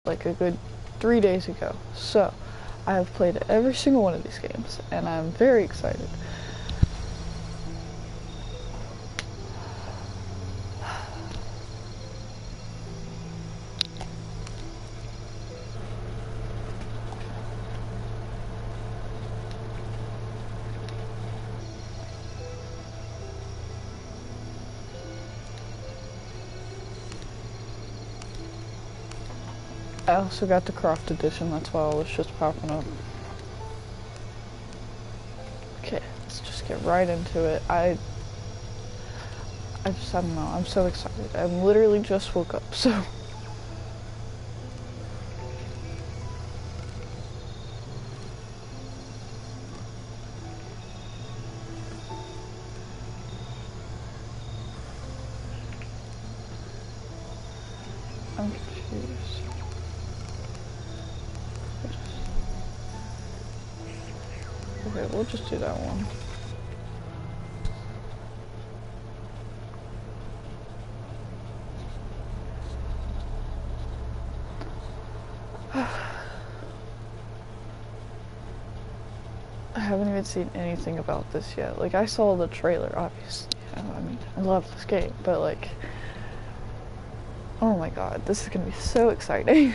like a good 3 days ago. So I have played every single one of these games, and I'm very excited. I also got the Croft edition, that's why I was just popping up. Okay, let's just get right into it. I don't know, I'm so excited. I literally just woke up, so. I'm confused. Okay, we'll just do that one. I haven't even seen anything about this yet. Like, I saw the trailer, obviously. I mean, I love this game, but like, oh my god, this is gonna be so exciting.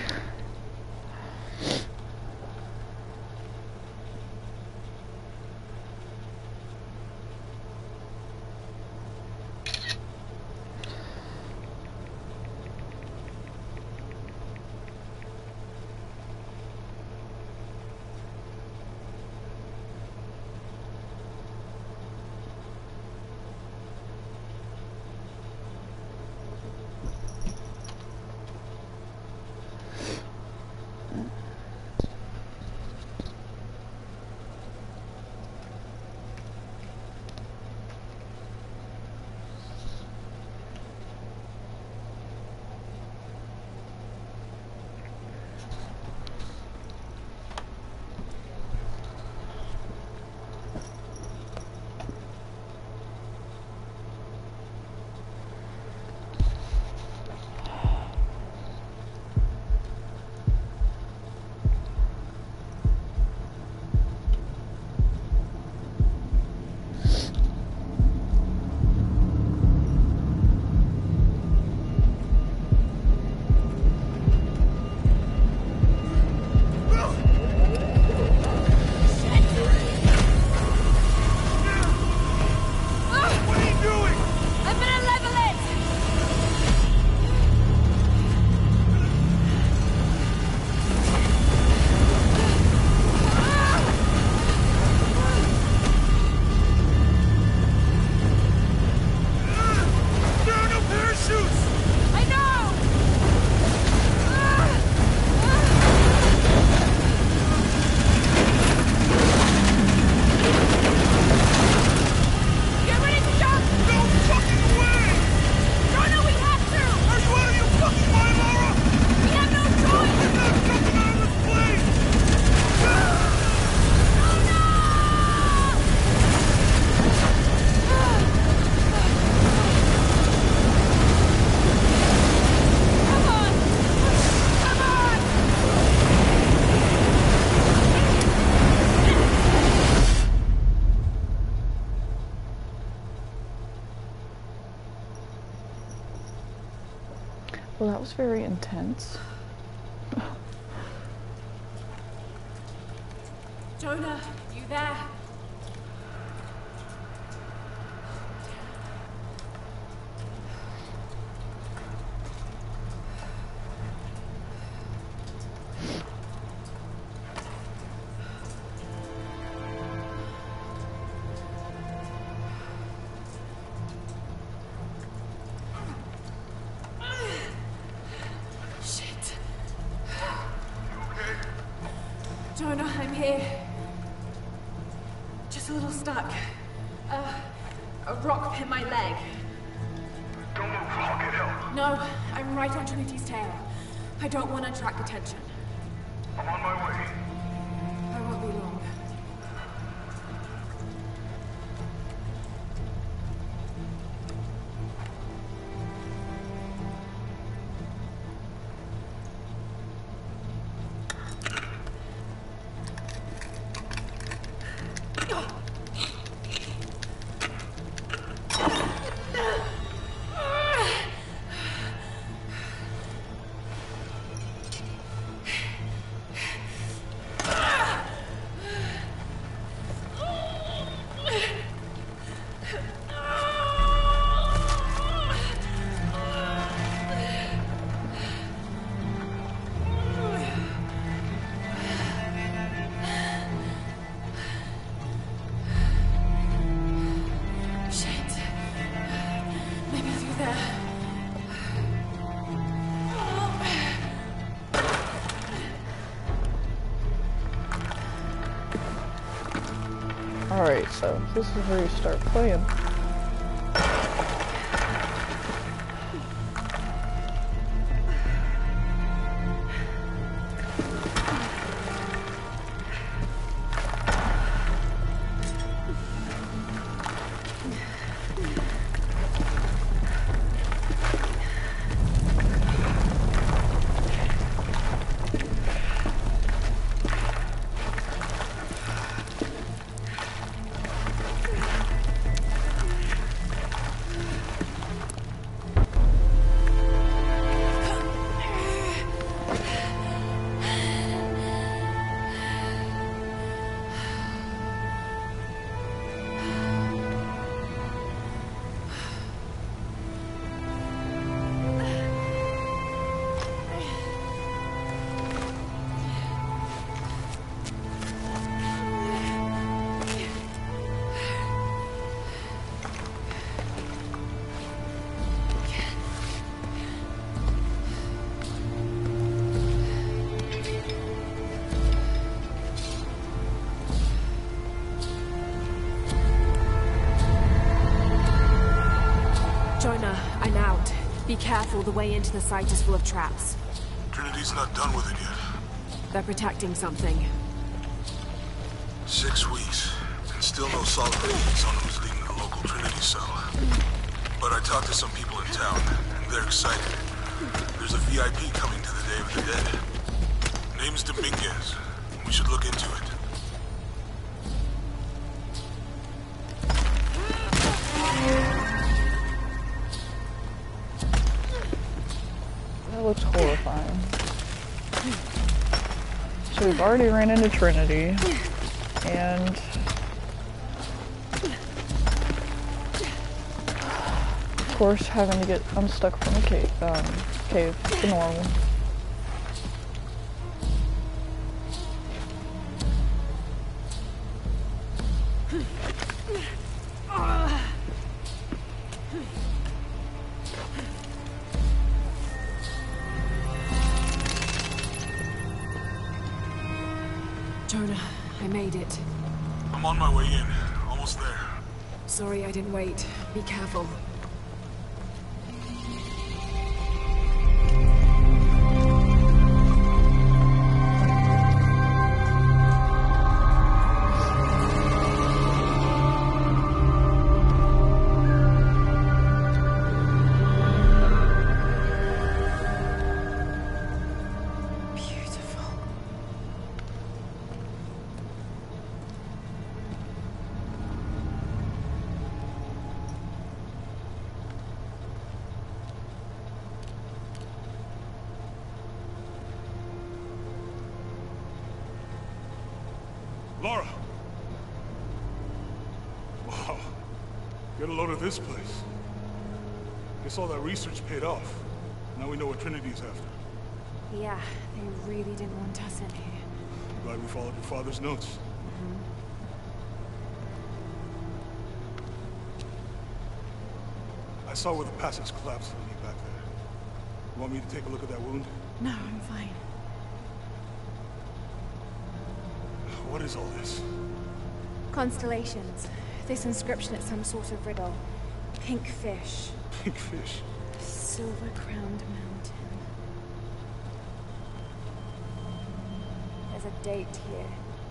Well, that was very intense. Jonah, you there? Jonah, I'm here. Just a little stuck. A rock hit my leg. Don't move, I'll get help. No, I'm right on Trinity's tail. I don't want to attract attention. I'm on my way. I won't be long. Alright, so this is where you start playing. I'm out. Be careful, the way into the site is full of traps. Trinity's not done with it yet. They're protecting something. 6 weeks, and still no solid evidence on who's leading the local Trinity cell. But I talked to some people in town, and they're excited. There's a VIP coming to the Day of the Dead. Name's Dominguez. We should look into it. That looks horrifying. So we've already ran into Trinity, and of course having to get unstuck from the cave, the normal. Jonah, I made it. I'm on my way in. Almost there. Sorry I didn't wait. Be careful. Lara! Wow. Get a load of this place. Guess all that research paid off. Now we know what Trinity's after. Yeah, they really didn't want us in here. Glad we followed your father's notes. I saw where the passage collapsed on me back there. You want me to take a look at that wound? No, I'm fine. What is all this? Constellations. This inscription is some sort of riddle. Pink fish. Pink fish. Silver-crowned mountain. There's a date here.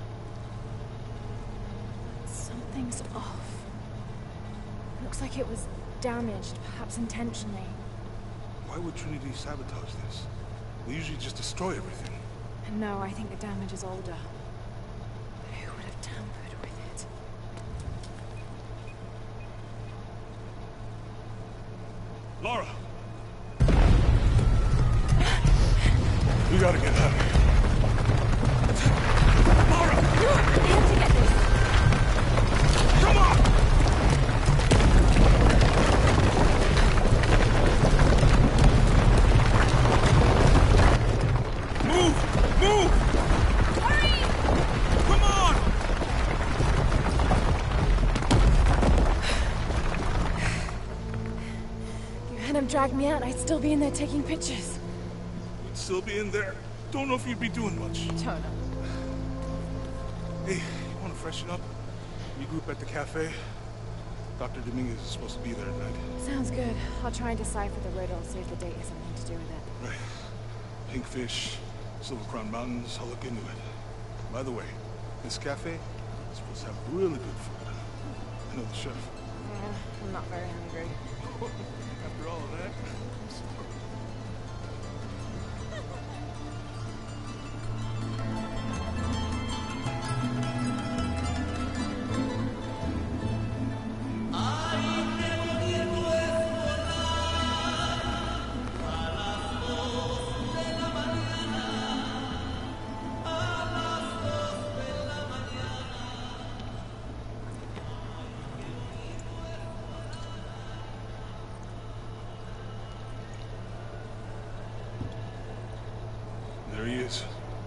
Something's off. Looks like it was damaged, perhaps intentionally. Why would Trinity sabotage this? They usually just destroy everything. No, I think the damage is older. Who would have tampered with it? Lara! We gotta get out of here. Lara! I have to get this. Come on! Move! Move! Hurry! Come on! You had him drag me out, I'd still be in there taking pictures. We'd still be in there. Don't know if you'd be doing much. Jonah. Hey, you wanna freshen up? regroup at the cafe. Dr. Dominguez is supposed to be there tonight. Sounds good. I'll try and decipher the riddle, see if the date has something to do with it. Right. Pinkfish, Silver Crown Mountains, I'll look into it. By the way, this cafe is supposed to have really good food. I know the chef. Yeah, I'm not very hungry. After all of that, I'm sorry. There he is.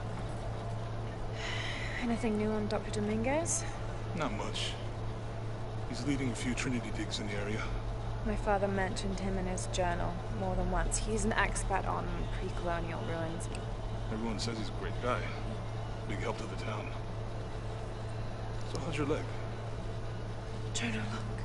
Anything new on Dr. Dominguez? Not much. He's leading a few Trinity digs in the area. My father mentioned him in his journal more than once. He's an expert on pre-colonial ruins. Everyone says he's a great guy. Big help to the town. So how's your leg? Jonah, look.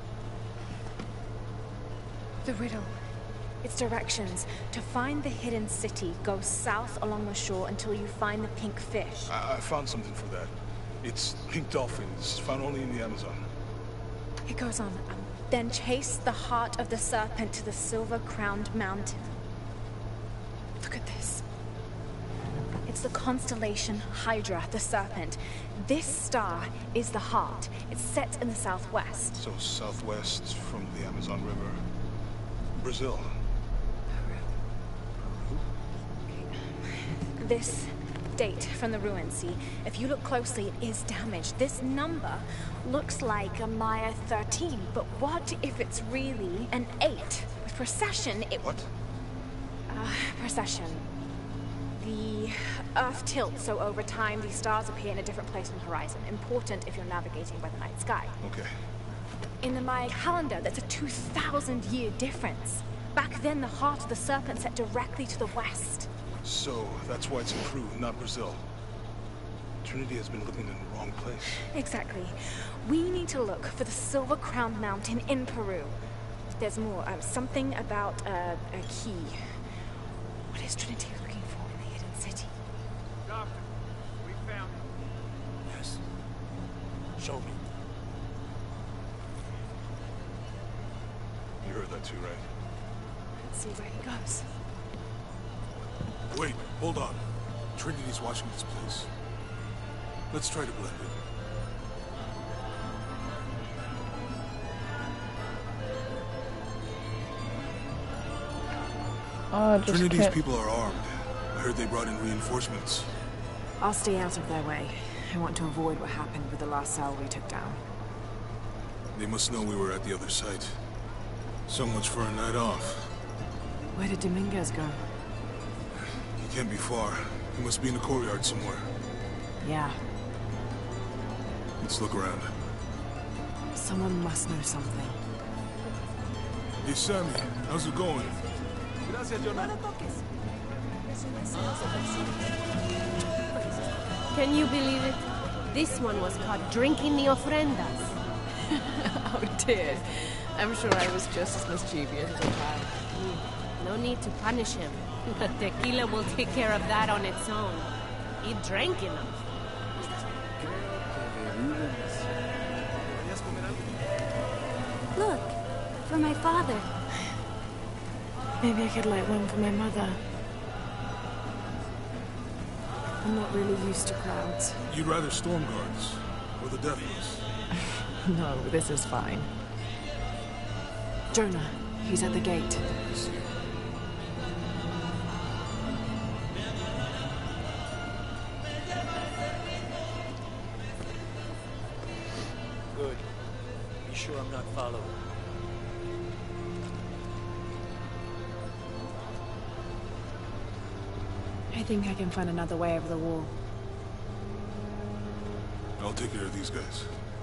The riddle. Its directions. To find the hidden city, go south along the shore until you find the pink fish. I found something for that. It's pink dolphins, found only in the Amazon. It goes on. Then chase the heart of the serpent to the silver-crowned mountain. Look at this. It's the constellation Hydra, the serpent. This star is the heart. It's set in the southwest. So southwest from the Amazon River. Brazil. This date from the ruins, see? If you look closely, it is damaged. This number looks like a Maya 13, but what if it's really an 8? With precession, it... What? Precession. The Earth tilts, so over time, these stars appear in a different place on the horizon. Important if you're navigating by the night sky. Okay. In the Maya calendar, there's a 2,000-year difference. Back then, the heart of the serpent set directly to the west. So, that's why it's in Peru, not Brazil. Trinity has been looking in the wrong place. Exactly. We need to look for the silver-crowned mountain in Peru. There's more. Something about a key. What is Trinity looking for in the hidden city? Doctor, we found him. Yes. Show me. You heard that too, right? Let's see where he goes. Wait, hold on. Trinity's watching this place. Let's try to blend in. Trinity's people are armed. I heard they brought in reinforcements. I'll stay out of their way. I want to avoid what happened with the last cell we took down. They must know we were at the other site. So much for a night off. Where did Dominguez go? He can't be far. He must be in the courtyard somewhere. Yeah, Let's look around. someone must know something. Hey, Sammy, how's it going? Gracias, Jonah. Can you believe it? This one was caught drinking the ofrendas. Oh dear. I'm sure I was just as mischievous as a child. No need to punish him. The tequila will take care of that on its own. He drank enough. Look, for my father. Maybe I could light one for my mother. I'm not really used to crowds. You'd rather storm guards or the Deathless? No, this is fine. Jonah, he's at the gate. Good. Be sure I'm not followed. I think I can find another way over the wall. I'll take care of these guys.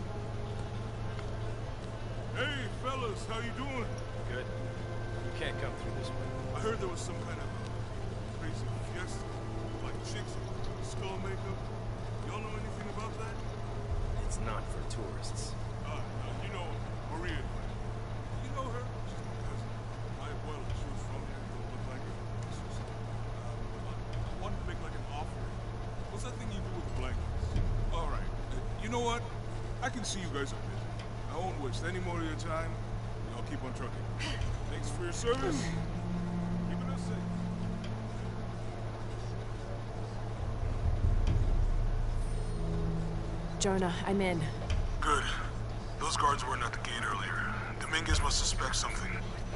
Hey, fellas, how you doing? Good. You can't come through this way. I heard there was some kind of crazy fiesta, like chicks with skull makeup. Y'all know anything about that? It's It's not for tourists. You know Maria. You know her? She's my cousin. Well, she was from there. Don't look like her. It's just, I wanted to make like an offering. What's that thing you do with the blankets? All right. You know what? I can see you guys are busy. I won't waste any more of your time. Y'all keep on trucking. Thanks for your service. Keeping us safe. Jonah, I'm in. Good. Those guards weren't at the gate earlier. Dominguez must suspect something.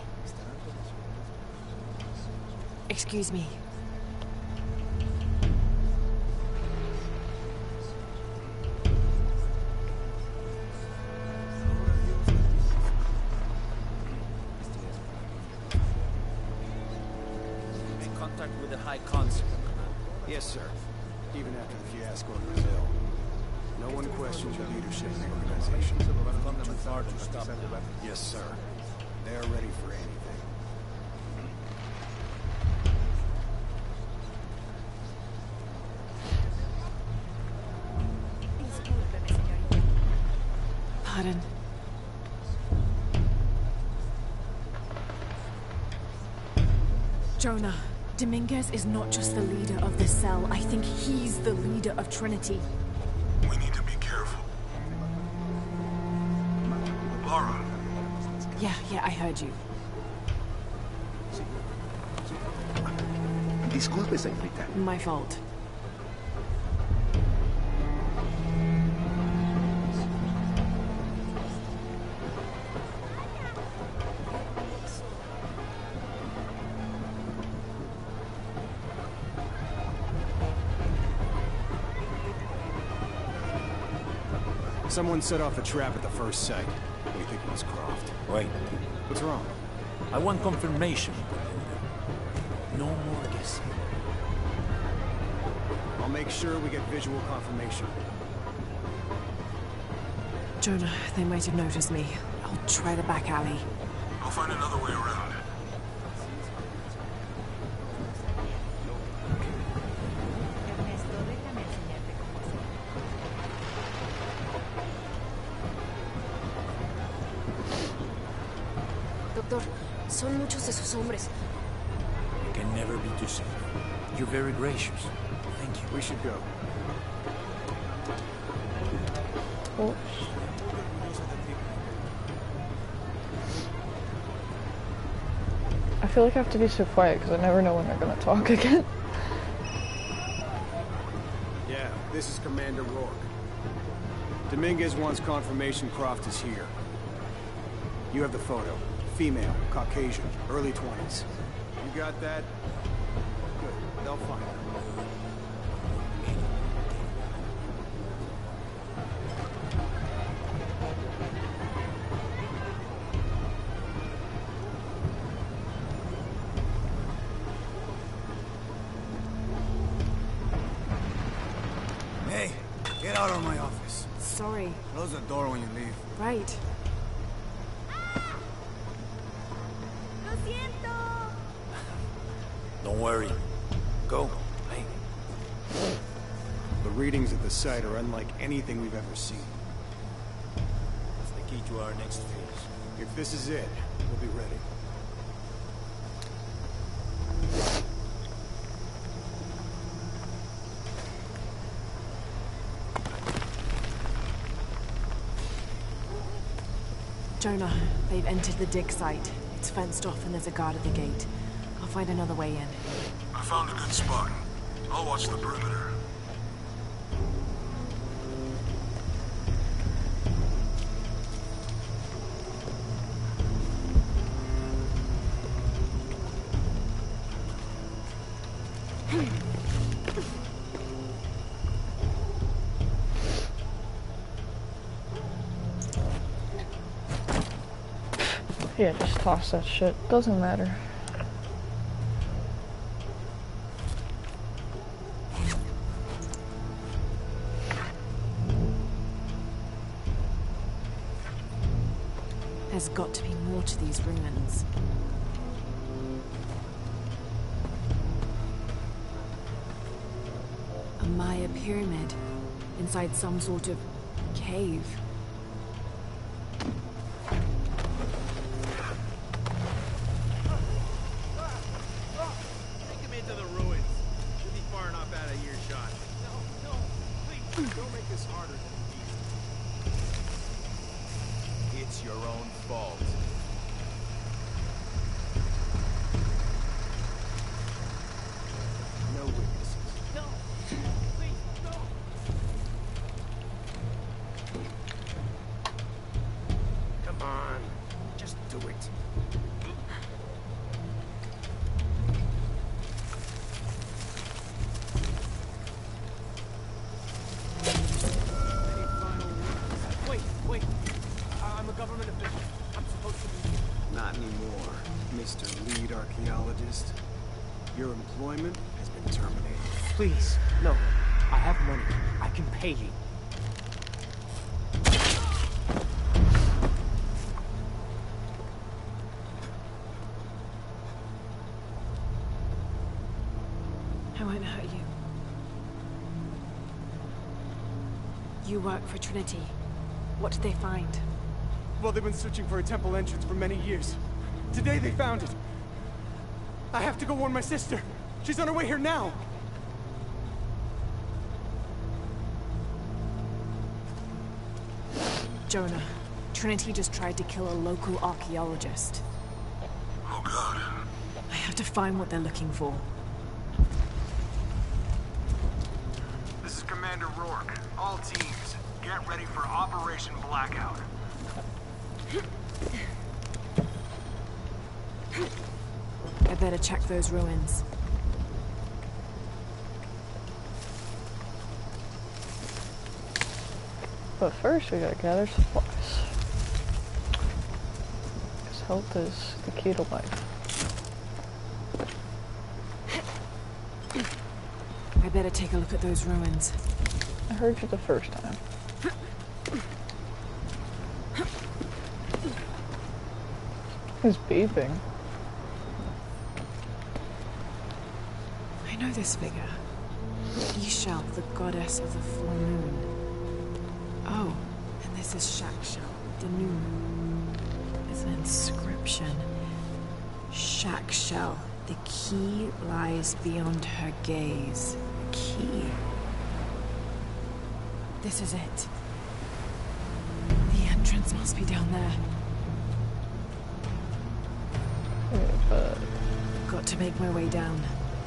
Excuse me. Make contact with the High Consul. Yes, sir. Even after the fiasco in Brazil. No one questions your leadership in the organization. I've come too far to stop them. Yes, sir. They are ready for anything. Pardon. Jonah, Dominguez is not just the leader of the cell. I think he's the leader of Trinity. We need to be careful. Lara. Yeah, I heard you. Disculpe, señorita. My fault. Someone set off a trap at the first sight. We think it was Croft. Wait. What's wrong? I want confirmation. No more guessing. I'll make sure we get visual confirmation. Jonah, they might have noticed me. I'll try the back alley. I'll find another way around. Doctor, son muchos esos hombres. You can never be too safe. You're very gracious. Thank you. We should go. Oh. I feel like I have to be so quiet because I never know when they're gonna talk again. Yeah, this is Commander Rourke. Dominguez wants confirmation Croft is here. You have the photo. Female, Caucasian, early 20s. You got that? Good. They'll find her. Hey, get out of my office. Sorry. Close the door when you leave. Right. Don't worry. Go. Hey. The readings at the site are unlike anything we've ever seen. That's the key to our next phase. If this is it, we'll be ready. Jonah, they've entered the dig site. It's fenced off and there's a guard at the gate. I'll find another way in. I found a good spot. I'll watch the perimeter. Yeah, just toss that shit. Doesn't matter. There's got to be more to these ruins. A Maya pyramid inside some sort of Cave. Take him into the ruins. Should be far enough out of earshot. No, please, don't make this harder than it needs. It's your own fault. No witnesses. No, please, no. Come on, just do it. Wait. I'm a government official. I'm supposed to be here. Not anymore, Mr. Lead Archaeologist. Your employment has been terminated. Please, no. I have money. I can pay you. I won't hurt you. You work for Trinity. What did they find? Well, they've been searching for a temple entrance for many years. Today they found it. I have to go warn my sister. She's on her way here now. Jonah, Trinity just tried to kill a local archaeologist. Oh God. I have to find what they're looking for. This is Commander Rourke. All teams, get ready for Operation Blackout. I better check those ruins. But first, we gotta gather supplies. Because health is the key to life. I better take a look at those ruins. I heard you the first time. Who's beeping? I know this figure. Ishal, the goddess of the full moon. Oh, and this is Shakshal, the moon. There's an inscription. Shakshal, the key lies beyond her gaze. The key. This is it. The entrance must be down there. Yeah, but Got to make my way down.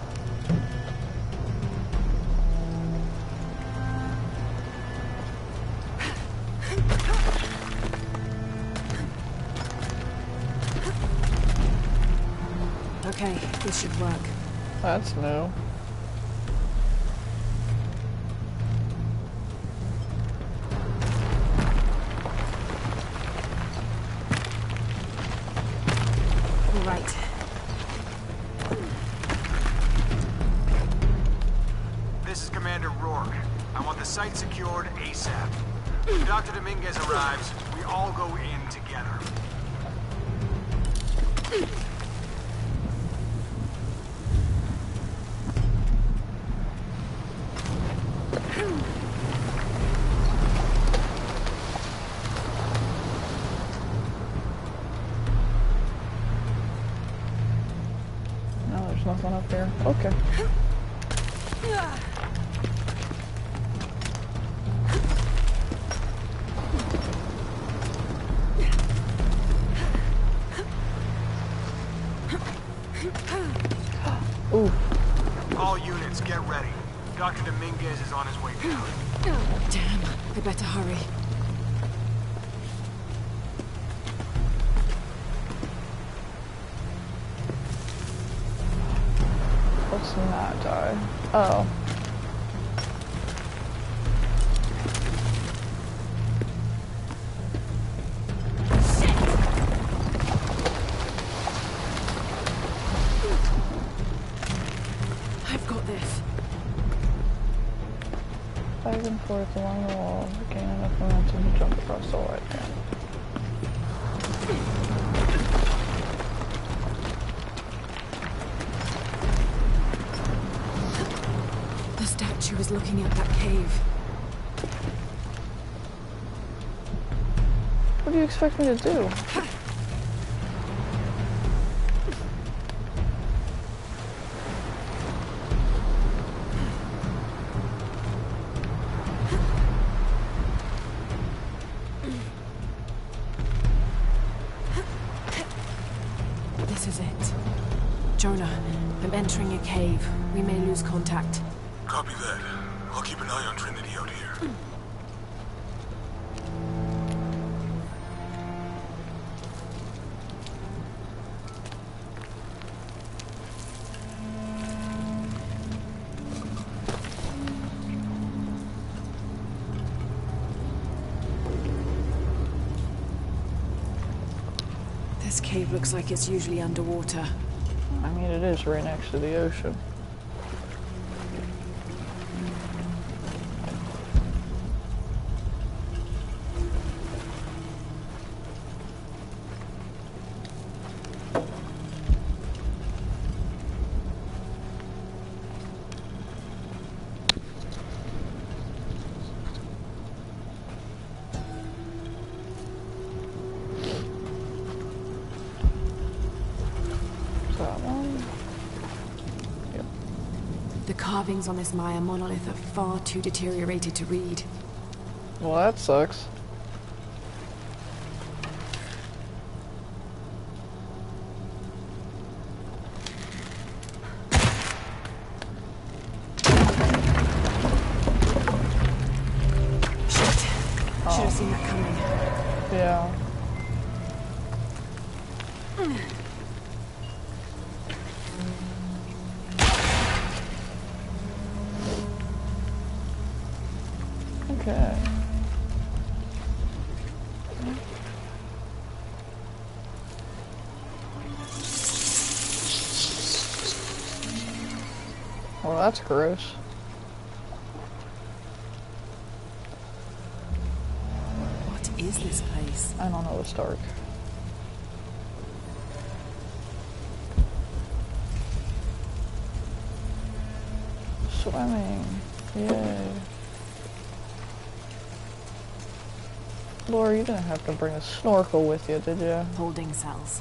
Okay, this should work. that's new. All right. This is Commander Rourke. I want the site secured ASAP. When Dr. Dominguez arrives, we all go in together. No, there's nothing up here. Okay. Ooh. All units, get ready. Dr. Dominguez is on his way down. Damn, I better hurry. Let's not die. Oh. I've got this. Back and forth along the wall, gain enough momentum to jump across the wide gap. The statue is looking at that cave. What do you expect me to do? This is it. Jonah, I'm entering a cave. We may lose contact. Copy that. I'll keep an eye on Trinity out here. This cave looks like it's usually underwater. I mean, it is right next to the ocean. The carvings on this Maya monolith are far too deteriorated to read. Well, that sucks. Shit. Should have seen that coming. Yeah. Okay. Well, that's gross. What is this place? I don't know, it's dark. Swimming. Yay. Laura, you didn't have to bring a snorkel with you, did you? Holding cells.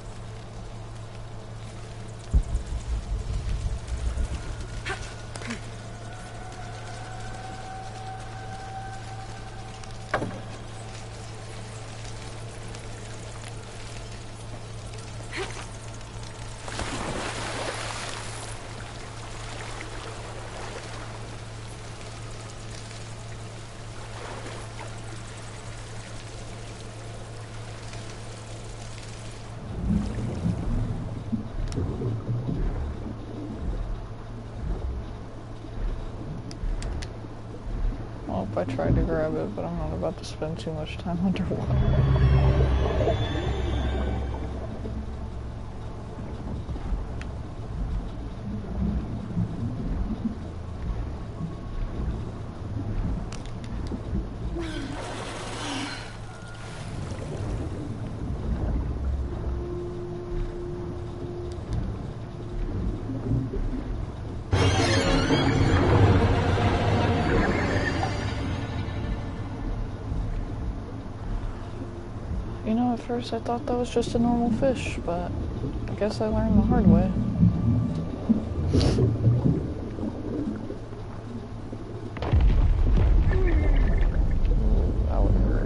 Well, I tried to grab it, but I'm not about to spend too much time underwater. You know, at first I thought that was just a normal fish, but I guess I learned the hard way. Ooh, that would hurt.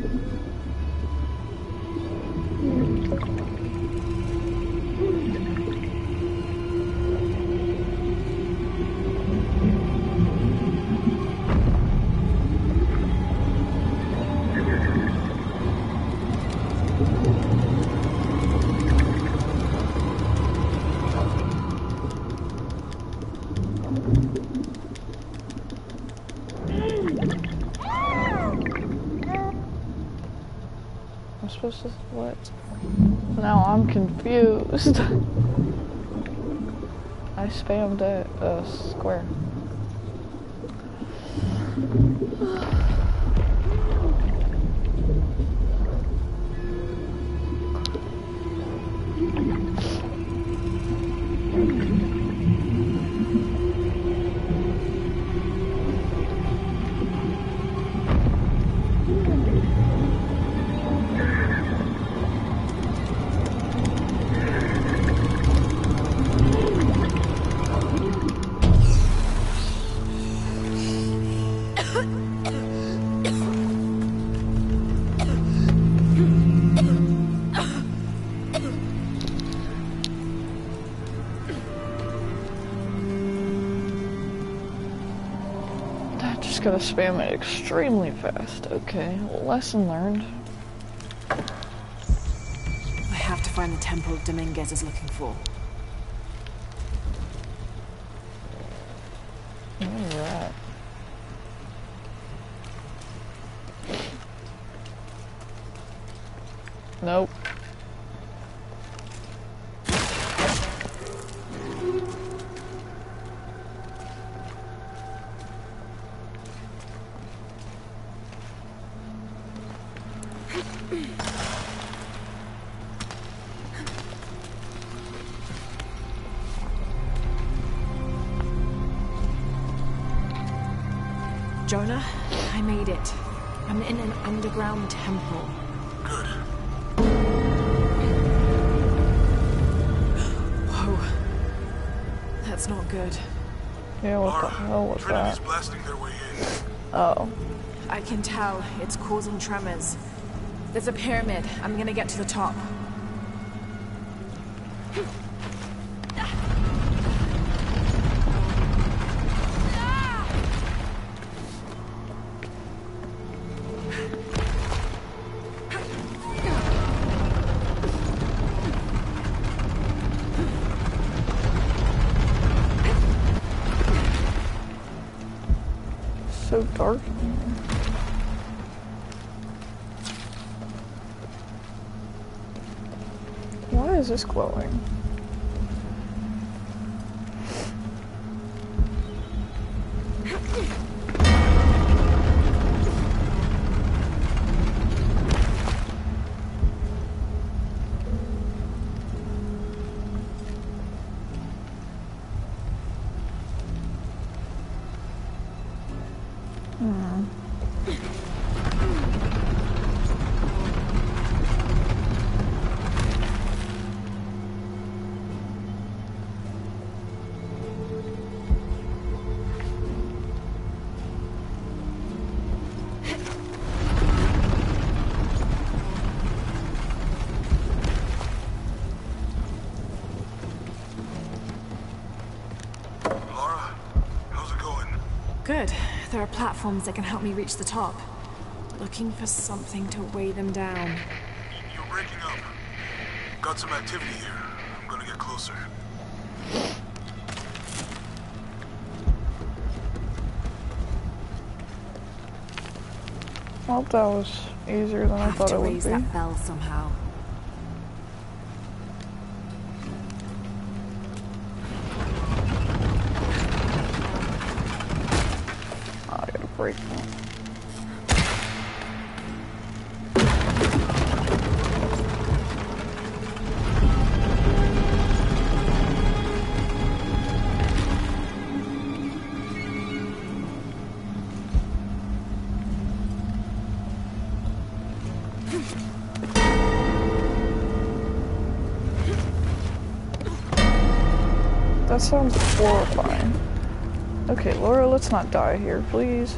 I'm supposed to, what? Now I'm confused. I spammed a square. Just gotta spam it extremely fast. Okay, lesson learned. I have to find the temple Dominguez is looking for. What is that? Nope. Jonah, I made it. I'm in an underground temple. Good. Whoa. That's not good. Yeah, what the hell was Trinity's that? blasting their way in. Oh. I can tell. It's causing tremors. There's a pyramid. I'm gonna get to the top. So dark. Why is this glowing? Good. There are platforms that can help me reach the top. Looking for something to weigh them down. You're breaking up. Got some activity here. I'm gonna get closer. Well, that was easier than I thought it would be. Have to raise that bell somehow. I gotta break that. That sounds horrifying. Okay, Laura, let's not die here, please.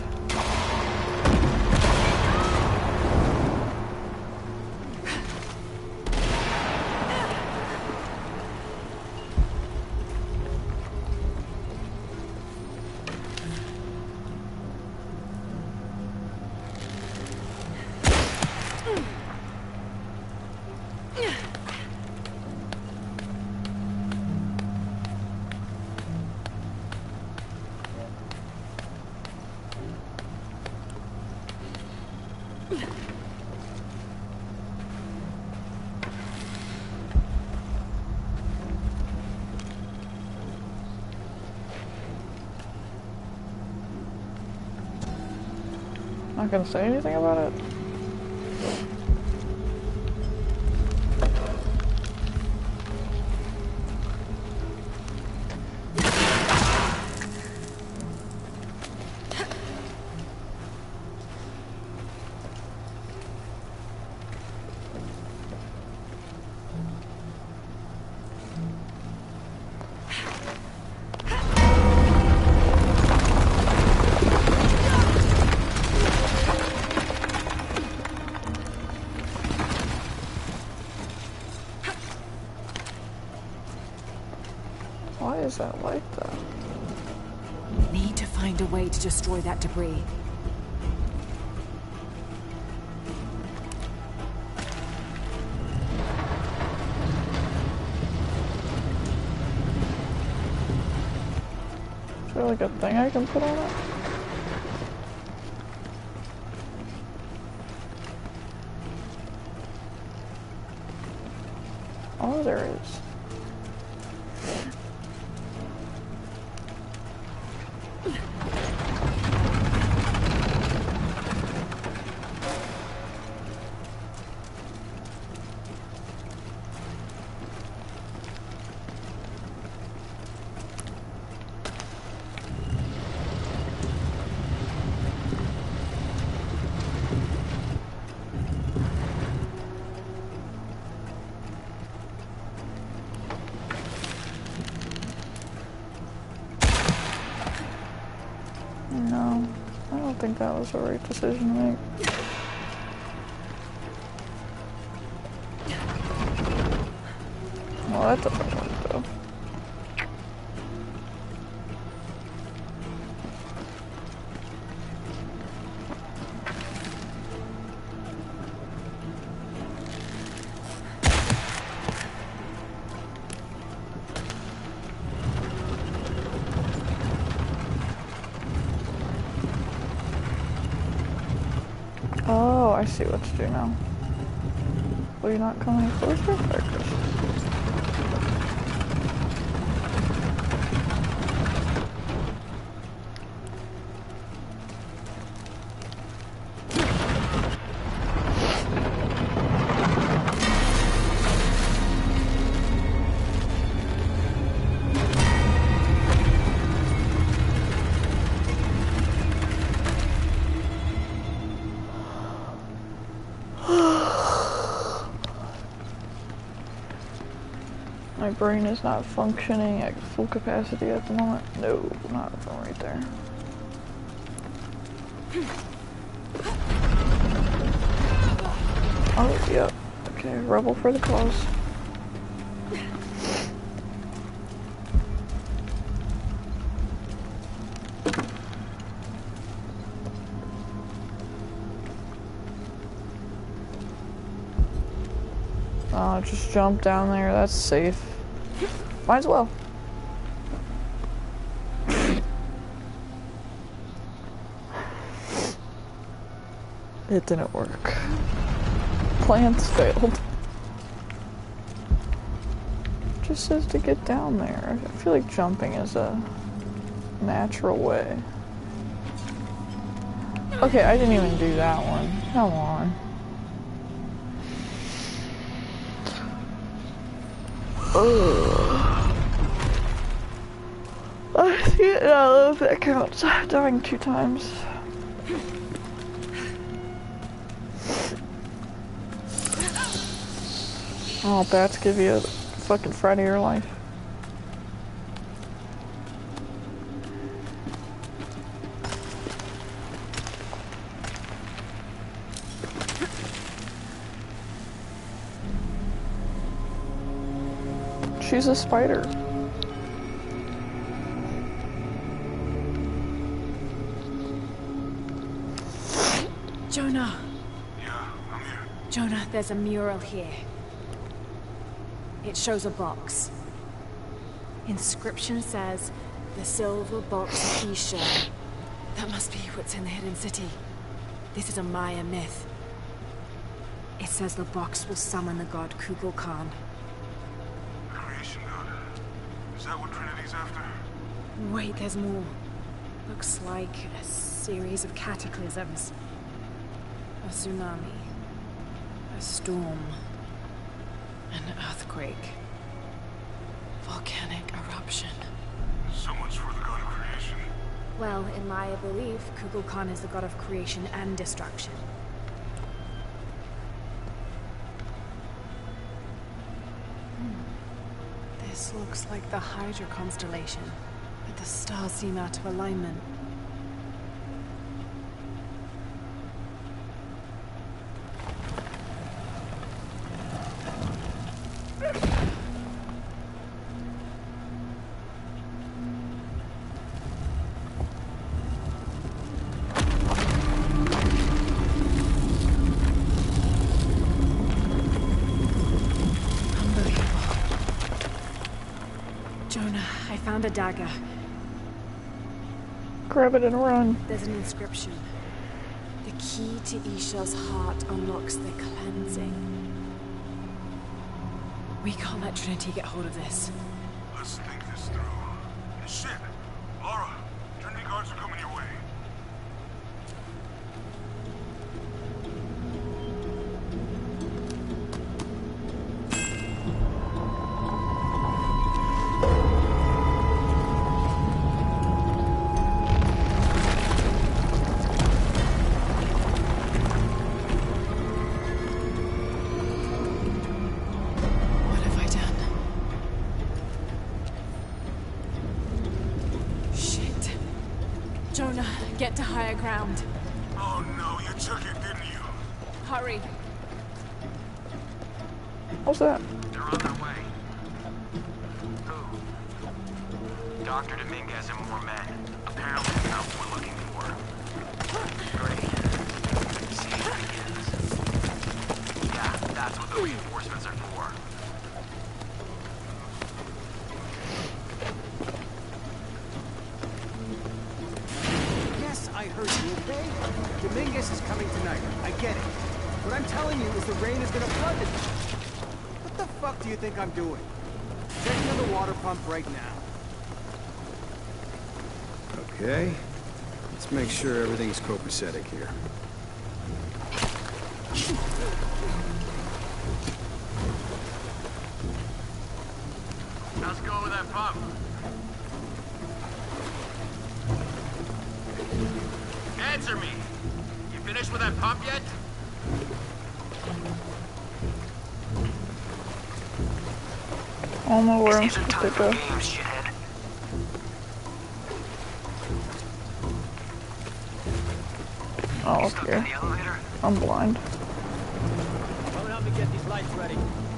Not gonna say anything about it. that light, though? Need to find a way to destroy that debris. Is there like a thing I can put on it? Oh, there is. No, I don't think that was the right decision to make. Well, that doesn't work though. Oh, I see what to do now. Will you not come any closer? There it goes. My brain is not functioning at full capacity at the moment. No, not from right there. Oh, yep. Okay, rebel for the cause. Oh, just jump down there. That's safe. Might as well. It didn't work. Plans failed. Just says to get down there. I feel like jumping is a natural way. Okay, I didn't even do that one. Come on. Ugh. I see it now, I don't know if that counts. Dying 2 times. Oh, bats give you a fucking fright of your life. She's a spider. Jonah! Yeah, I'm here. Jonah, there's a mural here. It shows a box. Inscription says, the silver box of Isha. That must be what's in the hidden city. This is a Maya myth. It says the box will summon the god Kukulkan. Creation god. Is that what Trinity's after? Wait, there's more. Looks like a series of cataclysms. A tsunami. A storm. An earthquake. Volcanic eruption. So much for the god of creation. Well, in Maya belief, Kukulkan is the god of creation and destruction. This looks like the Hydra constellation, but the stars seem out of alignment. found a dagger. Grab it and run. There's an inscription. The key to Ishel's heart unlocks the cleansing. We can't let Trinity get hold of this. Let's think this through. Shit! Laura, Trinity guards are coming your way. Get to higher ground. Oh no, you took it, didn't you? Hurry. What's that? They're on their way. Who? Dr. Dominguez and more men. Apparently the help we're looking for. Great. See if it begins. Yeah, that's what the reinforcements are for. I heard you, okay? Dominguez is coming tonight. I get it. What I'm telling you is the rain is gonna flood it. What the fuck do you think I'm doing? Checking on the water pump right now. Okay. Let's make sure everything's copacetic here. Let's go with that pump. Answer me! You finished with that pump yet? I don't know where I'm supposed to go. Oh, up here. I'm blind. Come and help me get these lights ready.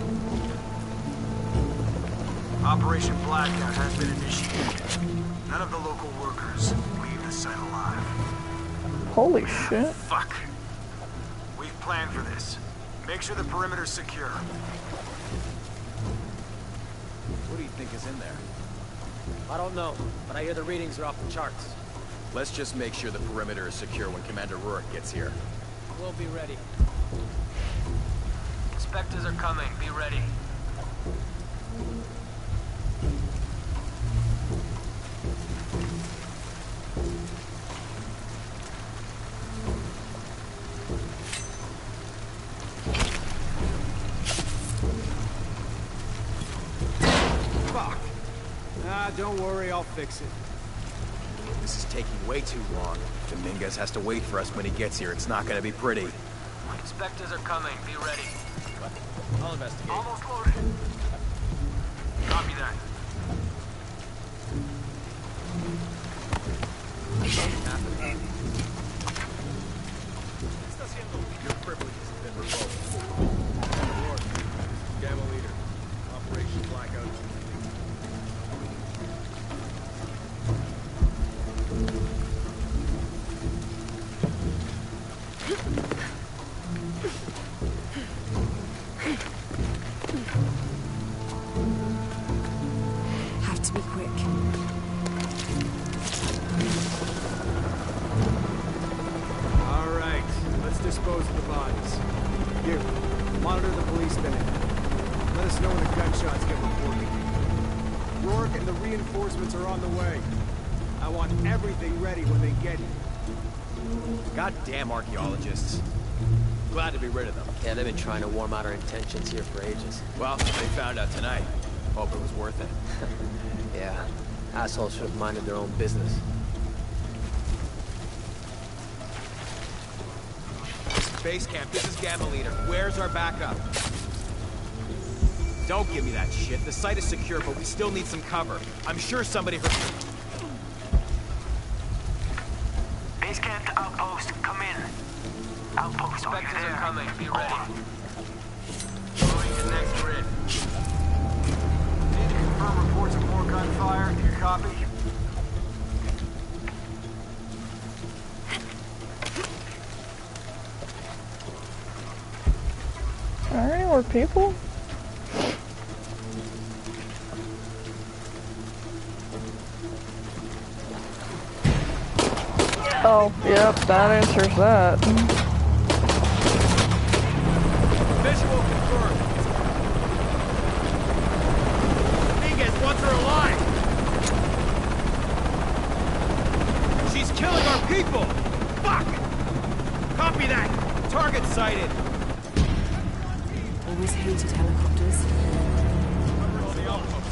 Operation Blackout has been initiated. None of the local workers leave the site alive. Holy shit. Fuck. We've planned for this. Make sure the perimeter's secure. What do you think is in there? I don't know, but I hear the readings are off the charts. Let's just make sure the perimeter is secure when Commander Rourke gets here. We'll be ready. Inspectors are coming. Be ready. Don't worry, I'll fix it. This is taking way too long. Dominguez has to wait for us when he gets here. It's not gonna be pretty. Inspectors are coming. Be ready. I'll investigate. Almost loaded. Copy that. Your privileges have been revoked. Gamma leader. Operation Blackout. Have to be quick. All right, let's dispose of the bodies. Here, monitor the police bin. Let us know when the gunshots get reported. Rourke and the reinforcements are on the way. I want everything ready when they get here. Goddamn archaeologists. Glad to be rid of them. Yeah, they've been trying to warm out our intentions here for ages. Well, they found out tonight. Hope it was worth it. Yeah, assholes should have minded their own business. Base camp, this is Gamma Leader. Where's our backup? Don't give me that shit. The site is secure, but we still need some cover. I'm sure somebody heard... Base camp to outpost. Come in. Outpost, inspectors are coming. Be ready. Going to next grid. Need to confirm reports of more gunfire. Do you copy? Are there any more people? Oh, yep, that answers that. Visual confirmed. Dominguez wants her alive. She's killing our people. Fuck! Copy that. Target sighted. Always hated helicopters. Cover all the outposts.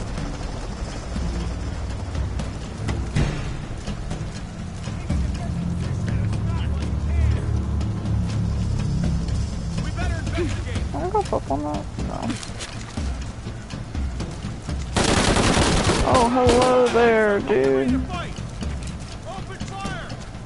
We better investigate. Can I go up on that? No. Oh, hello there, dude. Open fire!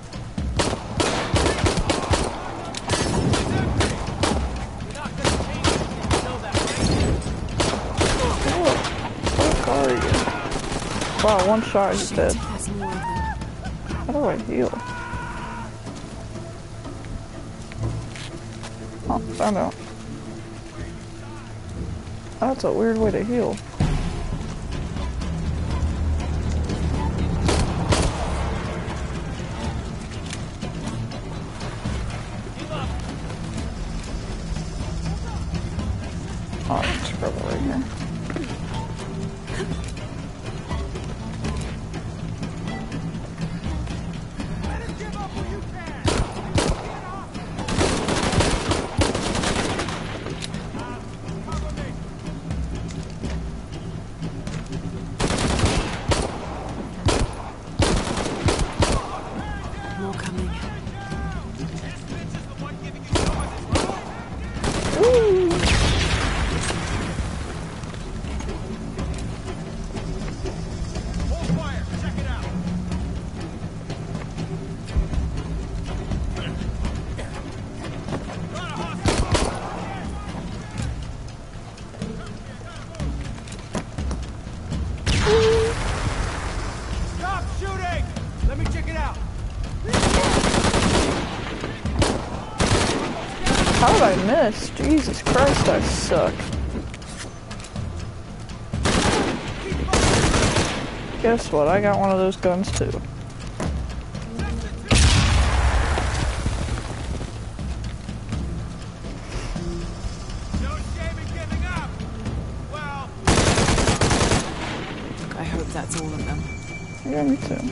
What are you? Wow, one shot, he's dead. There's more of them. How do I heal? Oh, found out. That's a weird way to heal. Oh, it's trouble right here. More coming. Hold fire. Check it out. Stop shooting! Let me check it out. How did I miss? Jesus Christ, I suck. Guess what? I got one of those guns too. No shame in giving up. Well, I hope that's all of them. Yeah, me too.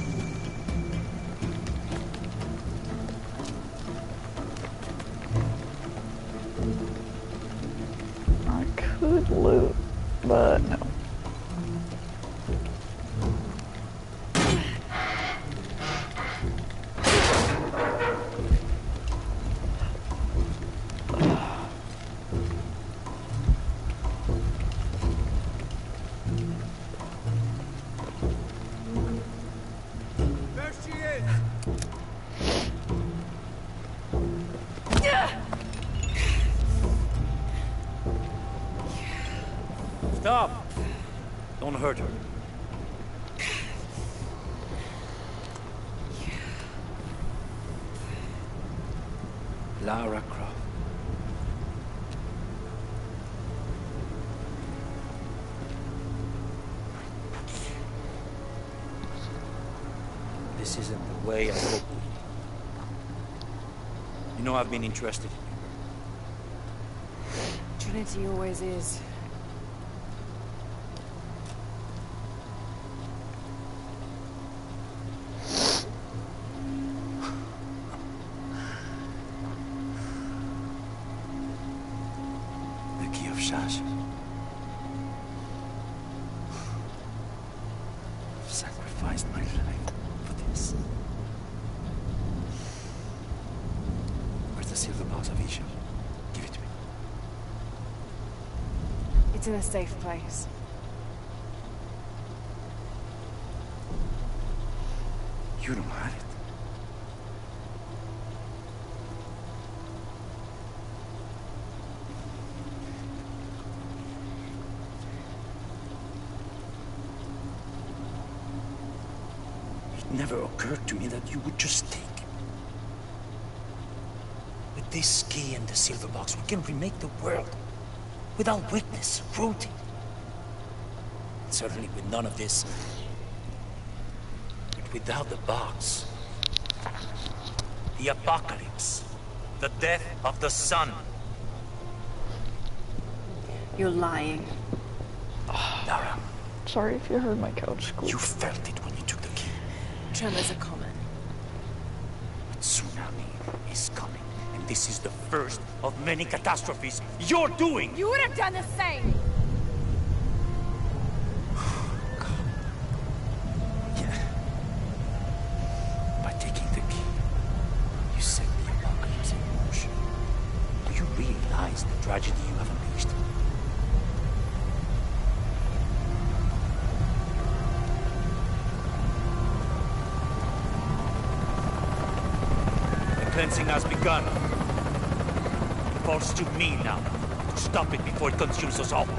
I could loot, but no. there she is. Stop! Don't hurt her. Lara Croft. This isn't the way I hoped. You know I've been interested in you. Trinity always is. The key of Shash. I've sacrificed my life for this. Where's the silver box of Isha? Give it to me. It's in a safe place. You don't have it. It never occurred to me that you would just take it. With this key and the silver box, we can remake the world. Without weakness, cruelty. And certainly with none of this. But without the box, The apocalypse. The death of the sun. You're lying. Lara. Sorry if you heard my couch squeak. You felt it when you took the key. Tremors are common. A tsunami is coming, and this is the first of many catastrophes you're doing! You would have done the same! Yeah. By taking the key, you set the apocalypse in motion. Do you realize the tragedy you have unleashed? The cleansing has begun. It falls to me now to stop it before it consumes us all.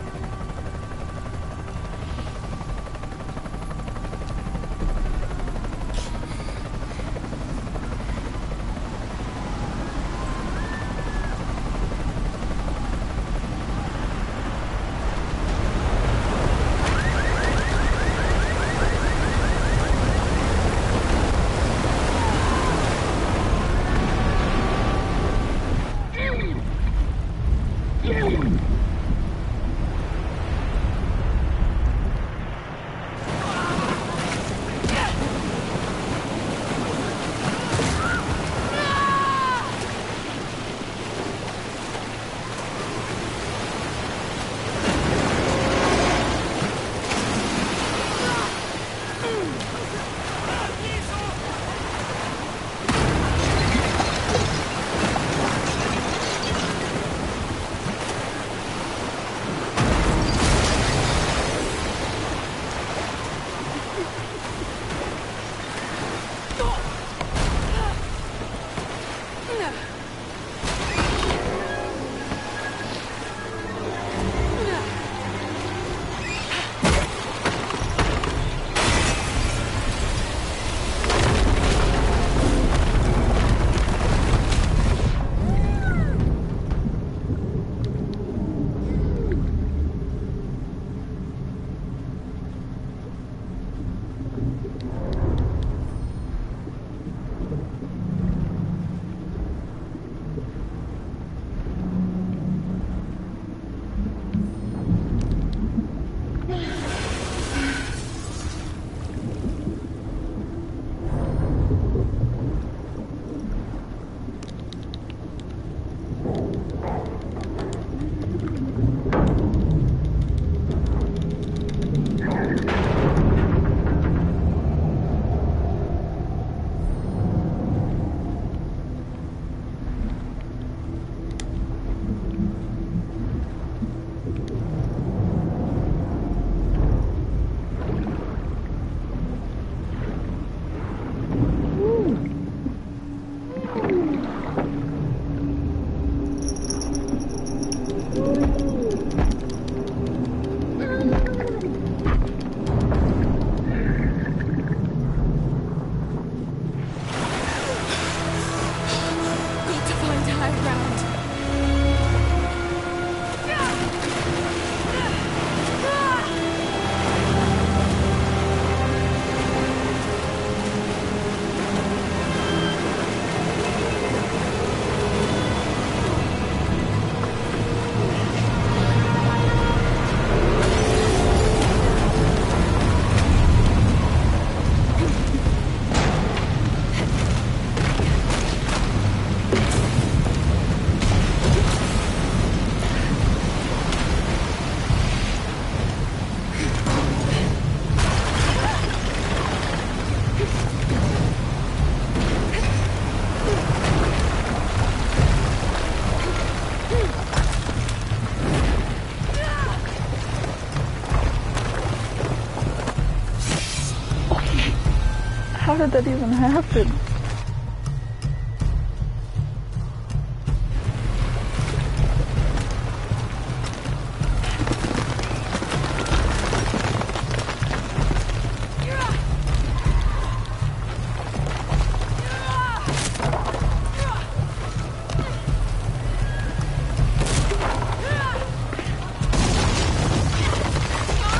How did that even happen?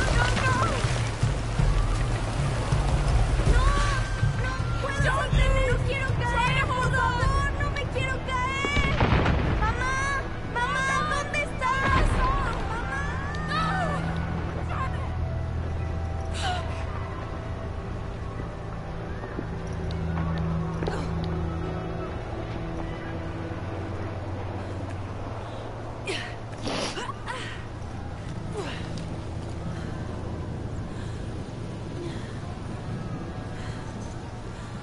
Don't leave!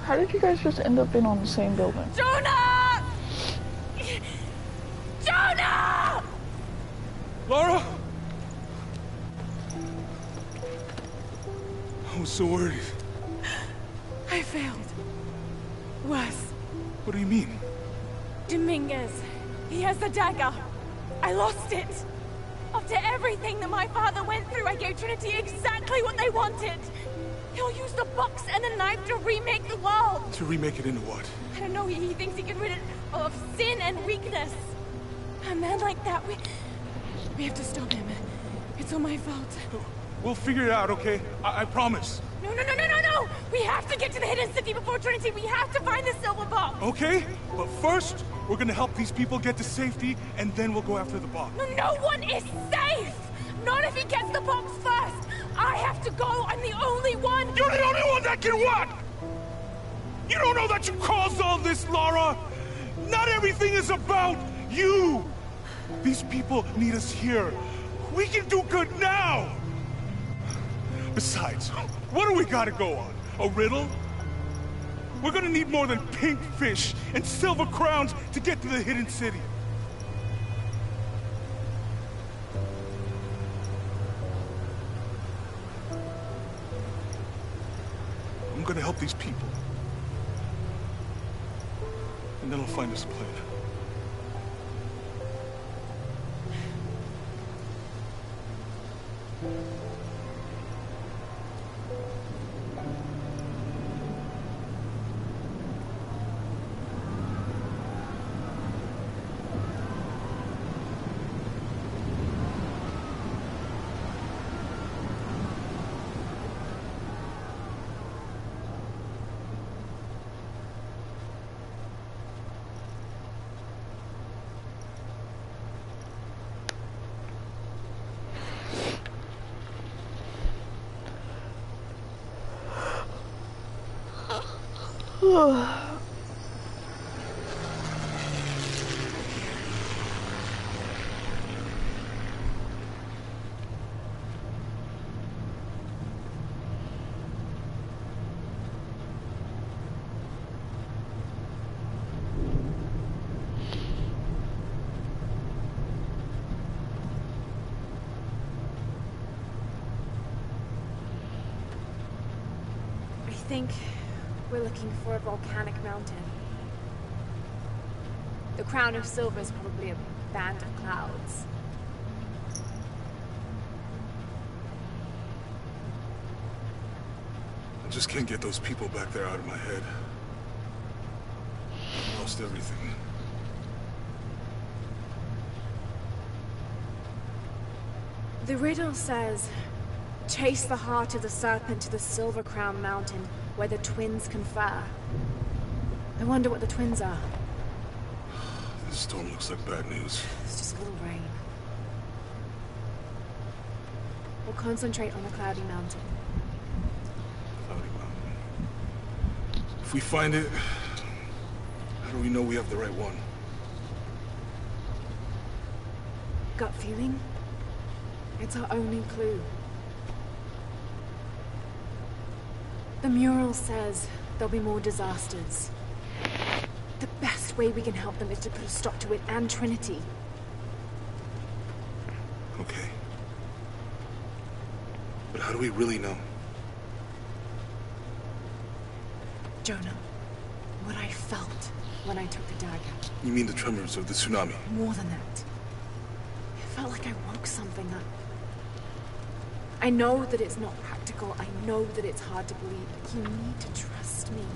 How did you guys just end up in on the same building? Jonah! Jonah! Lara? I was so worried. I failed. Worse. What do you mean? Dominguez. He has the dagger. I lost it. After everything that my father went through, I gave Trinity exactly what they wanted. He'll use the box and the knife to remake the world. To remake it into what? I don't know, he thinks he can rid it of sin and weakness. A man like that, we have to stop him. It's all my fault. We'll figure it out, okay? I promise. No! We have to get to the hidden city before Trinity. We have to find the silver box. Okay, but first, we're gonna help these people get to safety, and then we'll go after the box. No one is safe! Not if he gets the box first! I have to go! I'm the only one! You're the only one that can what? You don't know that you caused all this, Lara! Not everything is about you! These people need us here. We can do good now! Besides, what do we gotta go on? A riddle? We're gonna need more than pink fish and silver crowns to get to the hidden city. I'm gonna help these people. And then I'll find us a plane. I think we're looking for a volcanic mountain. The crown of silver is probably a band of clouds. I just can't get those people back there out of my head. I lost everything. The riddle says, chase the heart of the serpent to the Silver Crown Mountain, where the twins confer. I wonder what the twins are. This storm looks like bad news. It's just a little rain. We'll concentrate on the Cloudy Mountain. Cloudy Mountain. If we find it, how do we know we have the right one? Gut feeling? It's our only clue. The mural says there'll be more disasters. The best way we can help them is to put a stop to it and Trinity. Okay. But how do we really know? Jonah, what I felt when I took the dagger. You mean the tremors of the tsunami? More than that. It felt like I woke something up. I know that it's not practical. I know that it's hard to believe, but you need to trust me.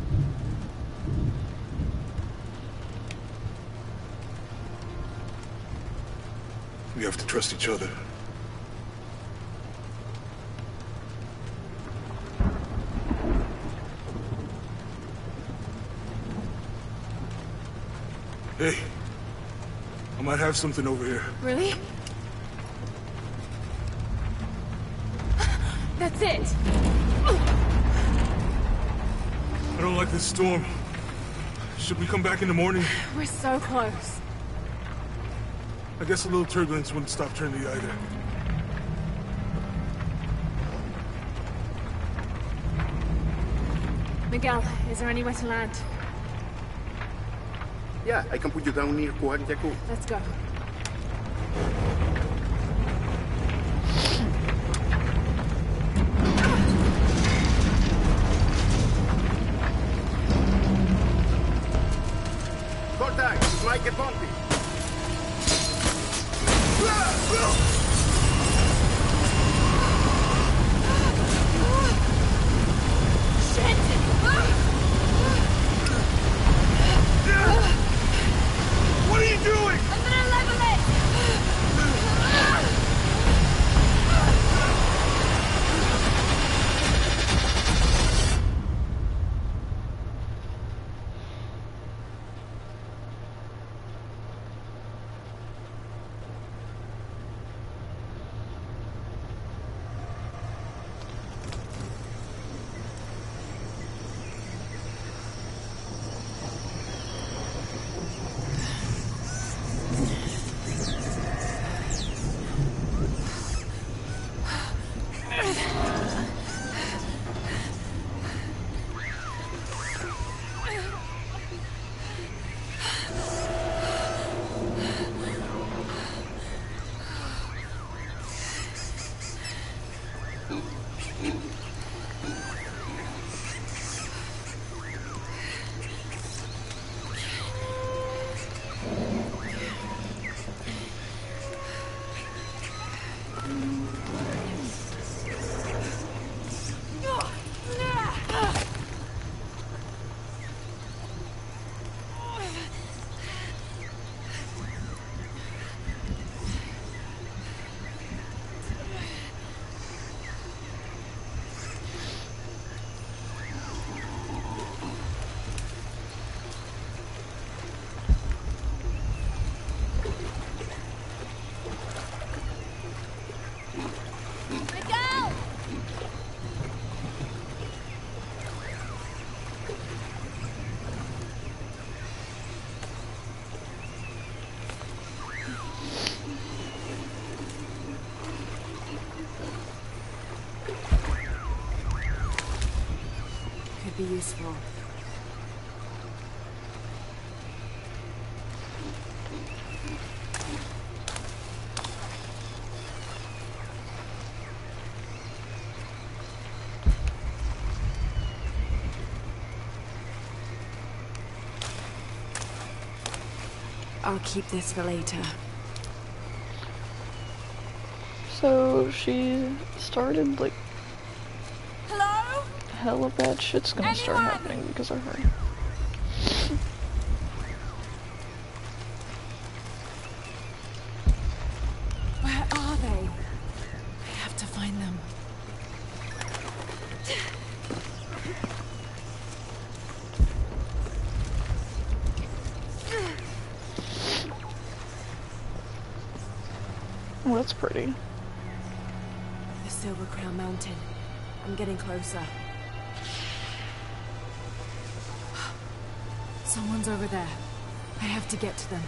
We have to trust each other. Hey, I might have something over here. Really? That's it! I don't like this storm. Should we come back in the morning? We're so close. I guess a little turbulence wouldn't stop Trinity either. Miguel, is there anywhere to land? Yeah, I can put you down near Kuat Yaku. Let's go. Contact, it's Mike at Monty. What are you doing? I'm gonna level it! Be useful. I'll keep this for later. So she started like hella bad shit's gonna start happening because of her. Where are they? I have to find them. Oh, that's pretty. The Silver Crown Mountain. I'm getting closer. Someone's over there. I have to get to them.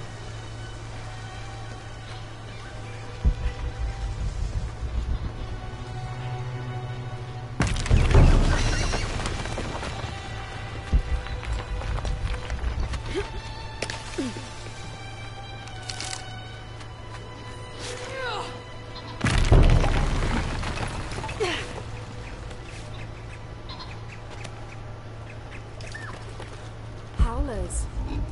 Howlers.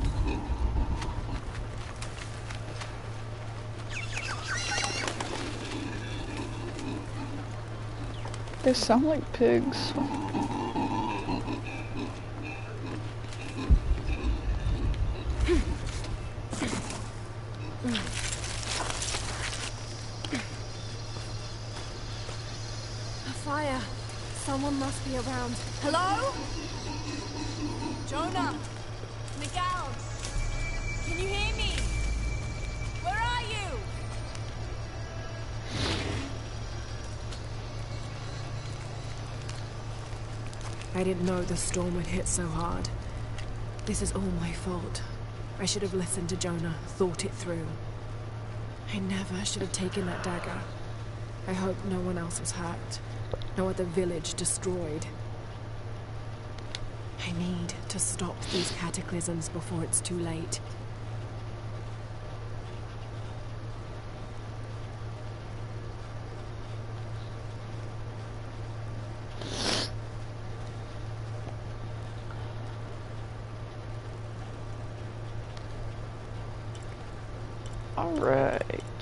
They sound like pigs. A fire. Someone must be around. Hello? Jonah! Miguel! Can you hear me? Where are you? I didn't know the storm would hit so hard. This is all my fault. I should have listened to Jonah, thought it through. I never should have taken that dagger. I hope no one else was hurt. No other village destroyed. I need to stop these cataclysms before it's too late. All right.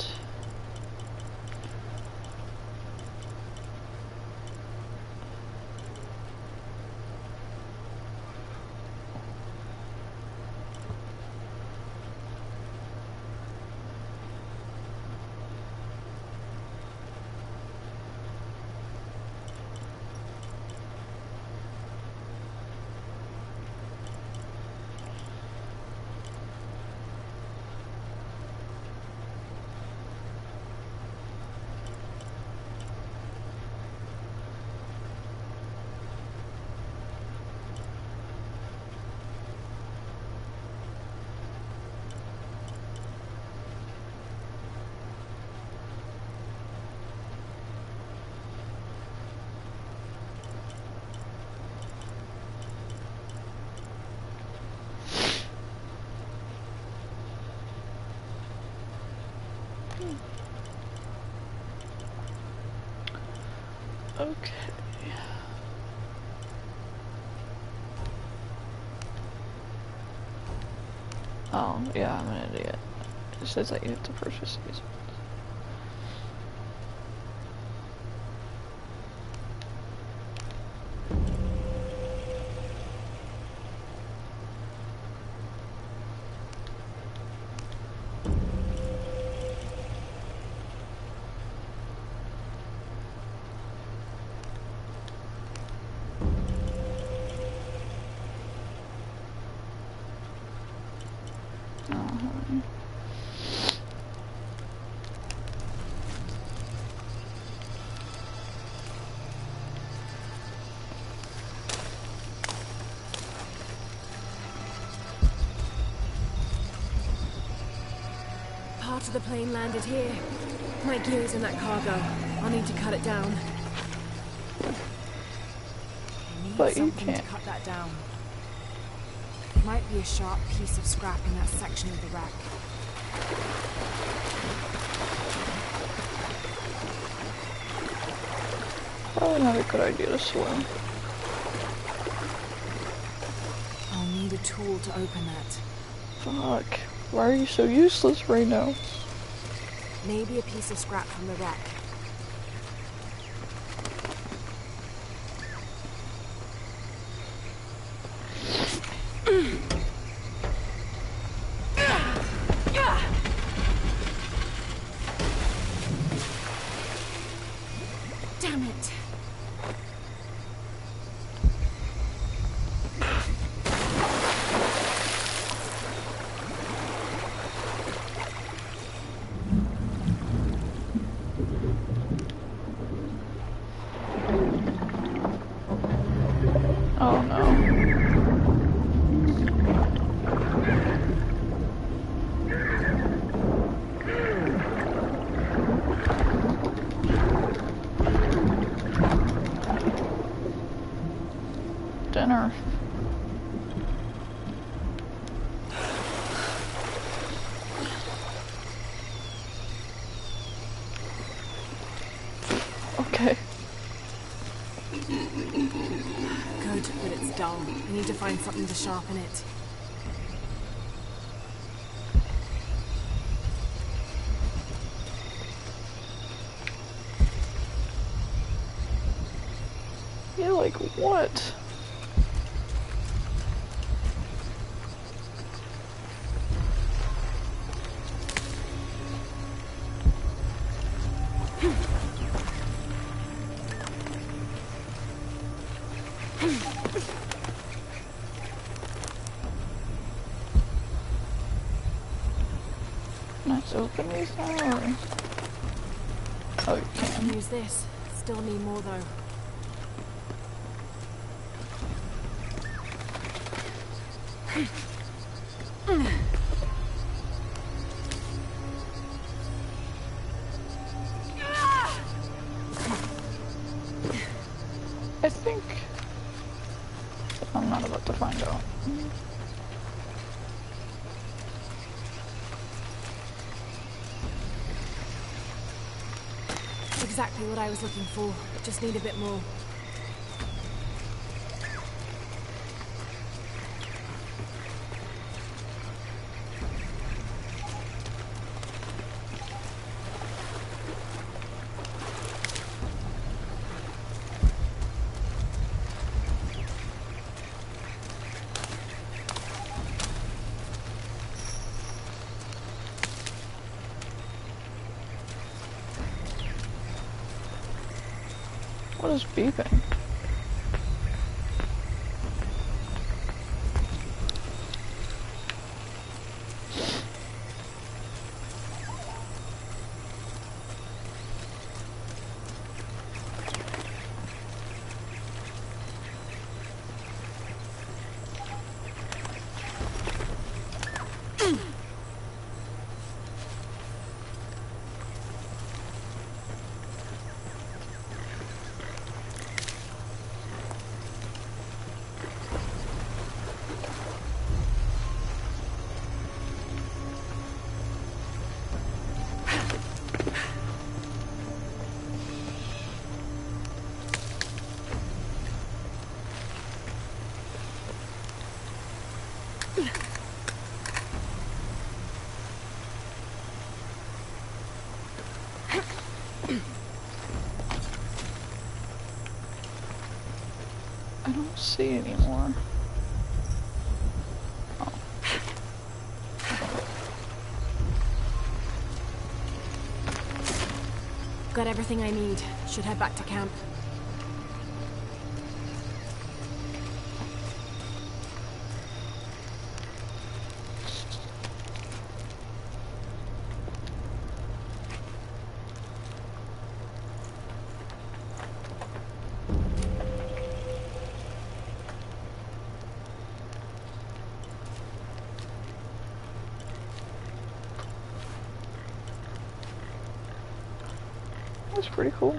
Okay. Oh, yeah, I'm an idiot. It says that you have to purchase these. Part of the plane landed here. My gear's in that cargo. I'll need to cut it down. I need But you something can't. to cut that down. Might be a sharp piece of scrap in that section of the wreck. Probably not a good idea to swim. I'll need a tool to open that. Fuck. Why are you so useless right now? Maybe a piece of scrap from the wreck. Damn it. Oh no. Dinner. Okay. Good, but it's dull. I need to find something to sharpen it. Yeah, like what? Let's open these now. Or... Oh, you can. Use this. Still need more though. I think I'm not about to exactly what I was looking for. Just need a bit more. What is beeping? I don't see anymore. Oh. Got everything I need. Should head back to camp. That's pretty cool.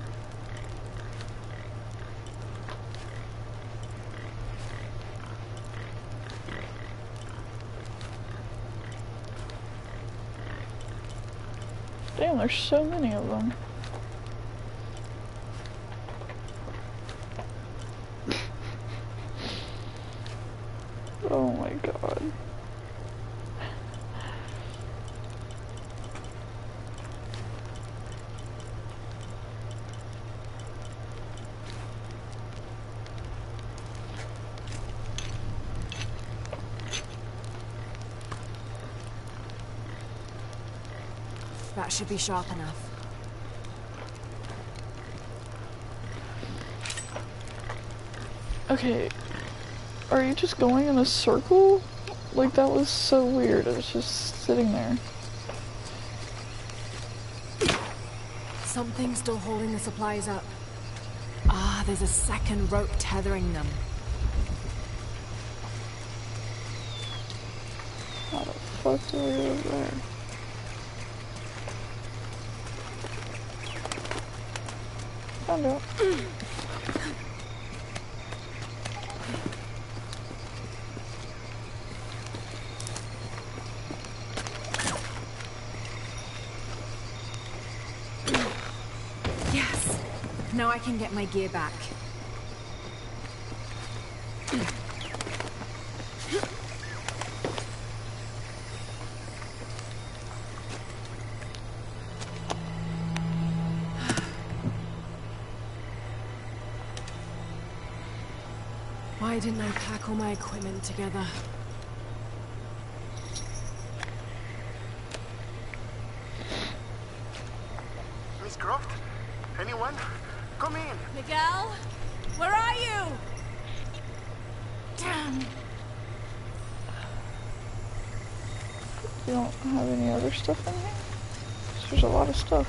Damn, there's so many of them. Oh my god. That should be sharp enough. Okay, are you just going in a circle? Like, that was so weird. It was just sitting there. Something's still holding the supplies up. Ah, there's a second rope tethering them. How the fuck do we get over there? Found out. Yes! Now I can get my gear back. Why didn't I pack all my equipment together? Miss Croft? Anyone? Come in. Miguel? Where are you? Damn. You don't have any other stuff in here? There's a lot of stuff.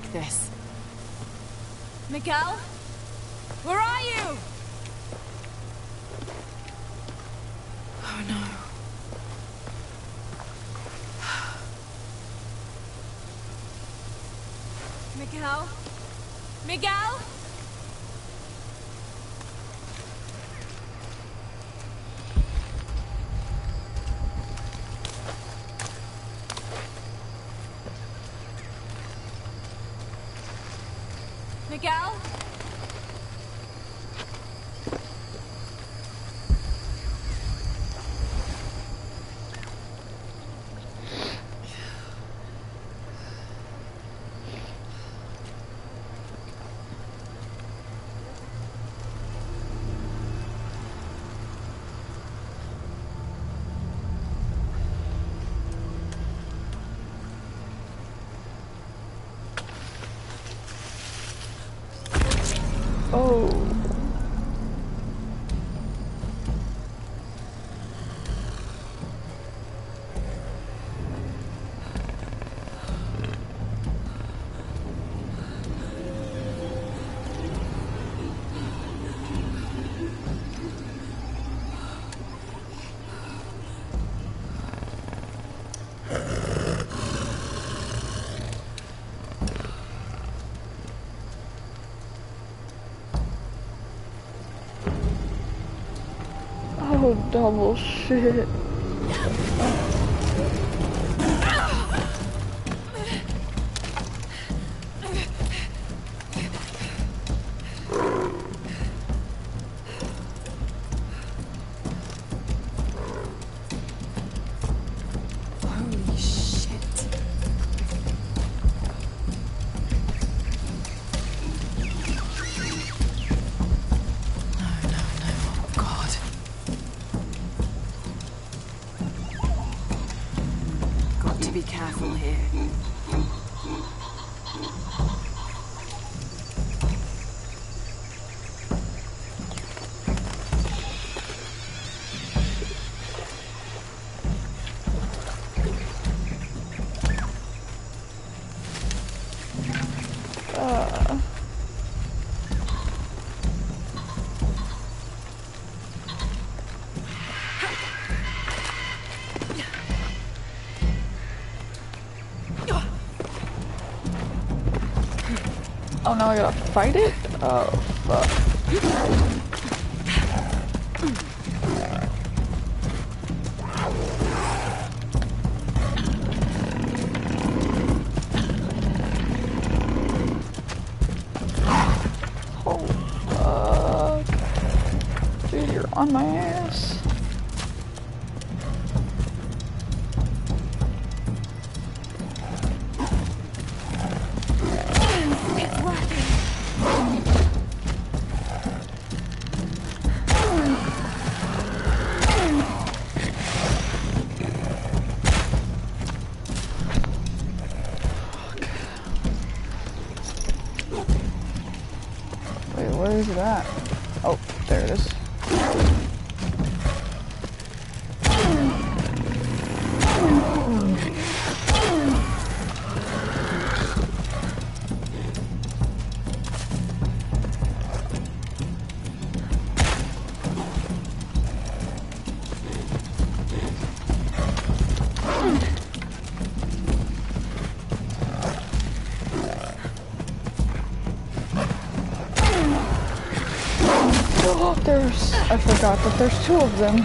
like this. Miguel? Where are you? Oh no. Miguel? Miguel? Miguel? Oh. Oh, double shit. Holy shit. No, oh God. Got to be careful here. Oh, now I gotta fight it? Oh, fuck. Oh, fuck. Dude, you're on my ass. Wait, where is it at? Oh, there it is. Oh, I forgot that there's two of them.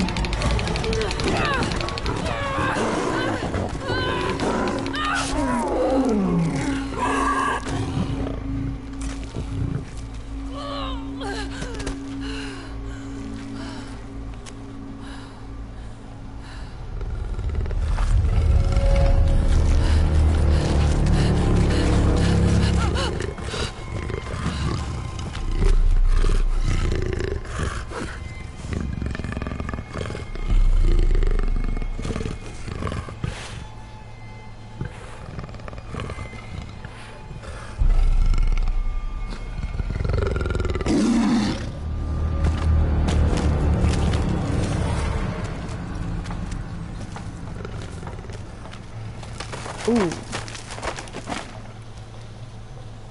Ooh.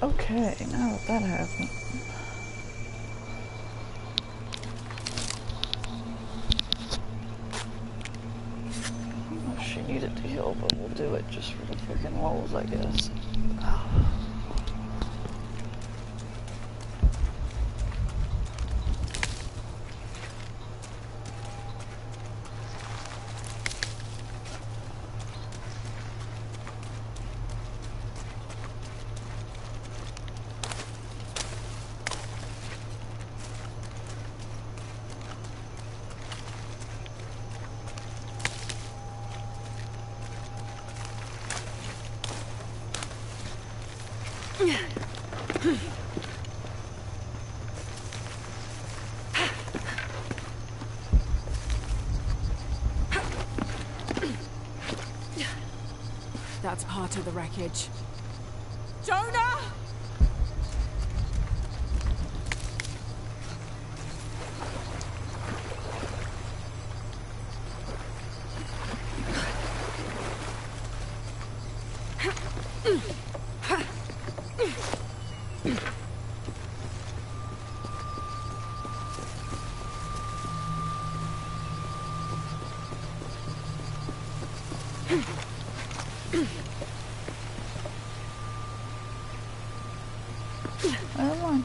Okay, now that that happened. Well, she needed to heal, but we'll do it just for the freaking walls, I guess. That's part of the wreckage. Jonah! Never mind.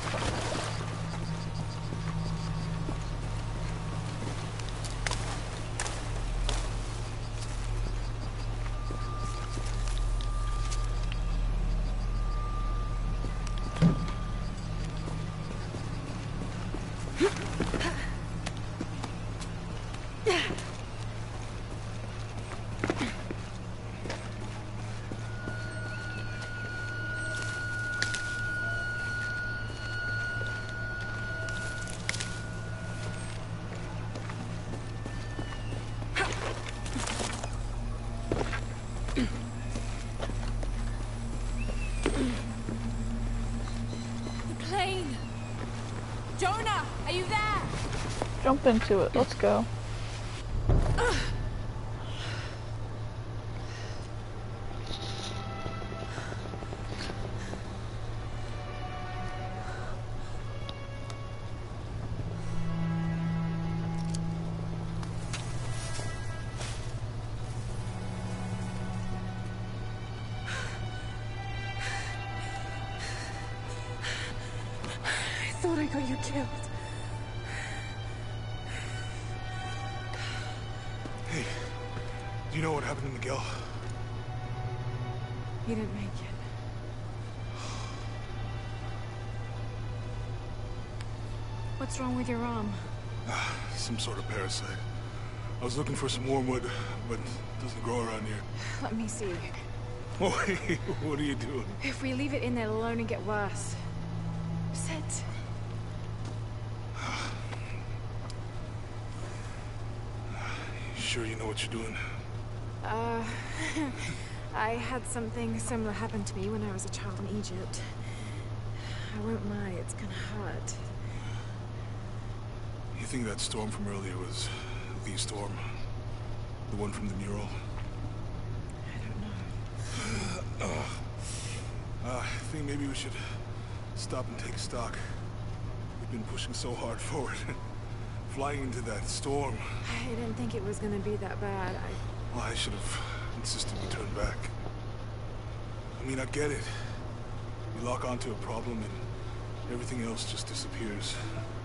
Jonah, are you there? Jump into it. Let's go. I thought I got you killed. Hey, do you know what happened to Miguel? He didn't make it. What's wrong with your arm? Some sort of parasite. I was looking for some wormwood, but it doesn't grow around here. Let me see. Oh, hey, what are you doing? If we leave it in there, it'll only get worse. Sit. Sure you know what you're doing? I had something similar happen to me when I was a child in Egypt. I won't lie, it's gonna hurt. You think that storm from earlier was the storm? The one from the mural? I don't know. I think maybe we should stop and take stock. We've been pushing so hard forward. Flying into that storm. I didn't think it was gonna be that bad. Well, I should have insisted we turn back. I mean, I get it. You lock onto a problem and everything else just disappears.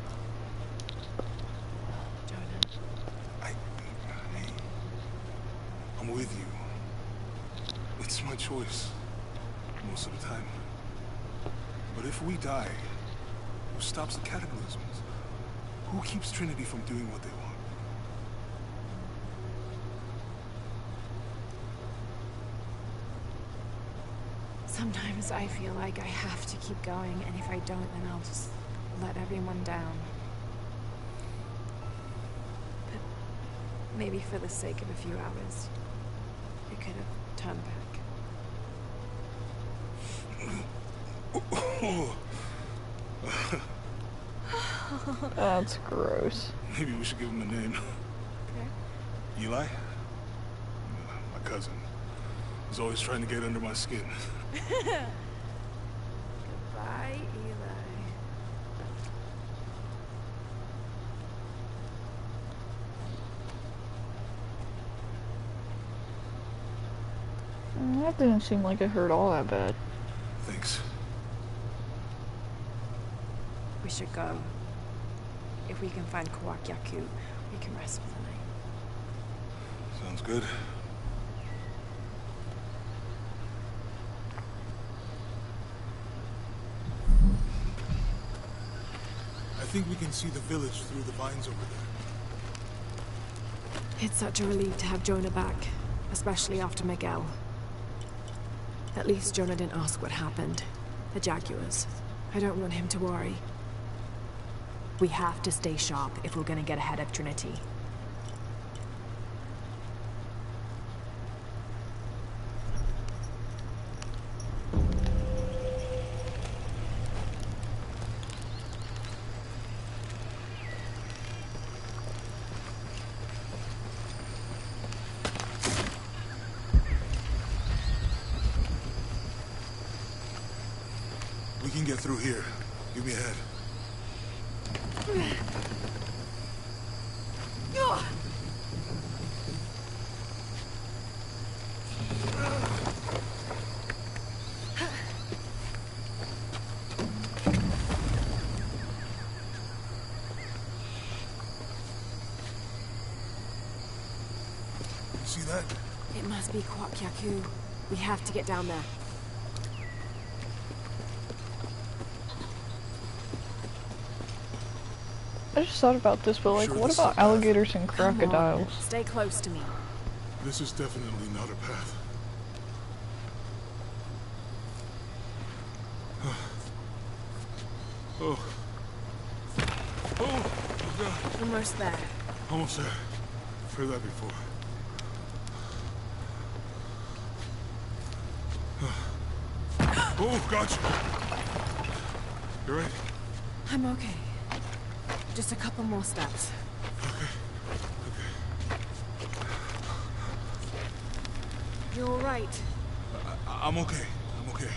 Jonah. I'm with you. It's my choice. Most of the time. But if we die, who stops the cataclysms? Who keeps Trinity from doing what they want? Sometimes I feel like I have to keep going, and if I don't, then I'll just let everyone down. But maybe for the sake of a few hours, we could have turned back. That's gross. Maybe we should give him a name. Okay. Eli? My cousin. He's always trying to get under my skin. Bye, Eli. That didn't seem like it hurt all that bad. Thanks. We should go. If we can find Kawak Yaku, we can rest for the night. Sounds good. I think we can see the village through the vines over there. It's such a relief to have Jonah back, especially after Miguel. At least Jonah didn't ask what happened. The Jaguars. I don't want him to worry. We have to stay sharp if we're gonna get ahead of Trinity. We can get through here. Give me a hand. See that? It must be Kawak Yaku. We have to get down there. I just thought about this, but like, what about alligators and crocodiles? Stay close to me. This is definitely not a path. Oh. Oh, God. Almost there. Almost there. I've heard that before. Oh, gotcha. You right? I'm okay. Just a couple more steps. Okay. You're all right. I'm okay. I'm okay.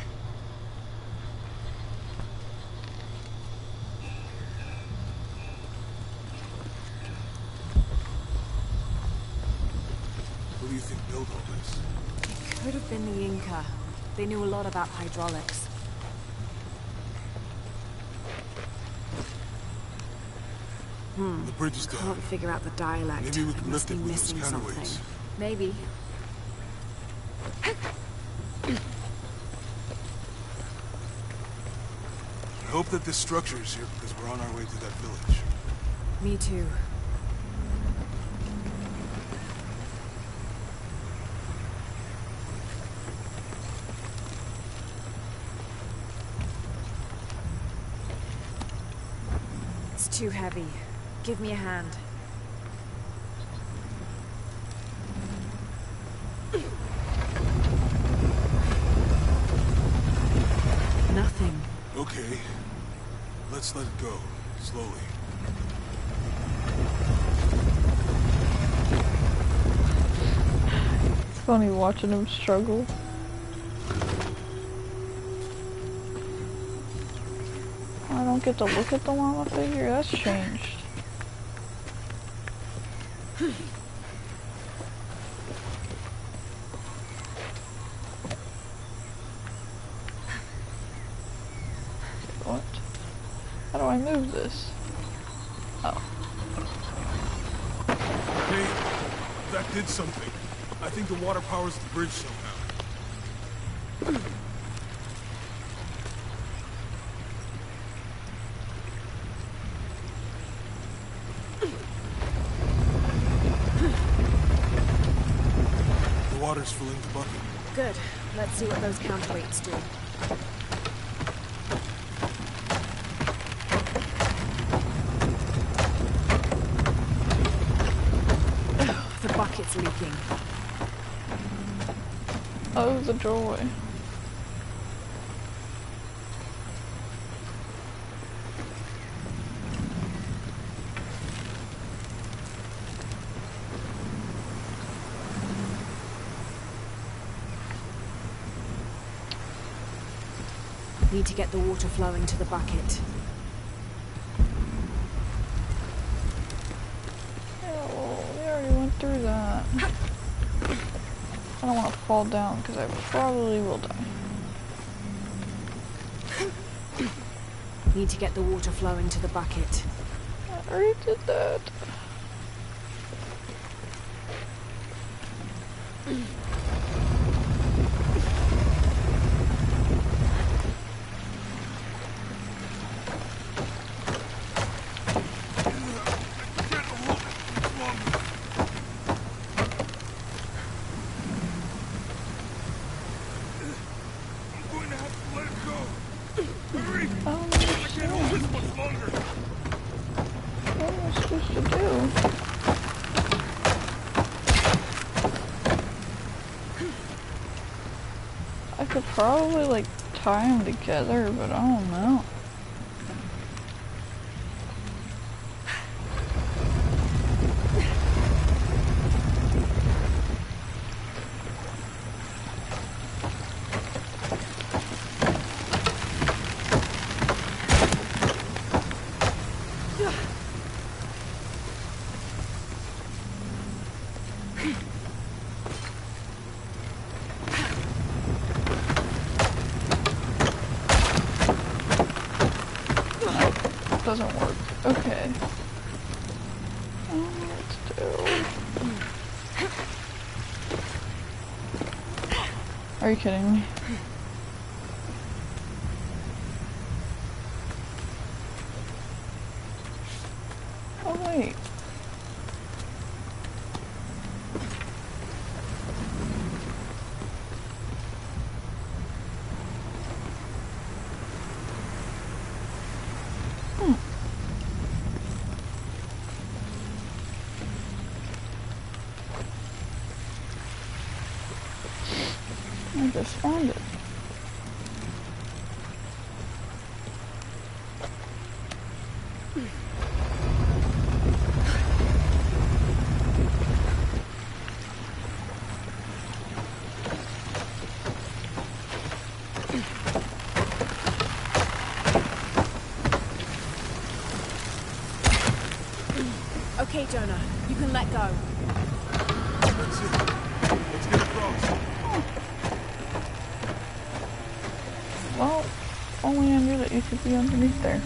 What do you think built all this? It could have been the Inca. They knew a lot about hydraulics. The bridge is down. Can't figure out the dialect. Maybe we can Must lift it be with those missing something. counterweights. Maybe. I hope that this structure is here because we're on our way to that village. Me too. It's too heavy. Give me a hand. Nothing. Okay. Let's let it go. Slowly. It's funny watching him struggle. I don't get to look at the llama figure? That's changed. What? How do I move this? Oh. Hey, that did something. I think the water powers the bridge somehow. The water's filling the bucket. Good. Let's see what those counterweights do. The bucket's leaking. Oh, the doorway. Need to get the water flowing to the bucket. Oh, we already went through that. I don't want to fall down because I probably will die. Need to get the water flowing to the bucket. I already did that. Probably like tie them together, but I don't know. Doesn't work. Okay. Let's do. Are you kidding me? Oh wait. I just found it. Okay, Jonah, you can let go. That's it. Let's get across. Well, only I knew that you could be underneath there.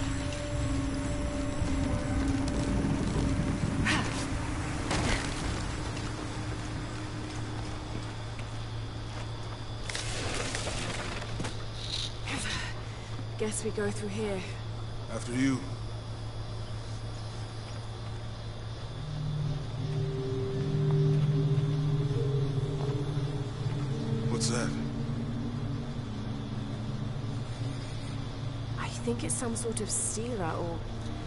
Guess we go through here. After you. What's that? I think it's some sort of sealer or...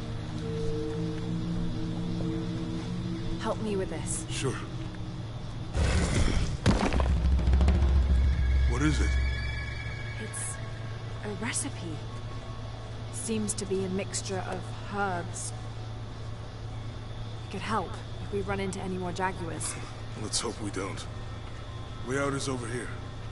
Help me with this. Sure. What is it? It's a recipe. Seems to be a mixture of herbs. It could help if we run into any more jaguars. Let's hope we don't. Way out is over here.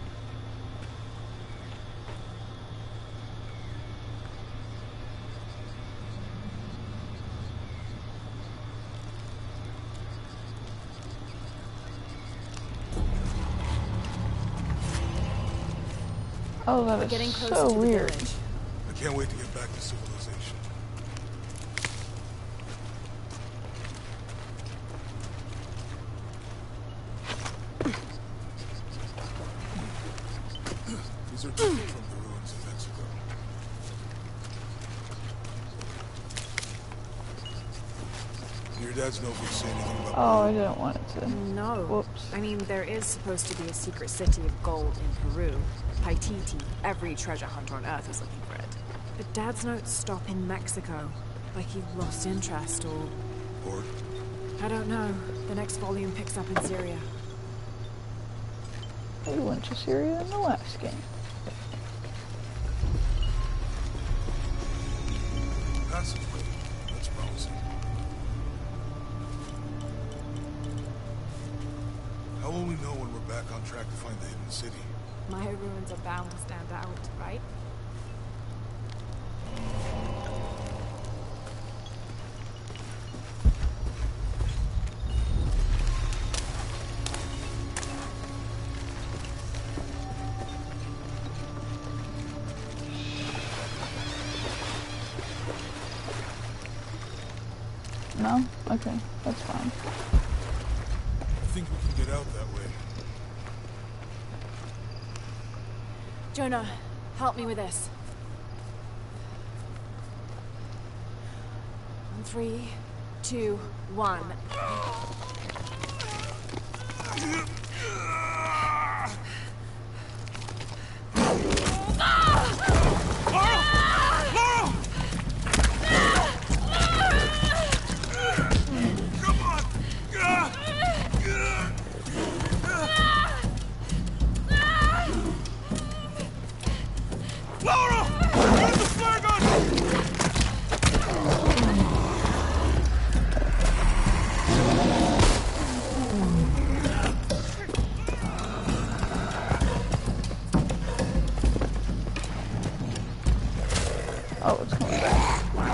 Oh, that is so weird. I can't wait to get back to civilization. These are different from the ruins of Mexico. Your dad's no good say anything about... Oh, I didn't want it to. No. Whoops. I mean, there is supposed to be a secret city of gold in Peru. Paititi. Every treasure hunter on Earth is looking for it. But Dad's notes stop in Mexico. Like he lost interest or... Or? I don't know. The next volume picks up in Syria. We went to Syria in the last game. Passageway. That's promising. How will we know when we're back on track to find the hidden city? My ruins are bound to stand out, right? No? Okay, that's fine. I think we can get out that way. Jonah, help me with this. On 3, 2, 1. Oh, it's coming back.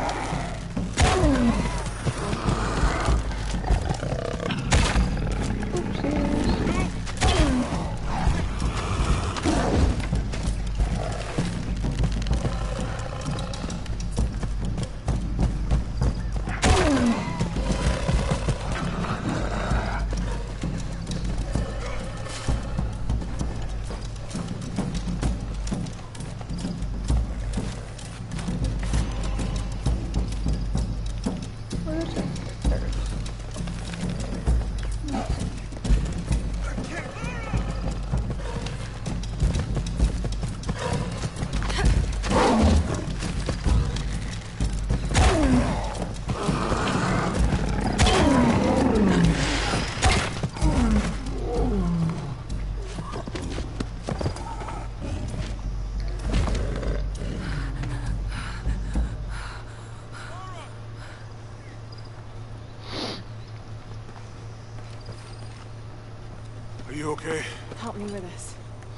Are you okay? Help me with this.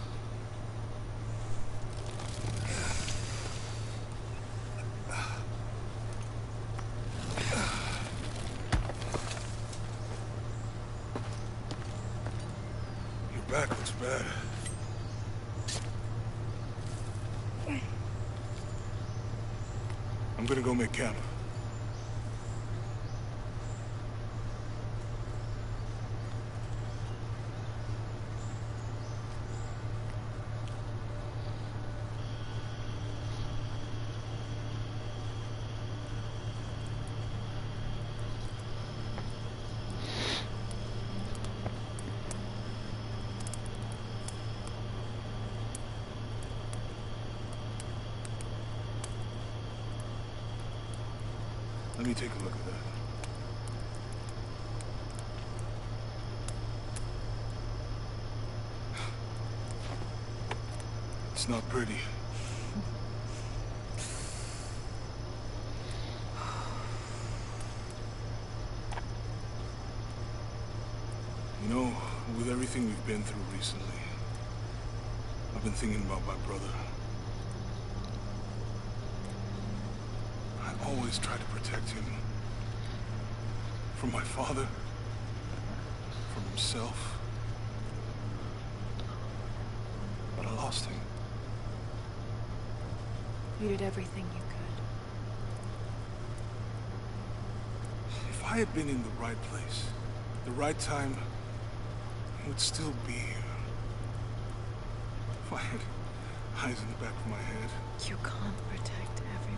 Your back looks bad. I'm gonna go make camp. Let me take a look at that. It's not pretty. You know, with everything we've been through recently, I've been thinking about my brother. I always try to protect him. From my father. From himself. But I lost him. You did everything you could. If I had been in the right place, the right time, I would still be here. If I had eyes in the back of my head. You can't protect everyone.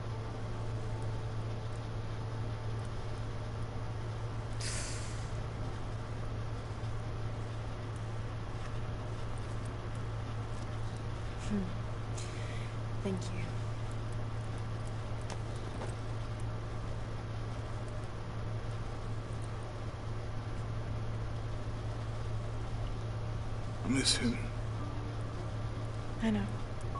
Thank you. I miss him. I know.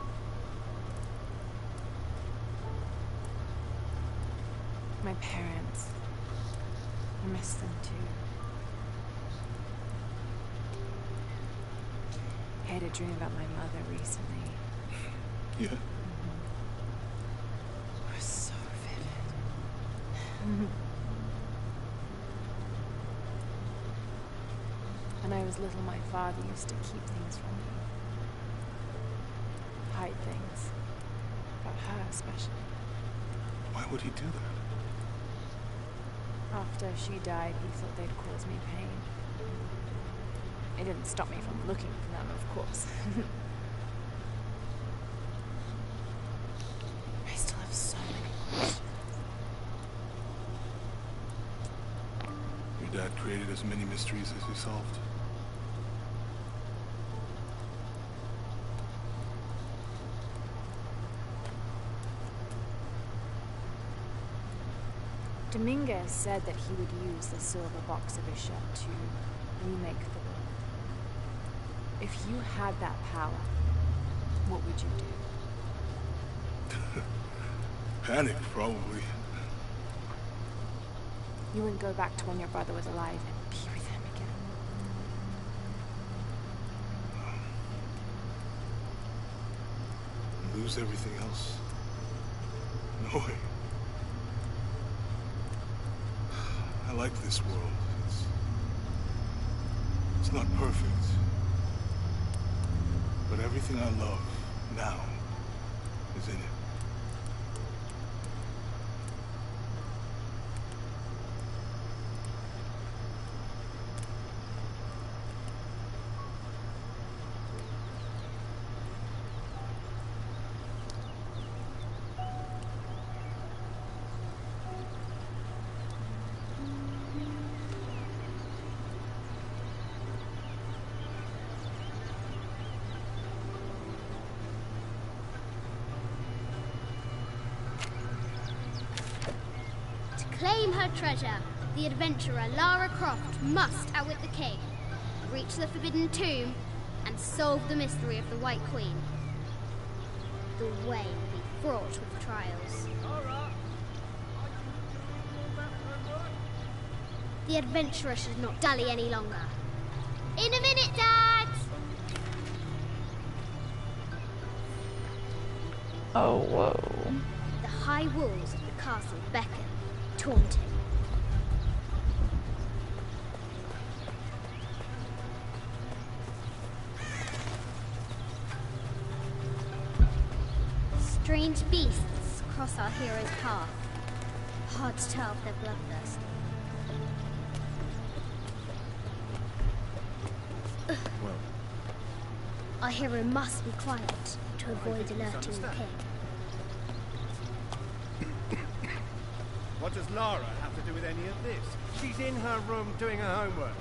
My parents. I miss them too. I had a dream about my mother recently. Yeah? When I was little, my father used to keep things from me. Hide things. About her, especially. Why would he do that? After she died, he thought they'd cause me pain. It didn't stop me from looking for them, of course. I still have so many questions. Your dad created as many mysteries as he solved. Dominguez said that he would use the silver box of Isha to remake the world. If you had that power, what would you do? Panic, probably. You wouldn't go back to when your brother was alive and be with him again. Lose everything else? No way. I like this world. It's not perfect. But everything I love now is in it. Claim her treasure. The adventurer Lara Croft must outwit the king, reach the Forbidden Tomb, and solve the mystery of the White Queen. The way will be fraught with trials. The adventurer should not dally any longer. In a minute, Dad! Oh, whoa. The high walls of the castle beckon, taunting. Strange beasts cross our hero's path. Hard to tell if they're bloodthirsty. Our hero must be quiet to avoid alerting the king. What does Lara have to do with any of this? She's in her room doing her homework.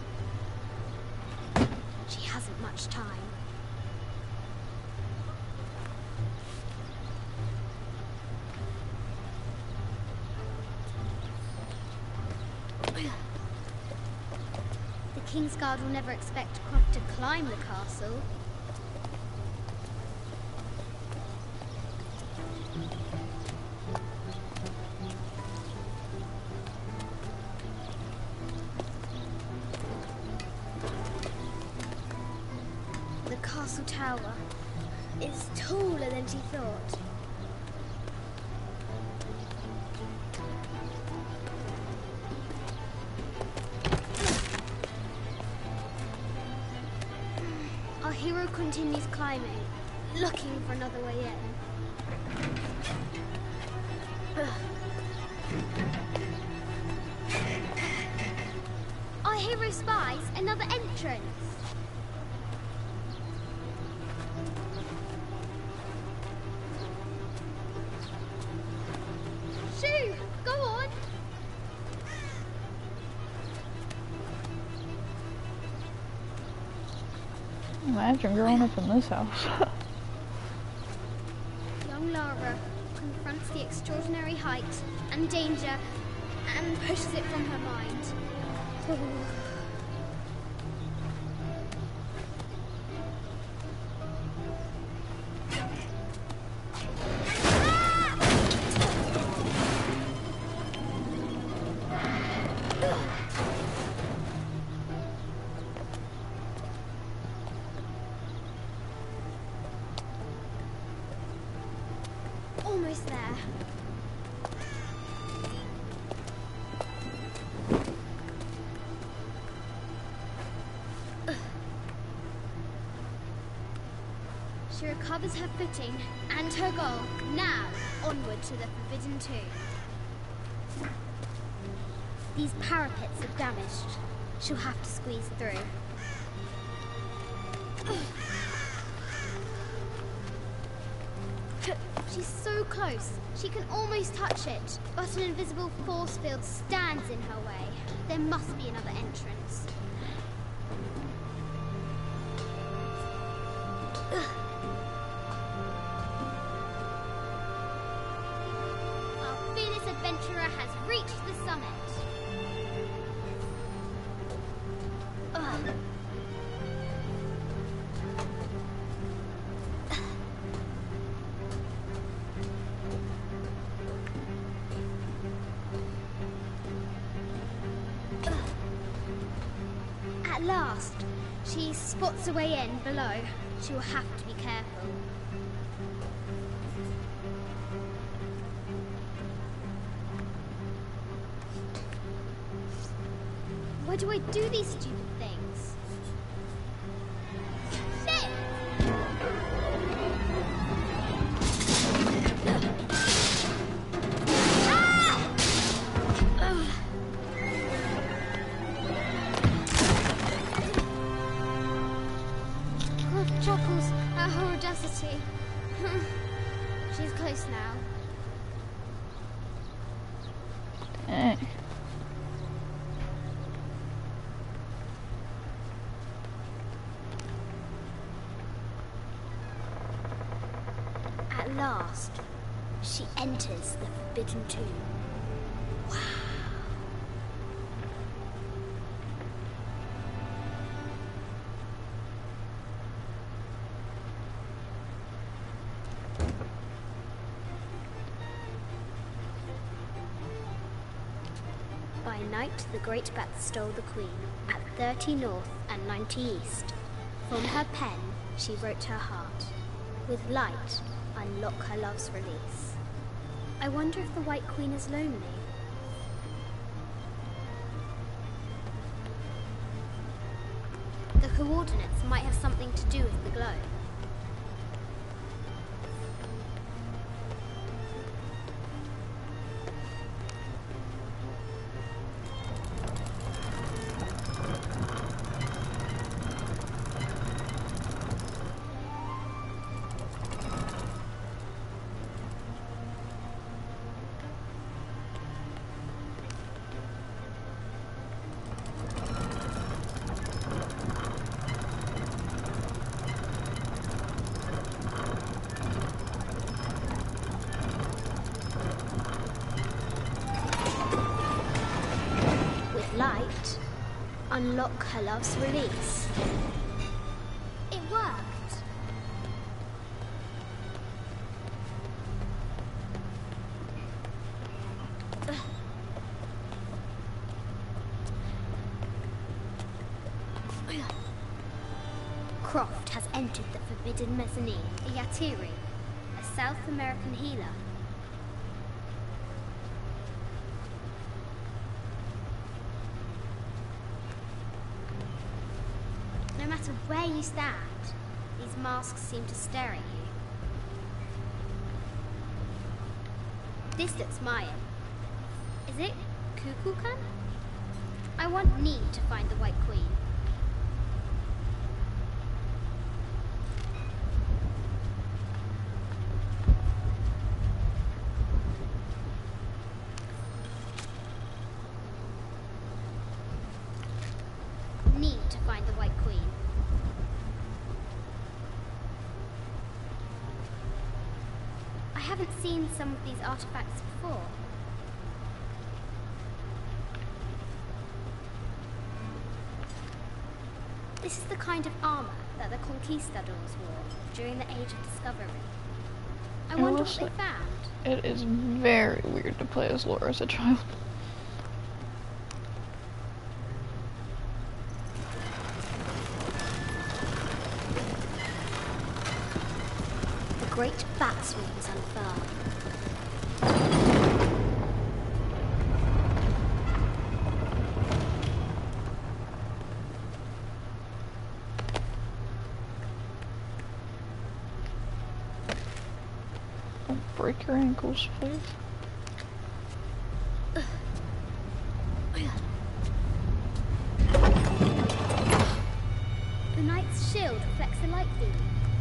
She hasn't much time. The Kingsguard will never expect Croft to climb the castle. The castle tower is taller than she thought. Our hero continues climbing, looking for another way in. Our hero spies another entrance. Shoo! Go on! Imagine growing up in this house. Young Lara confronts the extraordinary height and danger and pushes it from her mind. Almost there. recovers her footing and her goal. Now, onward to the Forbidden Tomb. These parapets are damaged. She'll have to squeeze through. She's so close. She can almost touch it. But an invisible force field stands in her way. There must be another entrance. Our fearless adventurer has reached the summit. At last, she spots a way in below. She will have to be careful. Why do I do these stupid things? Shit! Ah! Ugh. Croft chuckles at her audacity. She's close now. Dang. At last, she enters the Forbidden Tomb. Wow. By night, the great bat stole the queen at 30 north and 90 east. From her pen, she wrote her heart. With light, unlock her love's release. I wonder if the White Queen is lonely. The coordinates might have something to do with the glow. Light, unlock her love's release. It worked. Croft has entered the Forbidden Mezzanine. Yatiri, a South American healer. No matter where you stand, these masks seem to stare at you. This looks Mayan. Is it Kukulkan? I want Need to find the White Queen. Need to find the White Queen. I haven't seen some of these artifacts before. This is the kind of armor that the conquistadors wore during the Age of Discovery. I wonder what they found. It is very weird to play as Laura as a child. The great bat's wings unfurled. Don't break your ankles, please. The knight's shield reflects the light beam.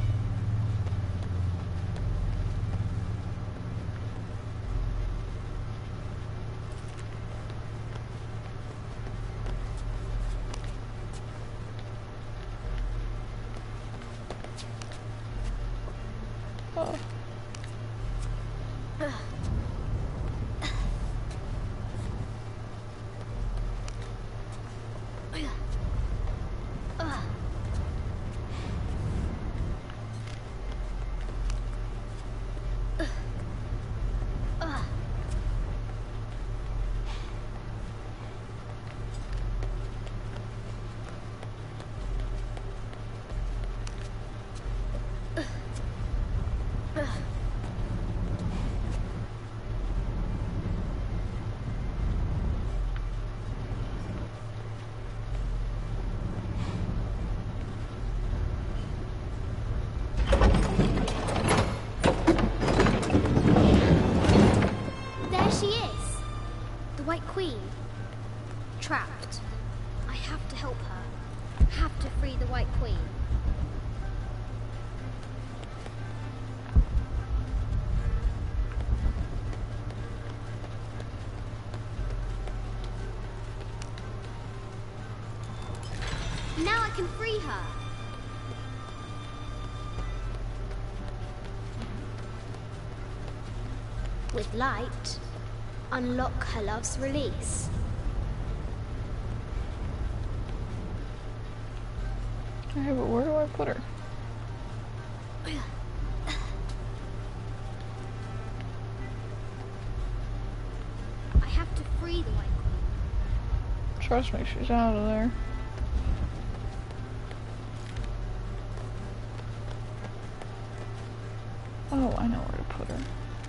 Oh. There she is. The White Queen. Trapped. I have to help her. Have to free the White Queen. Now I can free her. With light, unlock her love's release. Okay, but where do I put her? I have to free the White Queen. Trust me, she's out of there. Oh, I know where to put her.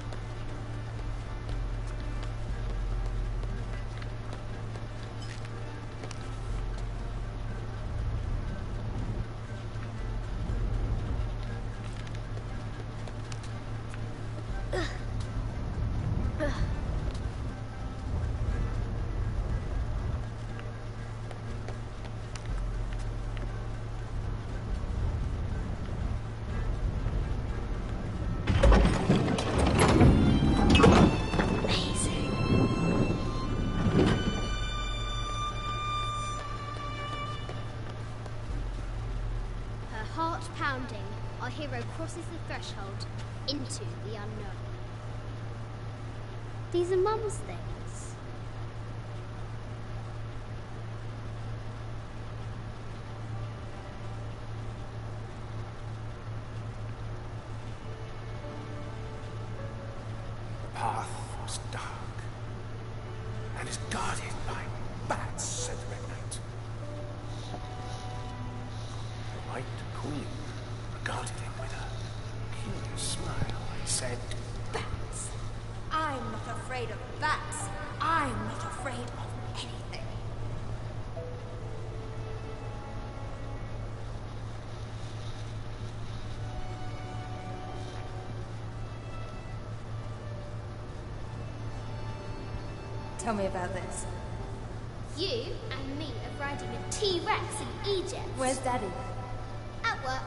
Heart pounding, our hero crosses the threshold into the unknown. These are Mum's things. The path was dark and is guarded by bats, said the Red Knight. The White Queen regarded him with a curious smile and said, Bats. I'm not afraid of bats. I'm not afraid of anything. Tell me about this. You and me are riding a T-Rex in Egypt. Where's Daddy? At work.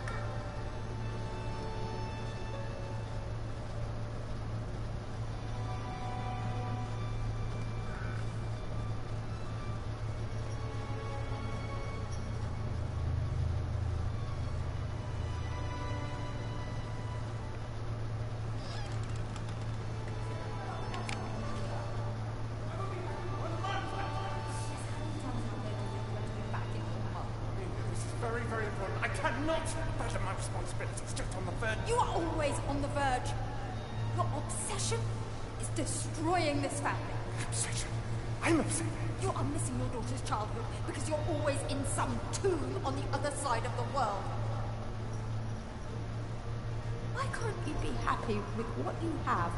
very, very important. I cannot better my responsibilities just on the verge. You are always on the verge. Your obsession is destroying this family. Obsession? I'm obsessed. You are missing your daughter's childhood because you're always in some tomb on the other side of the world. Why can't you be happy with what you have?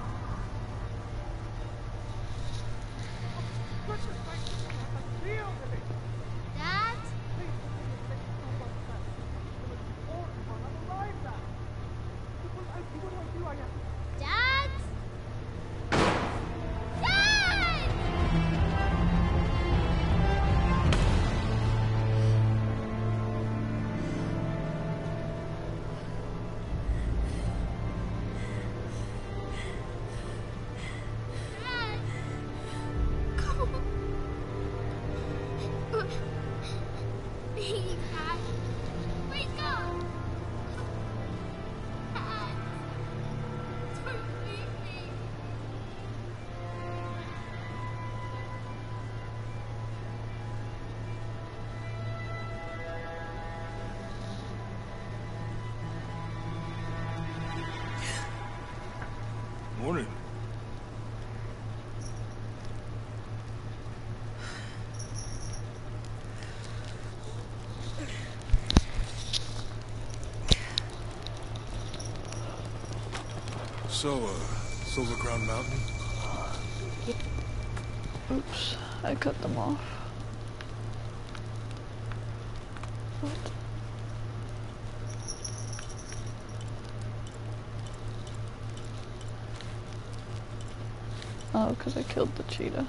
Dad? Dad? So, Silver Crown Mountain? Oops, I cut them off. What? Oh, because I killed the cheetah.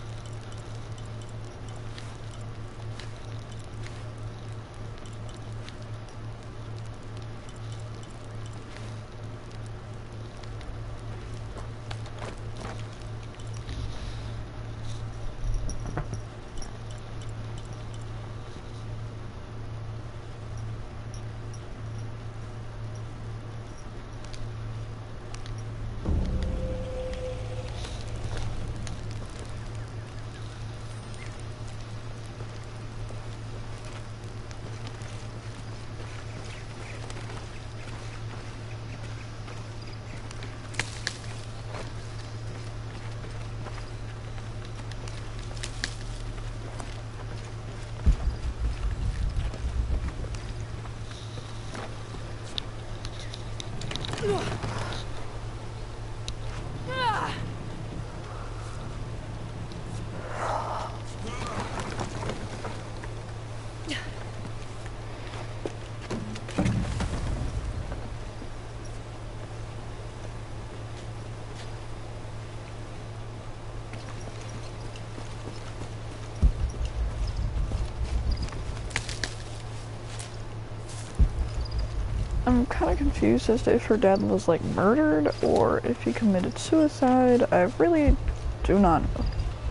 I'm kind of confused as to if her dad was like murdered or if he committed suicide. I really do not know.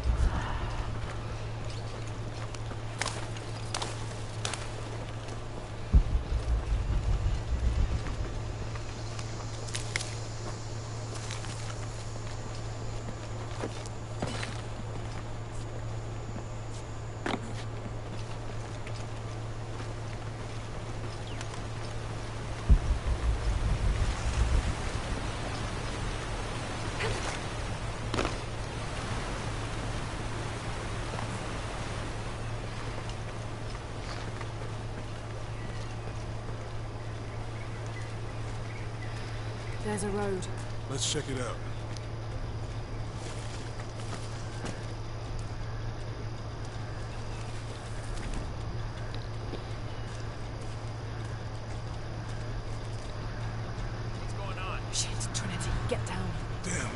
There's a road. Let's check it out. What's going on? Shit, Trinity, get down. Damn.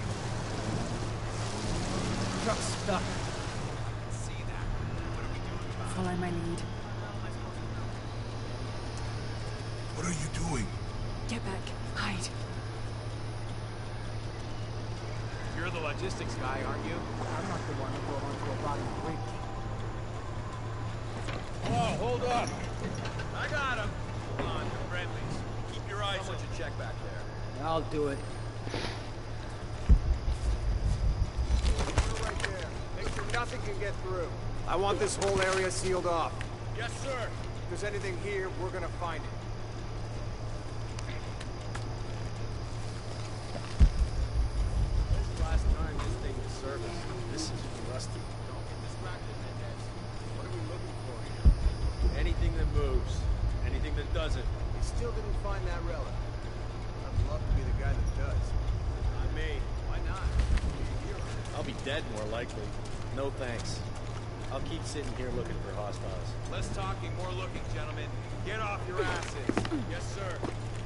Truck's stuck. See that? What are we doing about it? Follow my lead. What are you doing? Get back. Hide. You're the logistics guy, aren't you? I'm not the one who brought onto a body quick. Whoa, hold up. I got him. Hold on, they're friendlies. Keep your eyes on your check back there. I'll do it. Right there. Make sure nothing can get through. I want this whole area sealed off. Yes, sir. If there's anything here, we're gonna find it. When's the last time this thing was serviced? This is rusty. Don't get distracted, Mendez. What are we looking for here? Anything that moves. Anything that doesn't. We still didn't find that relic. I'd love to be the guy that does. Not me. Why not? I'll be dead more likely. No thanks. I'll keep sitting here looking for hostiles. Less talking, more looking, gentlemen. Get off your asses. Yes, sir.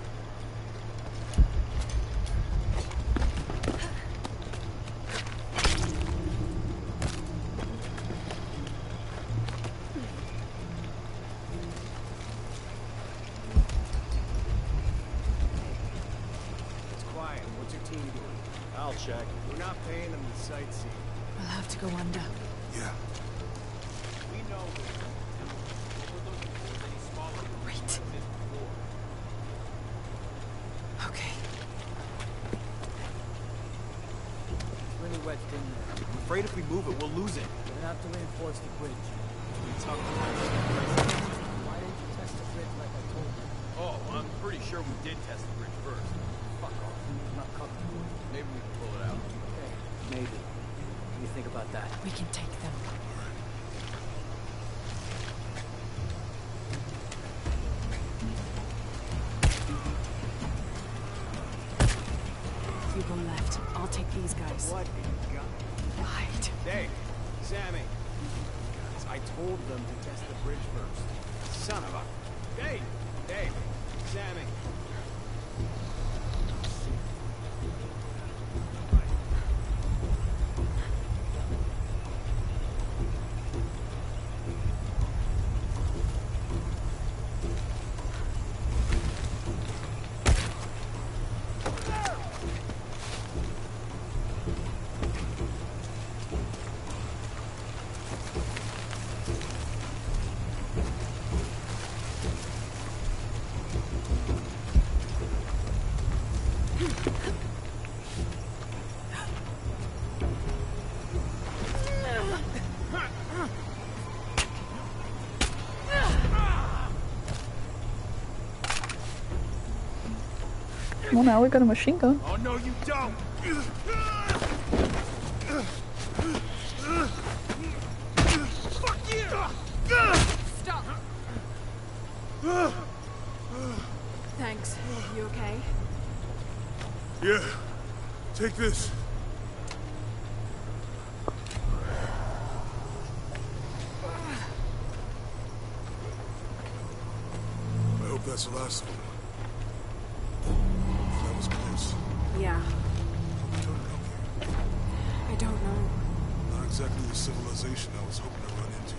It's quiet. What's your team doing? I'll check. We're not paying them to sightsee. We'll have to go under. Yeah. We know this. What we're looking for is any smaller group Wait. like this before. Okay. It's really wedged in there. I'm afraid if we move it, we'll lose it. We're gonna have to reinforce the bridge. We talked Why didn't you test the bridge like I told you? Oh, I'm pretty sure we did test the bridge first. Fuck off. I'm not comfortable. Maybe we can pull it out. Okay, maybe. What do you think about that? We can take them. you go left. I'll take these guys. What have you got? Right. Dave, Sammy. Guys, I told them to test the bridge first. Son of a... Dave, Sammy. Well, now we got a machine gun. Oh, no, you don't! Fuck you! Stop! Thanks. You okay? Yeah. Take this. I hope that's the last one. That was close. Yeah. How did we come here? I don't know. Not exactly the civilization I was hoping to run into.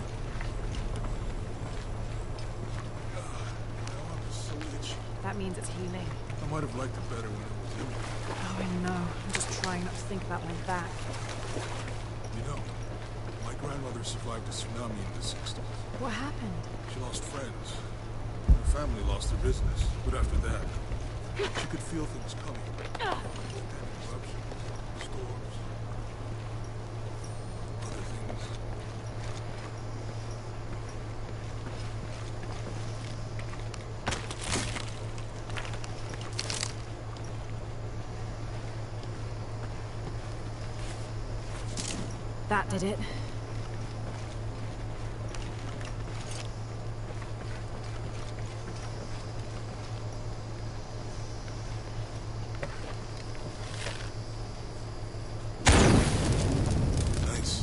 Now I'm just so itchy. That means it's healing. I might have liked it better when it was empty. Oh, I know. I'm just trying not to think about my back. You know, my grandmother survived a tsunami in the 60s. What happened? She lost friends. Her family lost their business. But after that, she could feel things coming. Eruptions, storms, other things. That did it. Nice.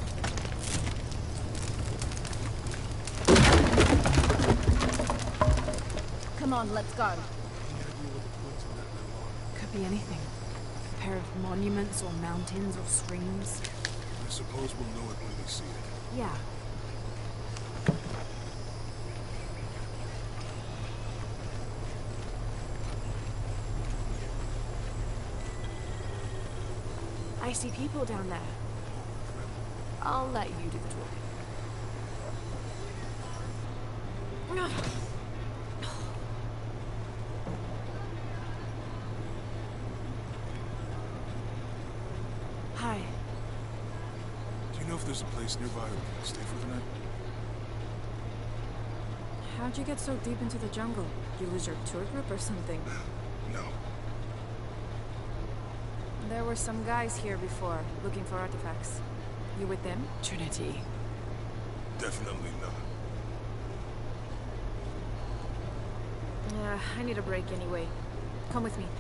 Come on, let's go. Could be anything. A pair of monuments or mountains or streams. I suppose we'll know it when we see it. Yeah. I see people down there. I'll let you do the talking. Hi. Do you know if there's a place nearby we can stay for the night? How'd you get so deep into the jungle? You lose your tour group or something? No. There were some guys here before, looking for artifacts. You with them? Trinity. Definitely not. I need a break anyway. Come with me.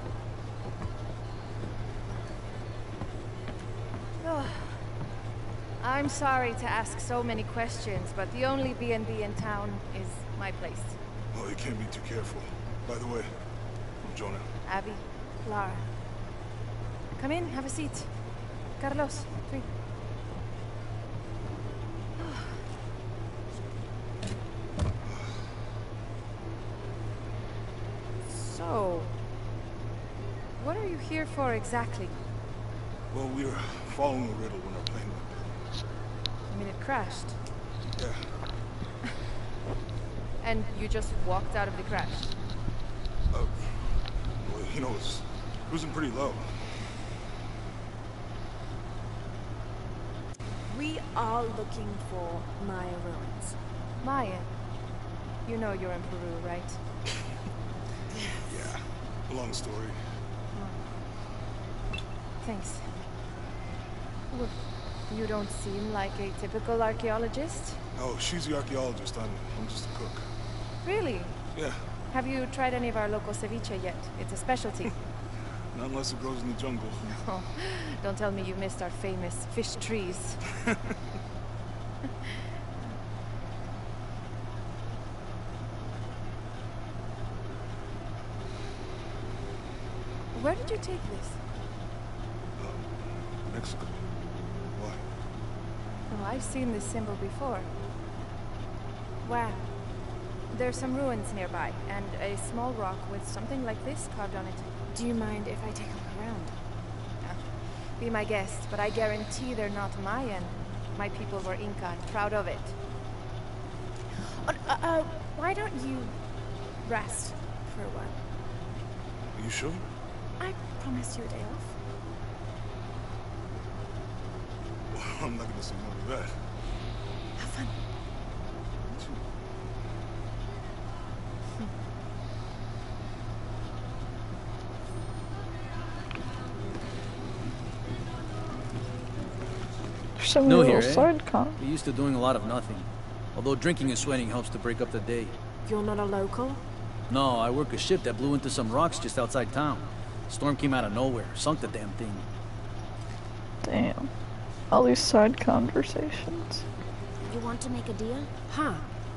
I'm sorry to ask so many questions, but the only B&B in town is my place. Well, you can't be too careful. By the way, I'm Jonah. Abby, Lara. Come in, have a seat. Carlos, 3. So, what are you here for exactly? Well, we were following a riddle when our plane went down. I mean, it crashed. Yeah. And you just walked out of the crash? Well, you know, it's cruising pretty low. We are looking for Maya ruins. Maya? You know you're in Peru, right? Yeah, long story. Thanks. Look, you don't seem like a typical archaeologist. Oh, she's the archaeologist. I'm just a cook. Really? Yeah. Have you tried any of our local ceviche yet? It's a specialty. Not unless it grows in the jungle. Oh, don't tell me you missed our famous fish trees. Where did you take this? Mexico. Why? Oh, I've seen this symbol before. Wow. There's some ruins nearby, and a small rock with something like this carved on it. Do you mind if I take a look around? Be my guest, but I guarantee they're not Mayan. My people were Inca, and proud of it. Why don't you rest for a while? Are you sure? I promised you a day off. Well, I'm not gonna say no to that. Have fun. Some New little here, side con. You're used to doing a lot of nothing. Although drinking and sweating helps to break up the day. You're not a local? No, I work a ship that blew into some rocks just outside town. Storm came out of nowhere, sunk the damn thing. Damn. All these side conversations. You want to make a deal? Huh.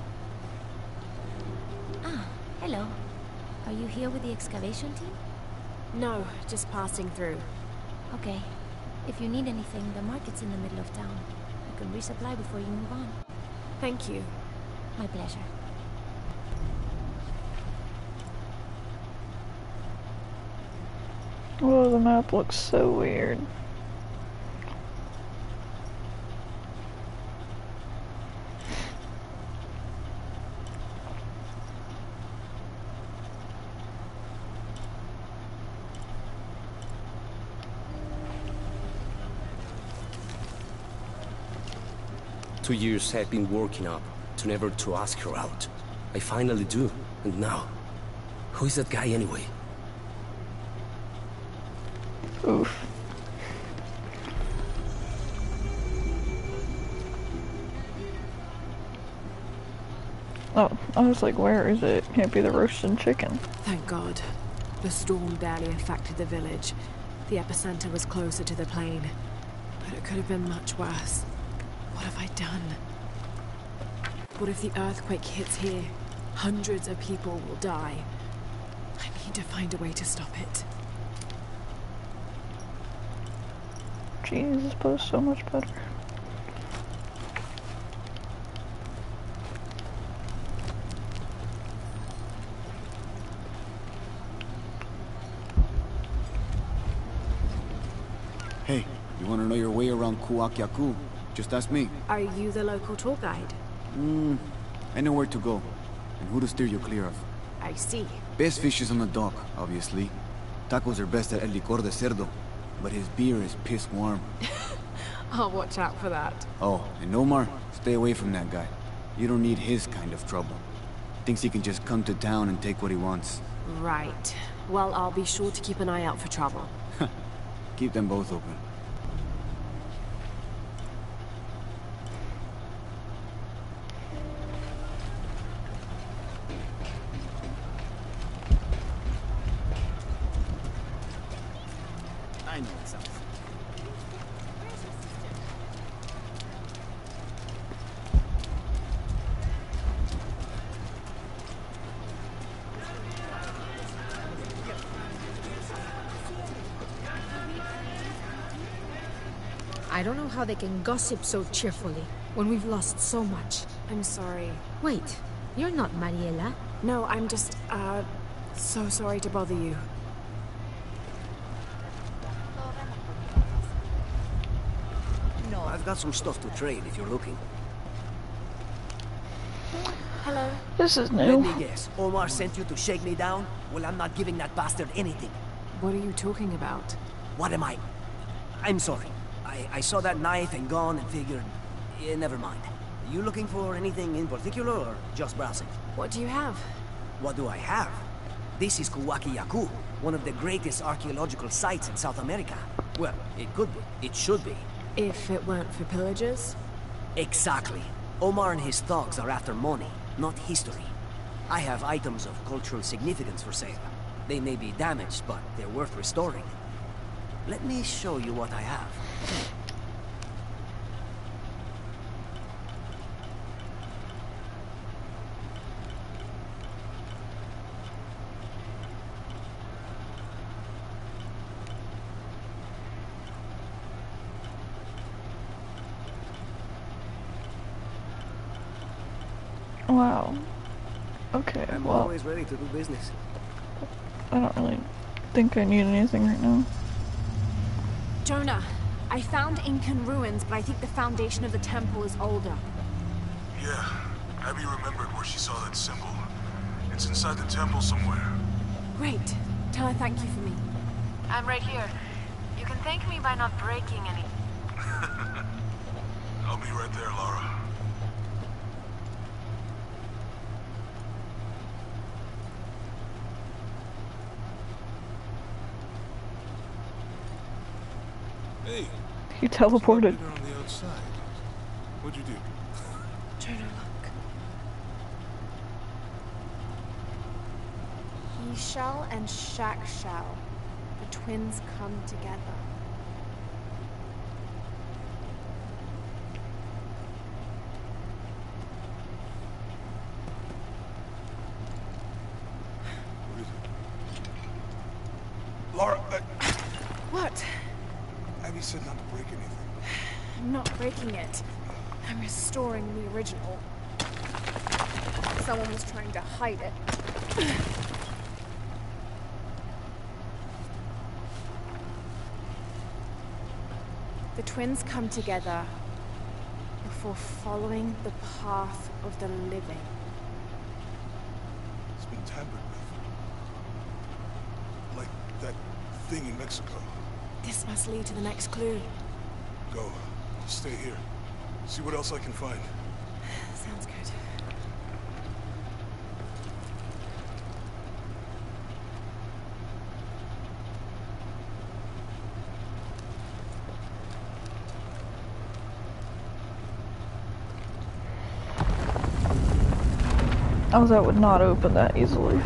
Ah, hello. Are you here with the excavation team? No, just passing through. Okay. If you need anything, the market's in the middle of town. I can resupply before you move on. Thank you. My pleasure. Oh, the map looks so weird. Two years I've been working up to never to ask her out. I finally do, and now, who is that guy anyway? Oof. Oh, I was like, where is it? Can't be the roasted chicken. Thank God. The storm barely affected the village. The epicenter was closer to the plain. But it could have been much worse. What have I done? What if the earthquake hits here? Hundreds of people will die. I need to find a way to stop it. Jeez, this post's so much better. Hey, you want to know your way around Kuakyaku? Just ask me. Are you the local tour guide? I know where to go, and who to steer you clear of. I see. Best fish is on the dock, obviously. Tacos are best at El Licor de Cerdo, but his beer is piss warm. I'll watch out for that. Oh, and Omar, stay away from that guy. You don't need his kind of trouble. Thinks he can just come to town and take what he wants. Right. Well, I'll be sure to keep an eye out for trouble. Keep them both open. I know it sounds. I don't know how they can gossip so cheerfully when we've lost so much. I'm sorry. Wait, you're not Mariela. No, I'm just, so sorry to bother you. No, I've got some stuff to trade if you're looking. Hello. This is Let new. me guess. Omar sent you to shake me down? Well, I'm not giving that bastard anything. What are you talking about? What am I? I'm sorry. I saw that knife and gun and figured... never mind. You looking for anything in particular or just browsing? What do you have? What do I have? This is Kuwaki-Yaku, one of the greatest archaeological sites in South America. Well, it could be. It should be. If it weren't for pillagers? Exactly. Omar and his thugs are after money, not history. I have items of cultural significance for sale. They may be damaged, but they're worth restoring. Let me show you what I have. Wow. Okay, I'm well, always ready to do business. I don't really think I need anything right now. Jonah, I found Incan ruins, but I think the foundation of the temple is older. Yeah, Abby remembered where she saw that symbol. It's inside the temple somewhere. Great. Tell her thank you for me. I'm right here. You can thank me by not breaking any. I'll be right there, Lara. Hey. He teleported. On the outside. What'd you do? Jonah, look. He shall and Shack shall. The twins come together. What is it? Lara, What? Abby said not to break anything. I'm not breaking it. I'm restoring the original. Someone was trying to hide it. The twins come together before following the path of the living. It's been tampered with. Like that thing in Mexico. This must lead to the next clue. Go. I'll stay here. See what else I can find. Sounds good. Oh, that would not open that easily.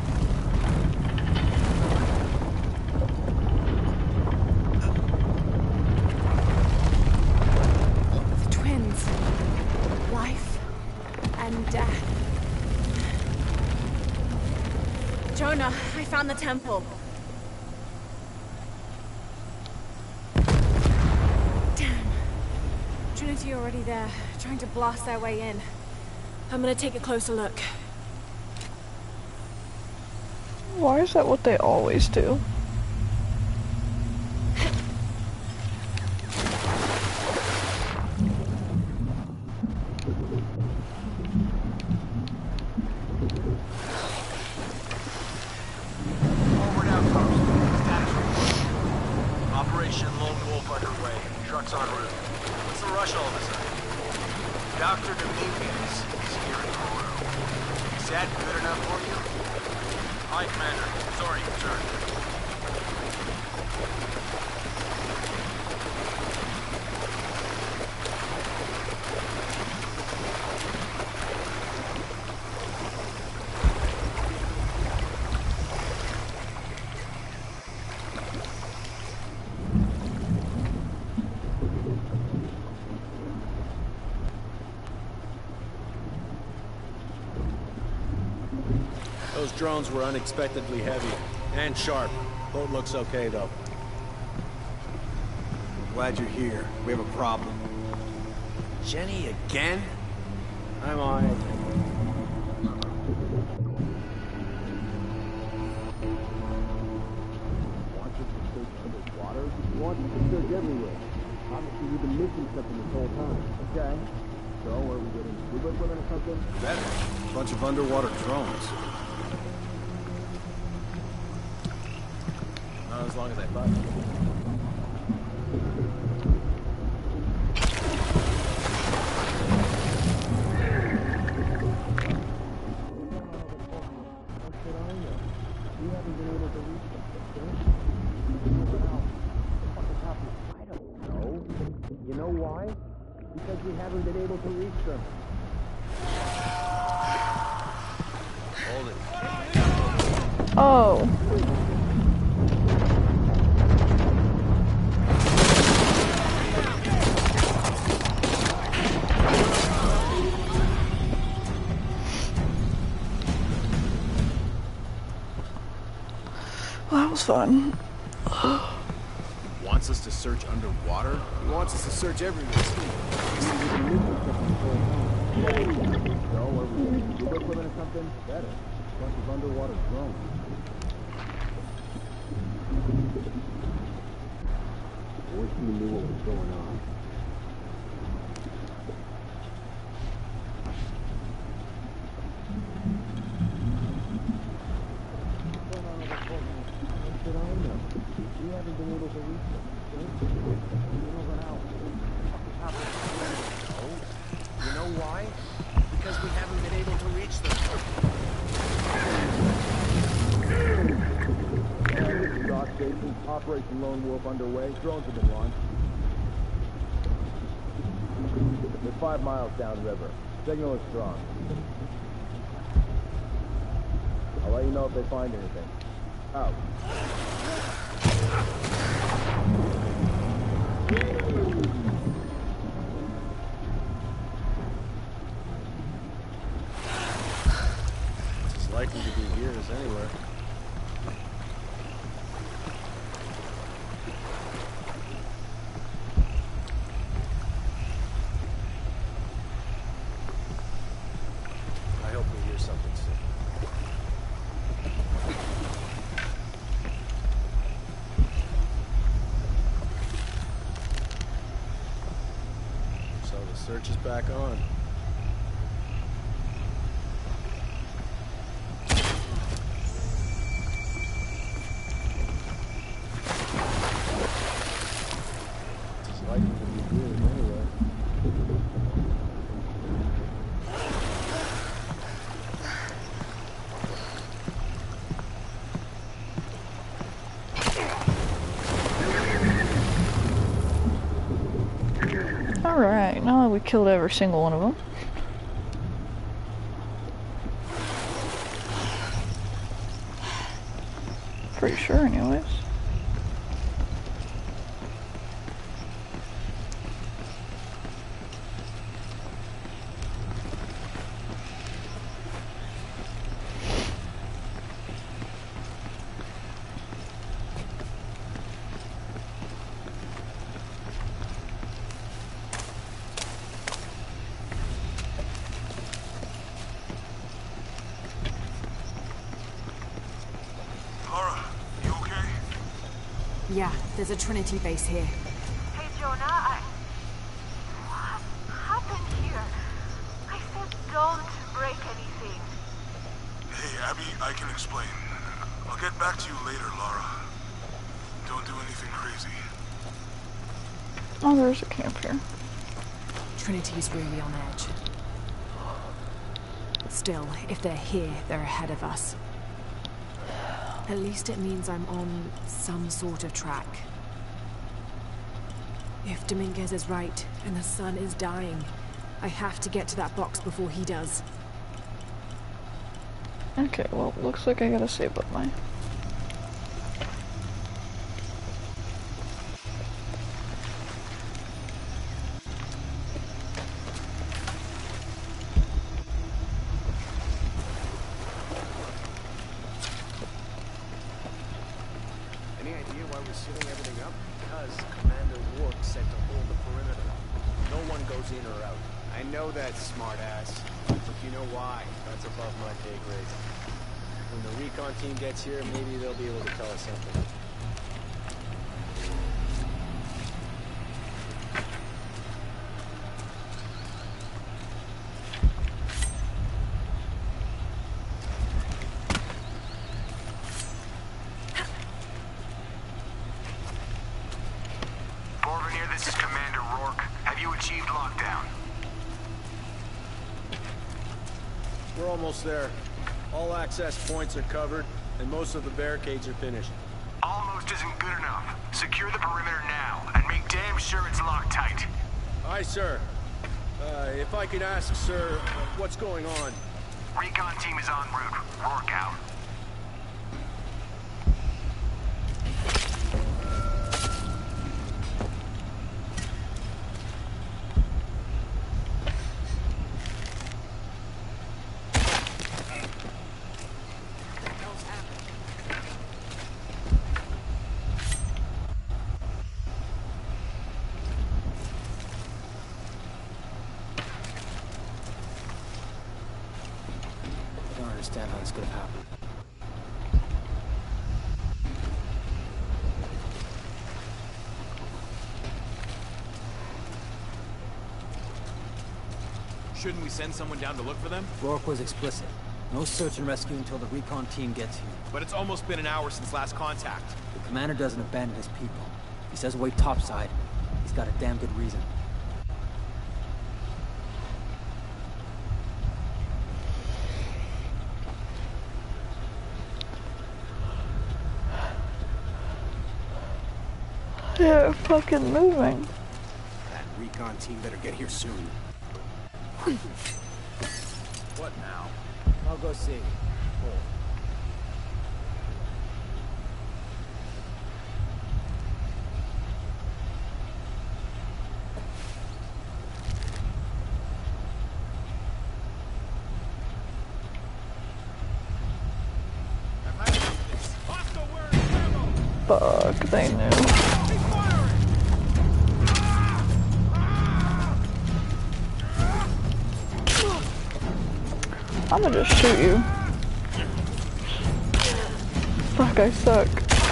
The twins. Life and death. Jonah, I found the temple. Damn. Trinity already there, trying to blast their way in. I'm gonna take a closer look. Why is that what they always do? Forward outpost. Status report. Operation Lone Wolf underway. Trucks en route. What's the rush all of a sudden? Dr. Dominguez is here in Peru. Is that good enough for you? Hi, Commander. Sorry, sir. Those drones were unexpectedly heavy and sharp. Boat looks okay, though. Glad you're here. We have a problem. Jenny again? I'm on it. Watches the search underwater. Watches the search everywhere. Obviously, we've been missing something this whole time. Okay. So, are we getting scuba equipment or something? Better. Bunch of underwater drones. Not as long as I thought. You know why? Because we haven't been able to reach them. Hold it. Oh. fun. Wants us to search underwater? He wants us to search everywhere. So, are we getting good equipment or something? Better. A bunch of underwater drones. I wish we knew what was going on. We haven't been able to reach them. You know why? Because we haven't been able to reach them. Dock station, Operation Lone Wolf underway. Drones have been launched. We're 5 miles downriver. Signal is strong. I'll let you know if they find anything. Out. It's as likely to be here as anywhere. I hope we hear something soon. So the search is back on. It's likely to be here anyway. Alright, now that we killed every single one of them. Pretty sure, anyways. Yeah, there's a Trinity base here. Hey, Jonah, what happened here? I said don't break anything. Hey, Abby, I can explain. I'll get back to you later, Lara. Don't do anything crazy. Oh, there's a camp here. Trinity's really on edge. Still, if they're here, they're ahead of us. At least it means I'm on some sort of track. If Dominguez is right, and the sun is dying, I have to get to that box before he does. Okay, well, looks like I gotta save up my... Any idea why we're sealing everything up? Because Commander Rourke said to hold the perimeter. No one goes in or out. I know that, smartass. But you know why? That's above my pay grade. When the recon team gets here, maybe they'll be able to tell us something. Borvenier, this is Commander Rourke. Have you achieved lockdown? We're almost there. All access points are covered, and most of the barricades are finished. Almost isn't good enough. Secure the perimeter now, and make damn sure it's locked tight. Aye, sir. If I could ask, sir, what's going on? Recon team is en route. Rourke out. understand how this could have happened. Shouldn't we send someone down to look for them? Rourke was explicit. No search and rescue until the recon team gets here. But it's almost been an hour since last contact. The commander doesn't abandon his people. If he says wait topside, he's got a damn good reason. They're fucking moving. That recon team better get here soon. What now? I'll go see. Fuck, they knew. I'm gonna just shoot you. Fuck, I suck.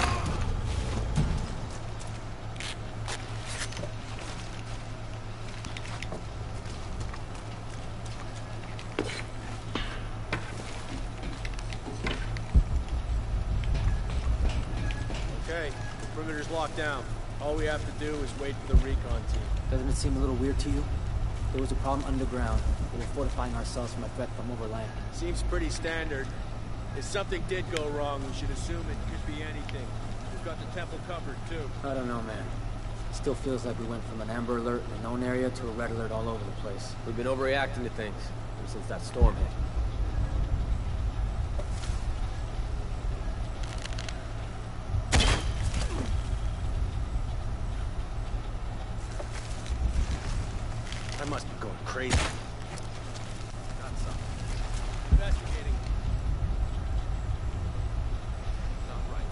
Okay, the perimeter's locked down. All we have to do is wait for the recon team. Doesn't it seem a little weird to you? There was a problem underground, but we're fortifying ourselves from a threat from overland. Seems pretty standard. If something did go wrong, we should assume it could be anything. We've got the temple covered, too. I don't know, man. It still feels like we went from an amber alert in a known area to a red alert all over the place. We've been overreacting to things ever since that storm hit. I must be going crazy. Got something. Investigating. Not right.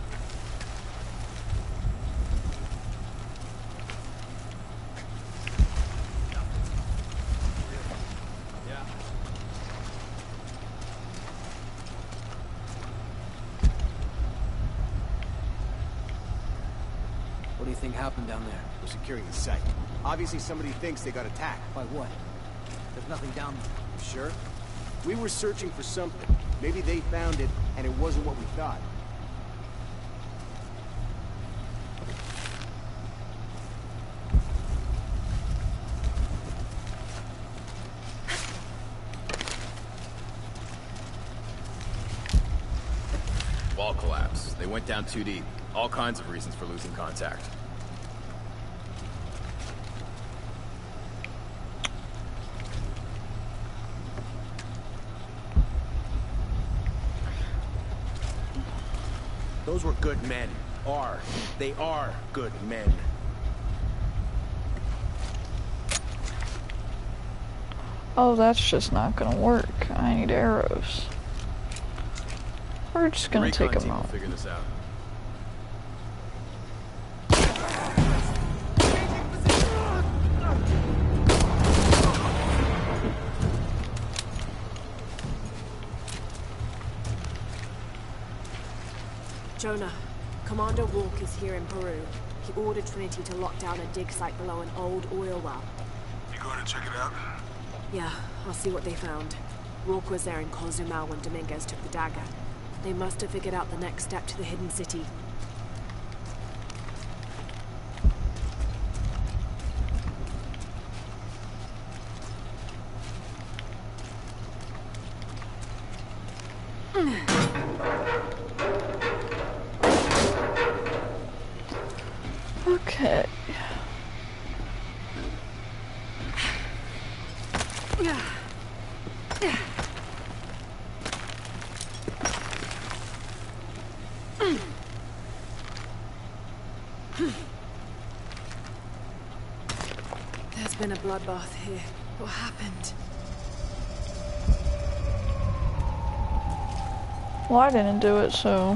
Yeah. What do you think happened down there? We're securing the site. Obviously somebody thinks they got attacked. By what? There's nothing down there. You sure? We were searching for something. Maybe they found it, and it wasn't what we thought. Wall collapse. They went down too deep. All kinds of reasons for losing contact. Those were good men. They are good men. Oh, that's just not gonna work. I need arrows. We're just gonna take them out. Figure this out. Jonah, Commander Rourke is here in Peru. He ordered Trinity to lock down a dig site below an old oil well. You going to check it out? Yeah, I'll see what they found. Rourke was there in Cozumel when Dominguez took the dagger. They must have figured out the next step to the hidden city. Okay. There's been a bloodbath here. What happened? Well, I didn't do it, so...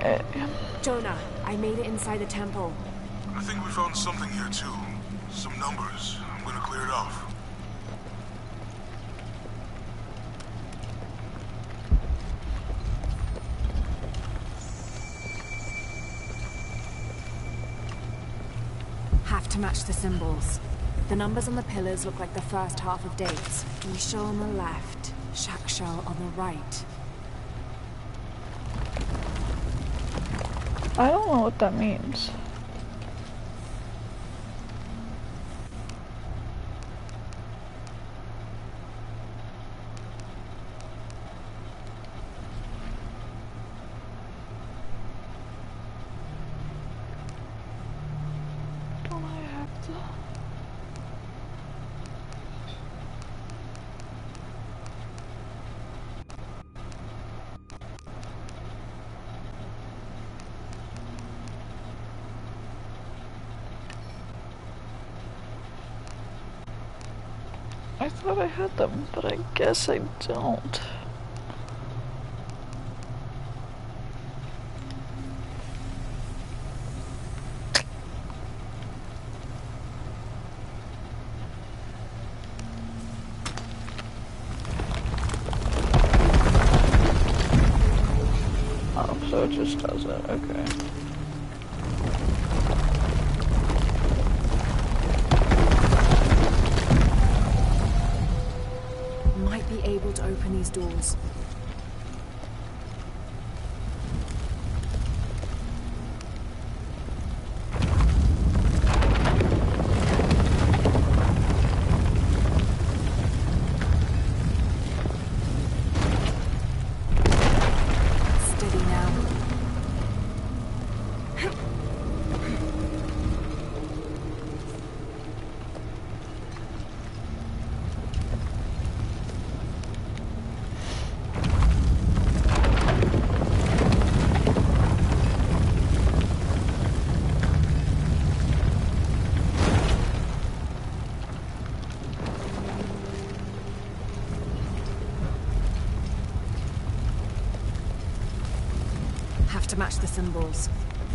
Okay. Jonah, I made it inside the temple. I think we found something here too. Some numbers. I'm gonna clear it off. Have to match the symbols. The numbers on the pillars look like the first half of dates. Isha on the left, Shakshal on the right. I don't know what that means. Don't I have to? I thought I had them, but I guess I don't. Oh, so it just does it, okay. Might be able to open these doors. Steady now. Have to match the symbols.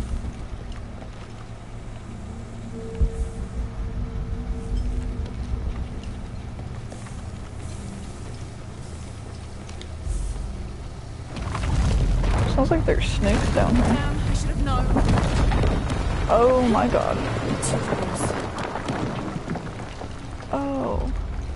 Sounds like there's snakes down here. I should have known. Oh my god. Oh.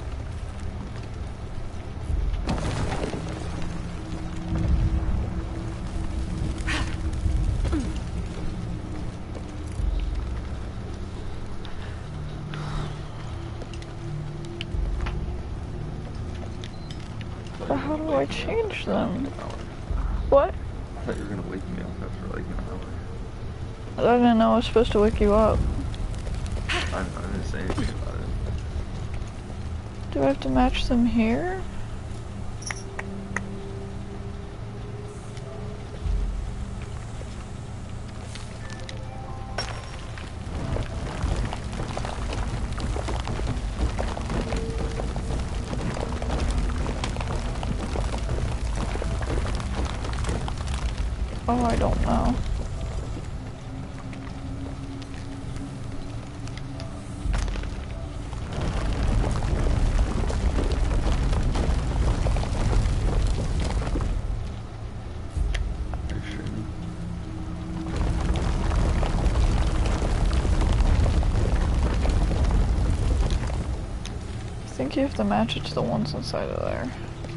But how do I change them? What? I thought you were gonna wake me up after like an hour. I didn't know I was supposed to wake you up. I didn't say anything about it. Do I have to match them here? Oh, I don't know. I think you have to match it to the ones inside of there.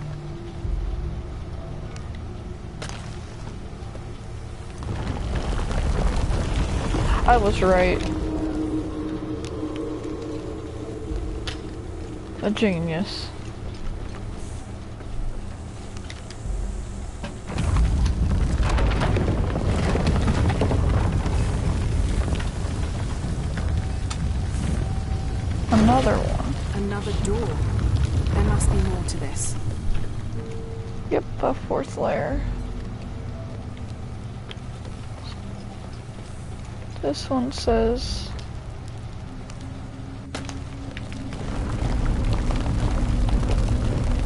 I was right. A genius. Another one. Another door. There must be more to this. Yep, a fourth layer. This one says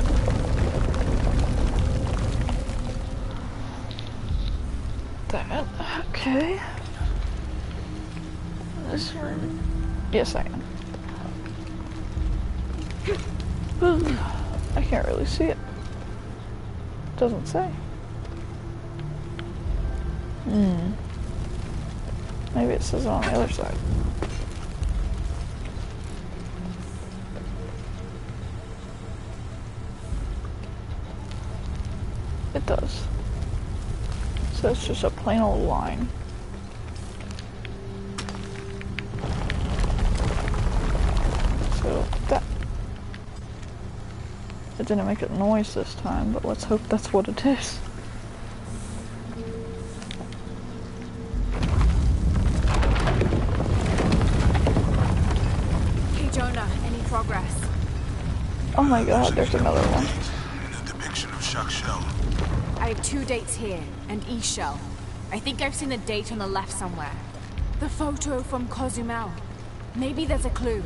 that. Okay. This room. Yes, I am. I can't really see it. Doesn't say. Maybe it says it on the other side. It does. So it's just a plain old line. So that. It didn't make a noise this time, but let's hope that's what it is. Hey Jonah, any progress? Oh my god, there's another one. And a depiction of Shakshel. I have 2 dates here, and Ishel. I think I've seen a date on the left somewhere. The photo from Cozumel. Maybe there's a clue.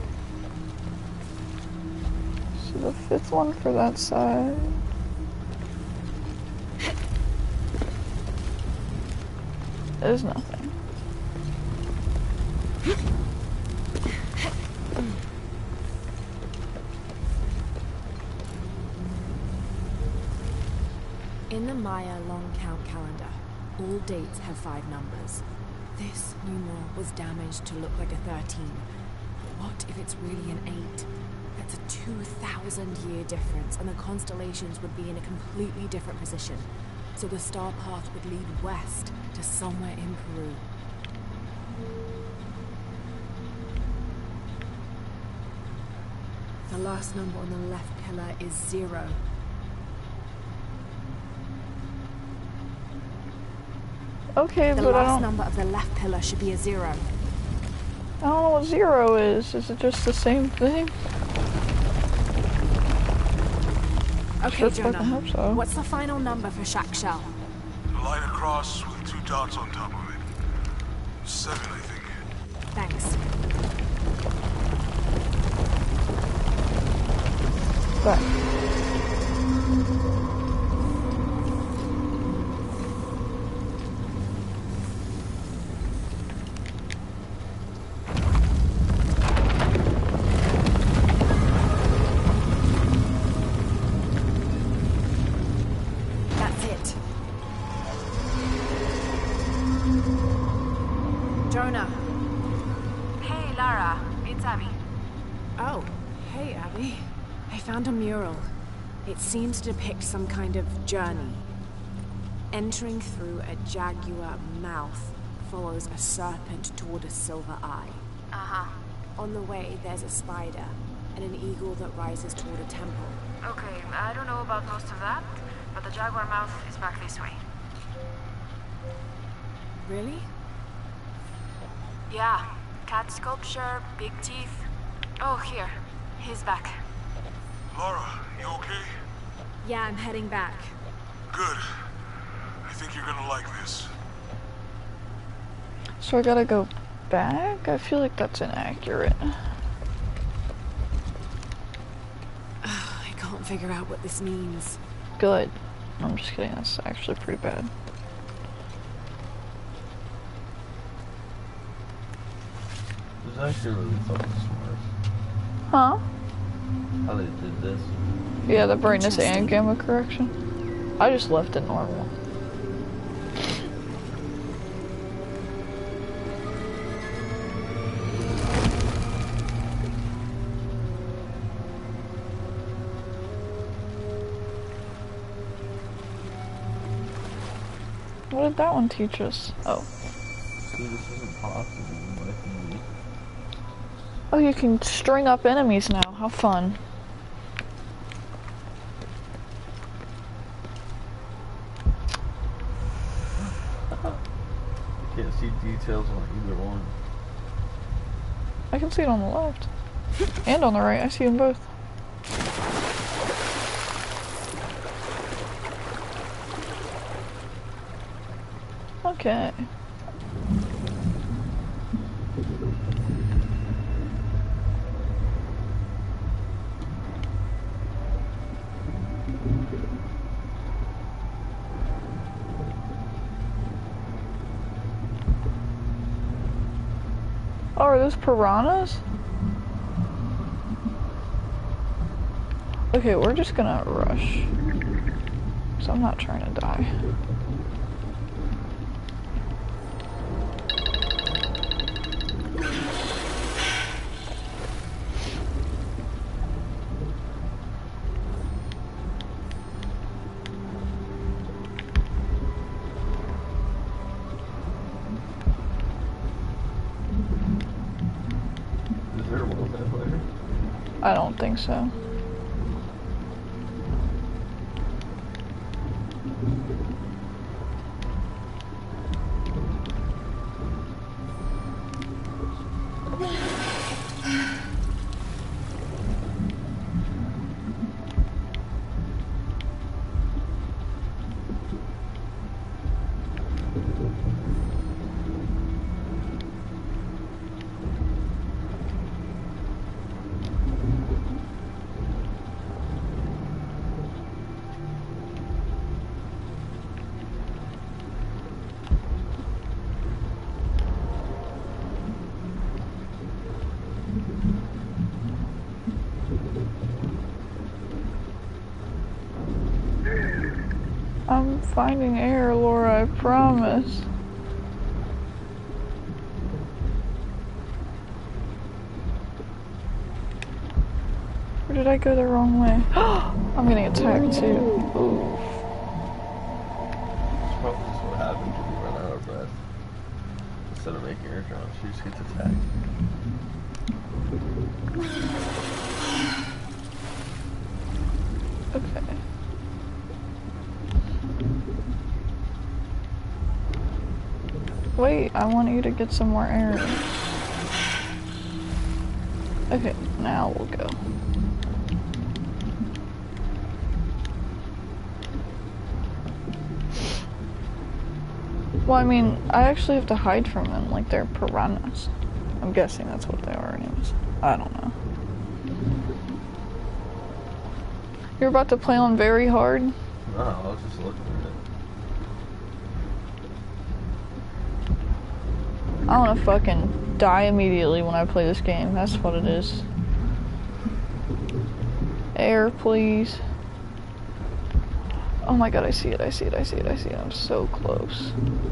So the 5th one for that side. There's nothing. In the Maya long count calendar, all dates have 5 numbers. This numeral was damaged to look like a 13. But what if it's really an 8? That's a 2,000-year difference, and the constellations would be in a completely different position. So the star path would lead west to somewhere in Peru. The last number on the left pillar is 0. Okay, the but I last don't... number of the left pillar should be a 0. I don't know what 0 is. Is it just the same thing? Okay, Sure, Jonah. hope so. What's the final number for Shakshel? A line across with 2 dots on top of it. 7, I think. Thanks. Back. Jonah. Hey, Lara. It's Abby. Oh, hey, Abby. I found a mural. It seems to depict some kind of journey. Entering through a jaguar mouth follows a serpent toward a silver eye. Uh-huh. On the way, there's a spider and an eagle that rises toward a temple. Okay, I don't know about most of that, but the jaguar mouth is back this way. Really? Yeah. Cat sculpture, big teeth. Oh, here. He's back. Lara, you okay? Yeah, I'm heading back. Good. I think you're gonna like this. So I gotta go back? I feel like that's inaccurate. I can't figure out what this means. Good. I'm just kidding, that's actually pretty bad. It's actually really fucking smart. Huh? How they did this. Yeah, the brightness and gamma correction. I just left it normal. What did that one teach us? Oh. See, this isn't possible. Oh, you can string up enemies now. How fun. You can't see details on either one. I can see it on the left. And on the right. I see them both. Okay. are those piranhas? Okay, we're just gonna rush. So I'm not trying to die. Is there a multiplayer? I don't think so. I'm finding air, Laura, I promise. Or did I go the wrong way? I'm getting attacked too. Ooh. It's probably just what happens when you run out of breath. Instead of making her drown, she just gets attacked. Okay. Wait, I want you to get some more air. Okay, now we'll go. Well, I mean, I actually have to hide from them, like they're piranhas. I'm guessing that's what they are anyways. I don't know. You're about to play on very hard? No, I was just looking at it. I wanna fucking die immediately when I play this game. That's what it is. Air, please. Oh my god, I see it, I see it, I see it, I see it. I'm so close.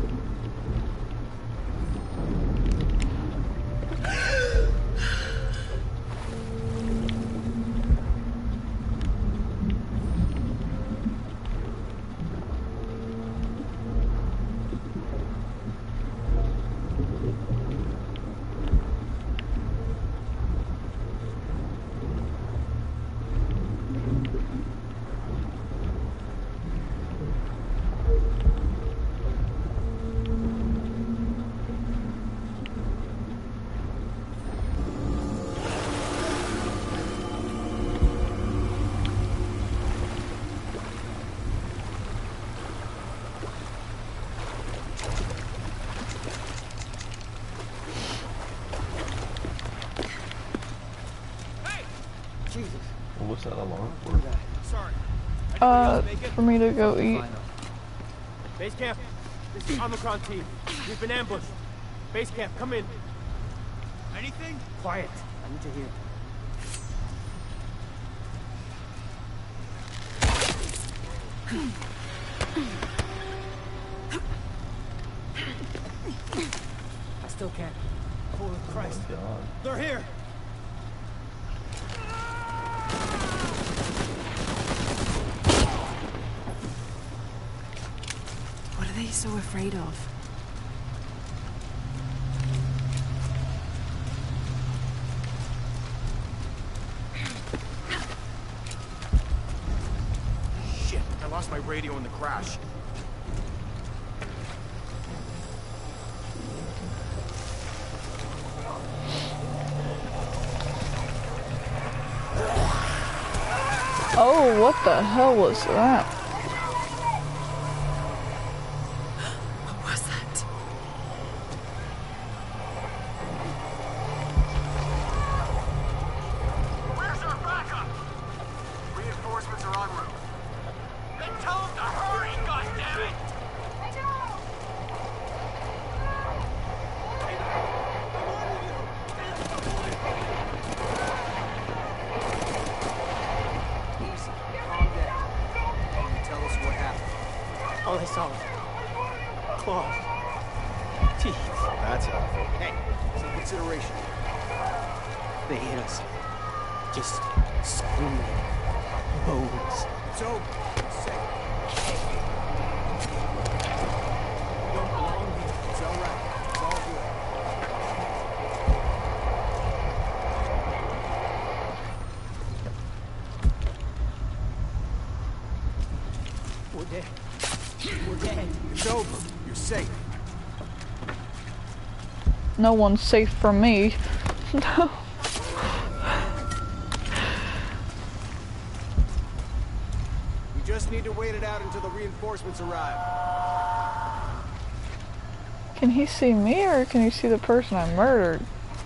Well, what's that alarm for? Sorry. For me to go eat. Base camp, this is Omicron team. We've been ambushed. Base camp, come in. Anything? Quiet. I need to hear. I still can't. Holy Christ. Oh my God. They're here. What are they so afraid of? Shit, I lost my radio in the crash. Oh, what the hell was that? What was that? Where's our backup? Reinforcements are en route. Then tell them to hurry, goddammit! Solid. Claws. Teeth. That's helpful. Hey, some consideration. They hit us. Just screaming. Bones. It's over. It's safe. You don't belong here. It's all right. It's all good. We're dead. We're dead. It's over. You're safe. No one's safe from me. No. We just need to wait it out until the reinforcements arrive. Can he see me or can he see the person I murdered?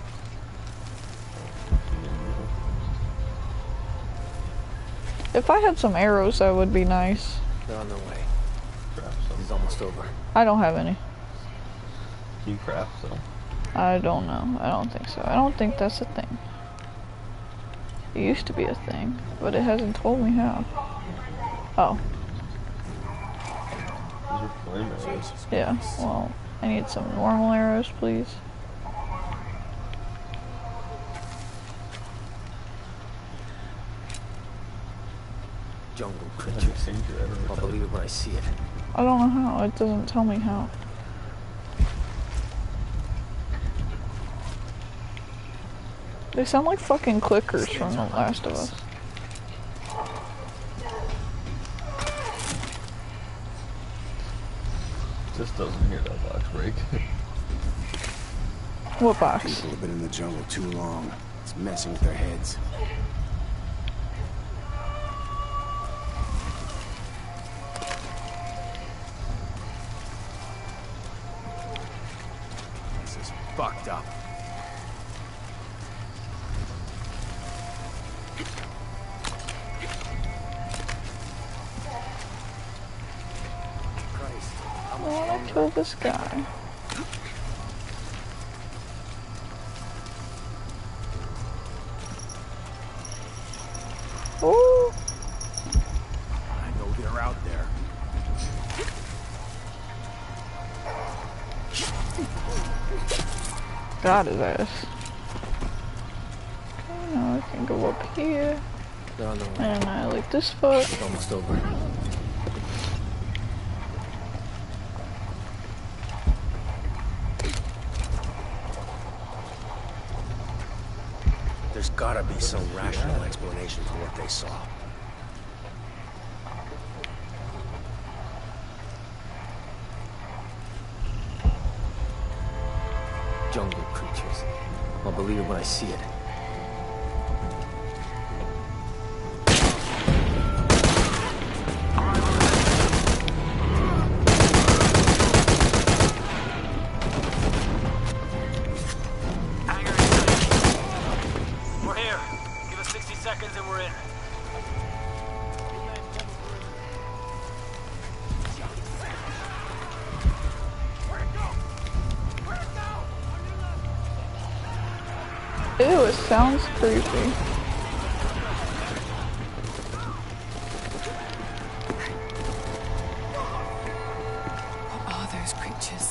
If I had some arrows, that would be nice. They're on their way. It's almost over. I don't have any. Can you craft some? I don't know. I don't think so. I don't think that's a thing. It used to be a thing, but it hasn't told me how. Oh. These are flame arrows. Yeah, well, I need some normal arrows, please. Jungle creatures. I'll believe it when I see it. I don't know how. It doesn't tell me how. They sound like fucking clickers from The Last of Us. Just doesn't hear that box break. What box? People have been in the jungle too long. It's messing with their heads. This is fucked up. I wanna kill this guy. Ooh. I know they're out there. Got his ass. Okay, now I can go up here. They're on the way. And annihilate this fuck. It's almost over. There's gotta be some rational explanation for what they saw. Jungle creatures. I'll believe it when I see it. We're here. Give us 60 seconds and we're in. Ew, it sounds creepy. What are those creatures?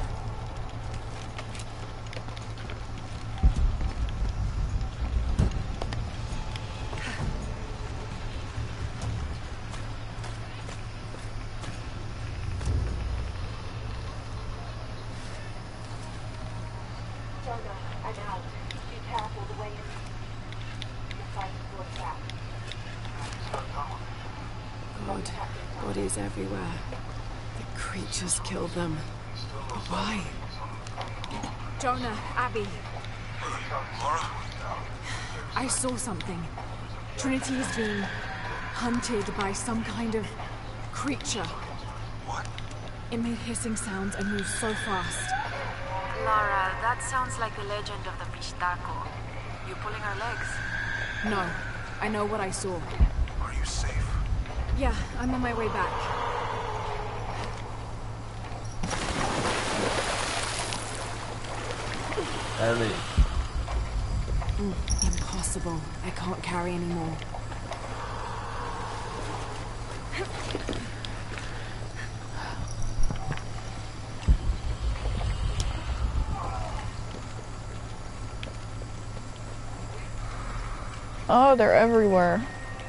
God, bodies everywhere. The creatures killed them. But why? Jonah, Abby. Laura? I saw something. Trinity is being hunted by some kind of creature. What? It made hissing sounds and moved so fast. Lara, that sounds like the legend of the Pistaco. You pulling our legs? No, I know what I saw. Are you safe? Yeah, I'm on my way back. Ellie. Impossible. I can't carry anymore. Oh, they're everywhere.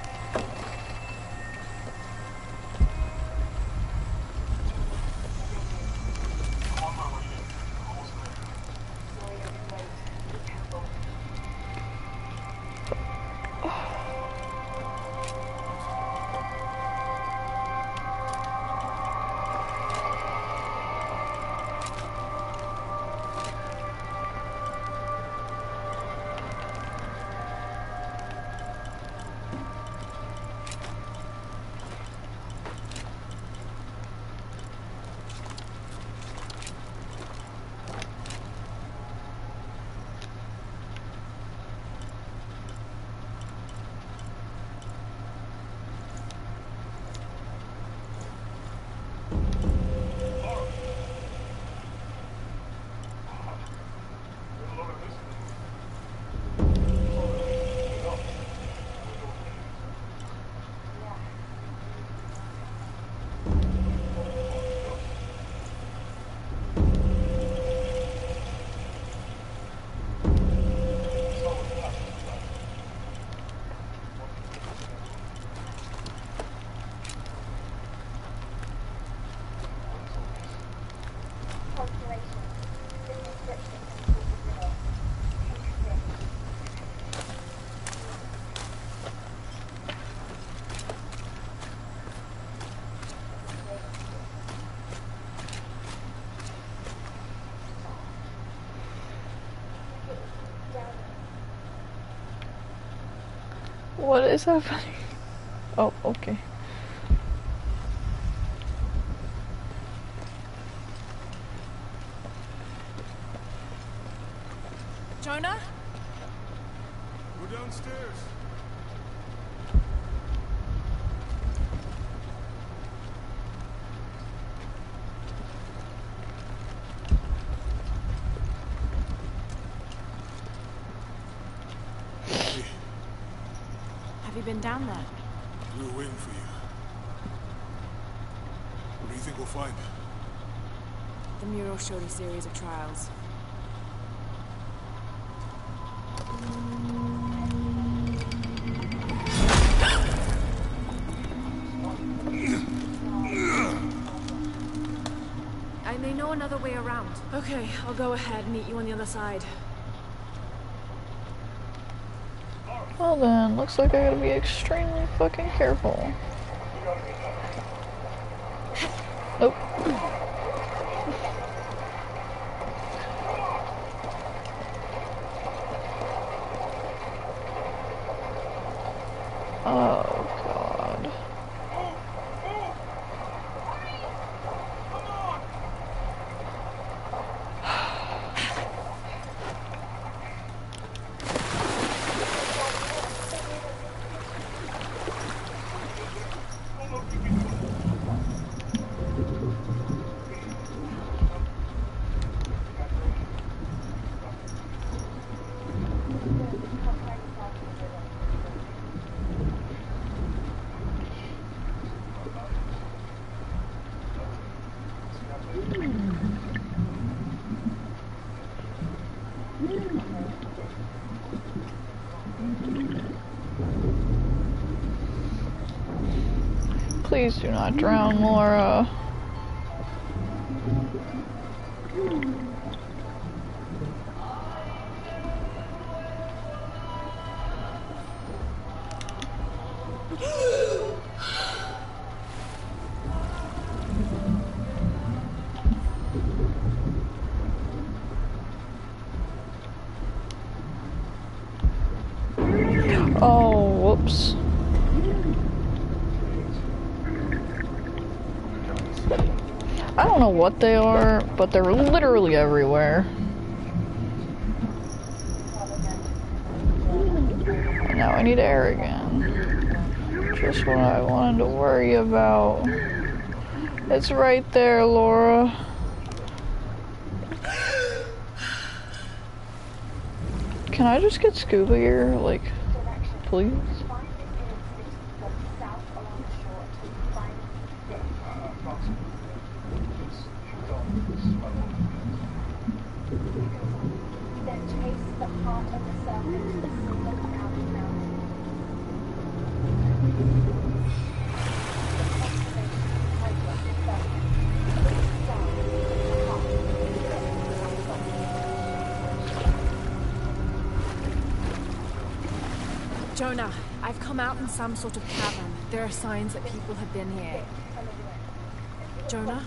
What is happening? Oh, okay. Jonah? We're downstairs. Have you been down there? We were waiting for you. What do you think we'll find? The mural showed a series of trials. I may know another way around. Okay, I'll go ahead and meet you on the other side. Well then, looks like I gotta be extremely fucking careful. Nope. Oh god. Please do not drown, Laura. Oh, whoops. I don't know what they are, but they're literally everywhere. And now I need air again. Just what I wanted to worry about. It's right there, Laura. Can I just get scuba gear, like, please? Jonah, I've come out in some sort of cavern. There are signs that people have been here. Jonah?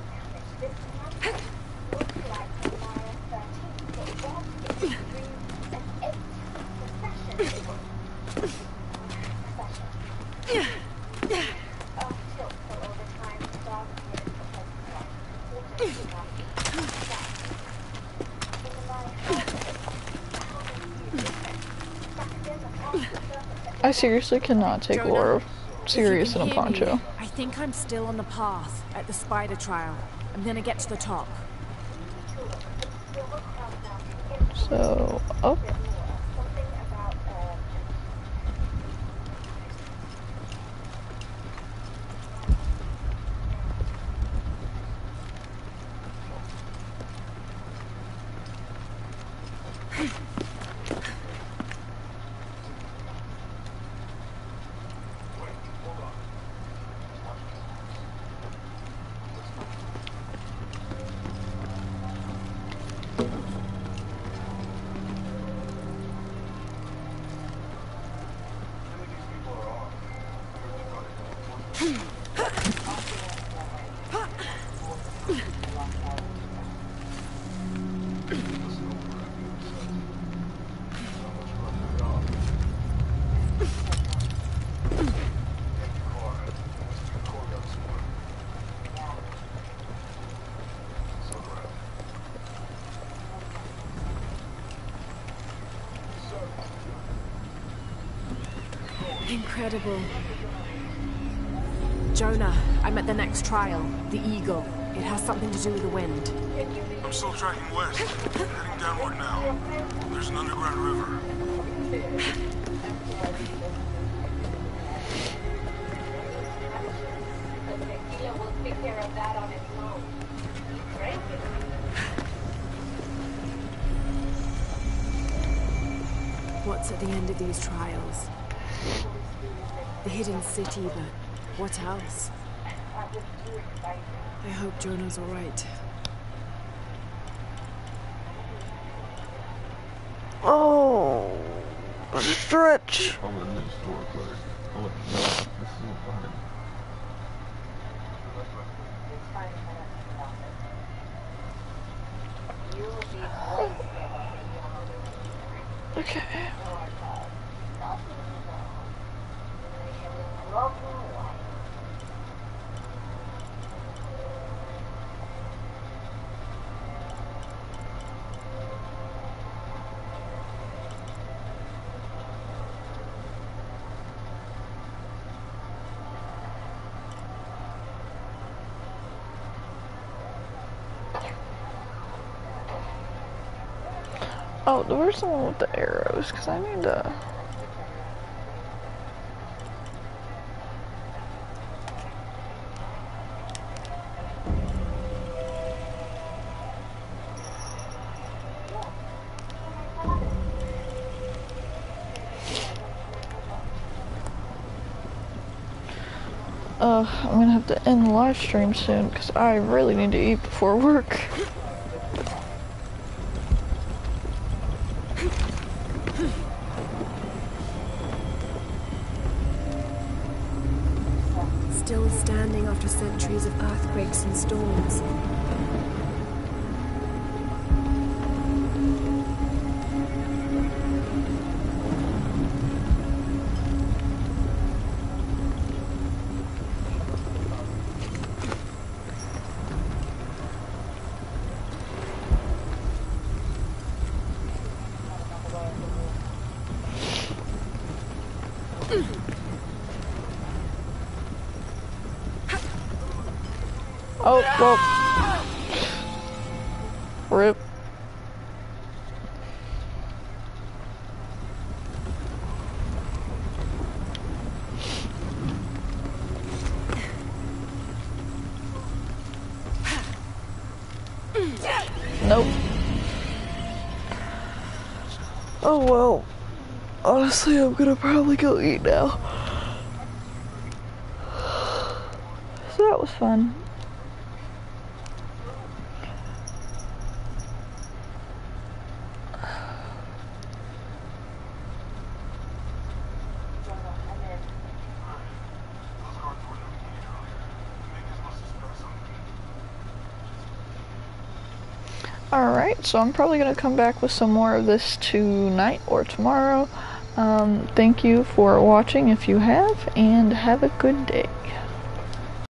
I seriously cannot take Jonah, Laura serious in a hear poncho. me, I think I'm still on the path at the spider trial. I'm gonna get to the top. So, up. Incredible. Jonah, I'm at the next trial, the Eagle. It has something to do with the wind. I'm still tracking west, heading downward now. There's an underground river. What's at the end of these trials? The hidden city, but what else? I hope Jonah's all right. Oh, stretch. Oh, the next door closed. Oh, no, this is behind. Okay. Oh, where's the one with the arrows? Because I need to... I'm gonna have to end the live stream soon because I really need to eat before work. Still standing after centuries of earthquakes and storms. Oh, well. Rip. Nope. Oh well. Honestly, I'm gonna probably go eat now. So that was fun. Alright, so I'm probably going to come back with some more of this tonight or tomorrow. Thank you for watching if you have, and have a good day.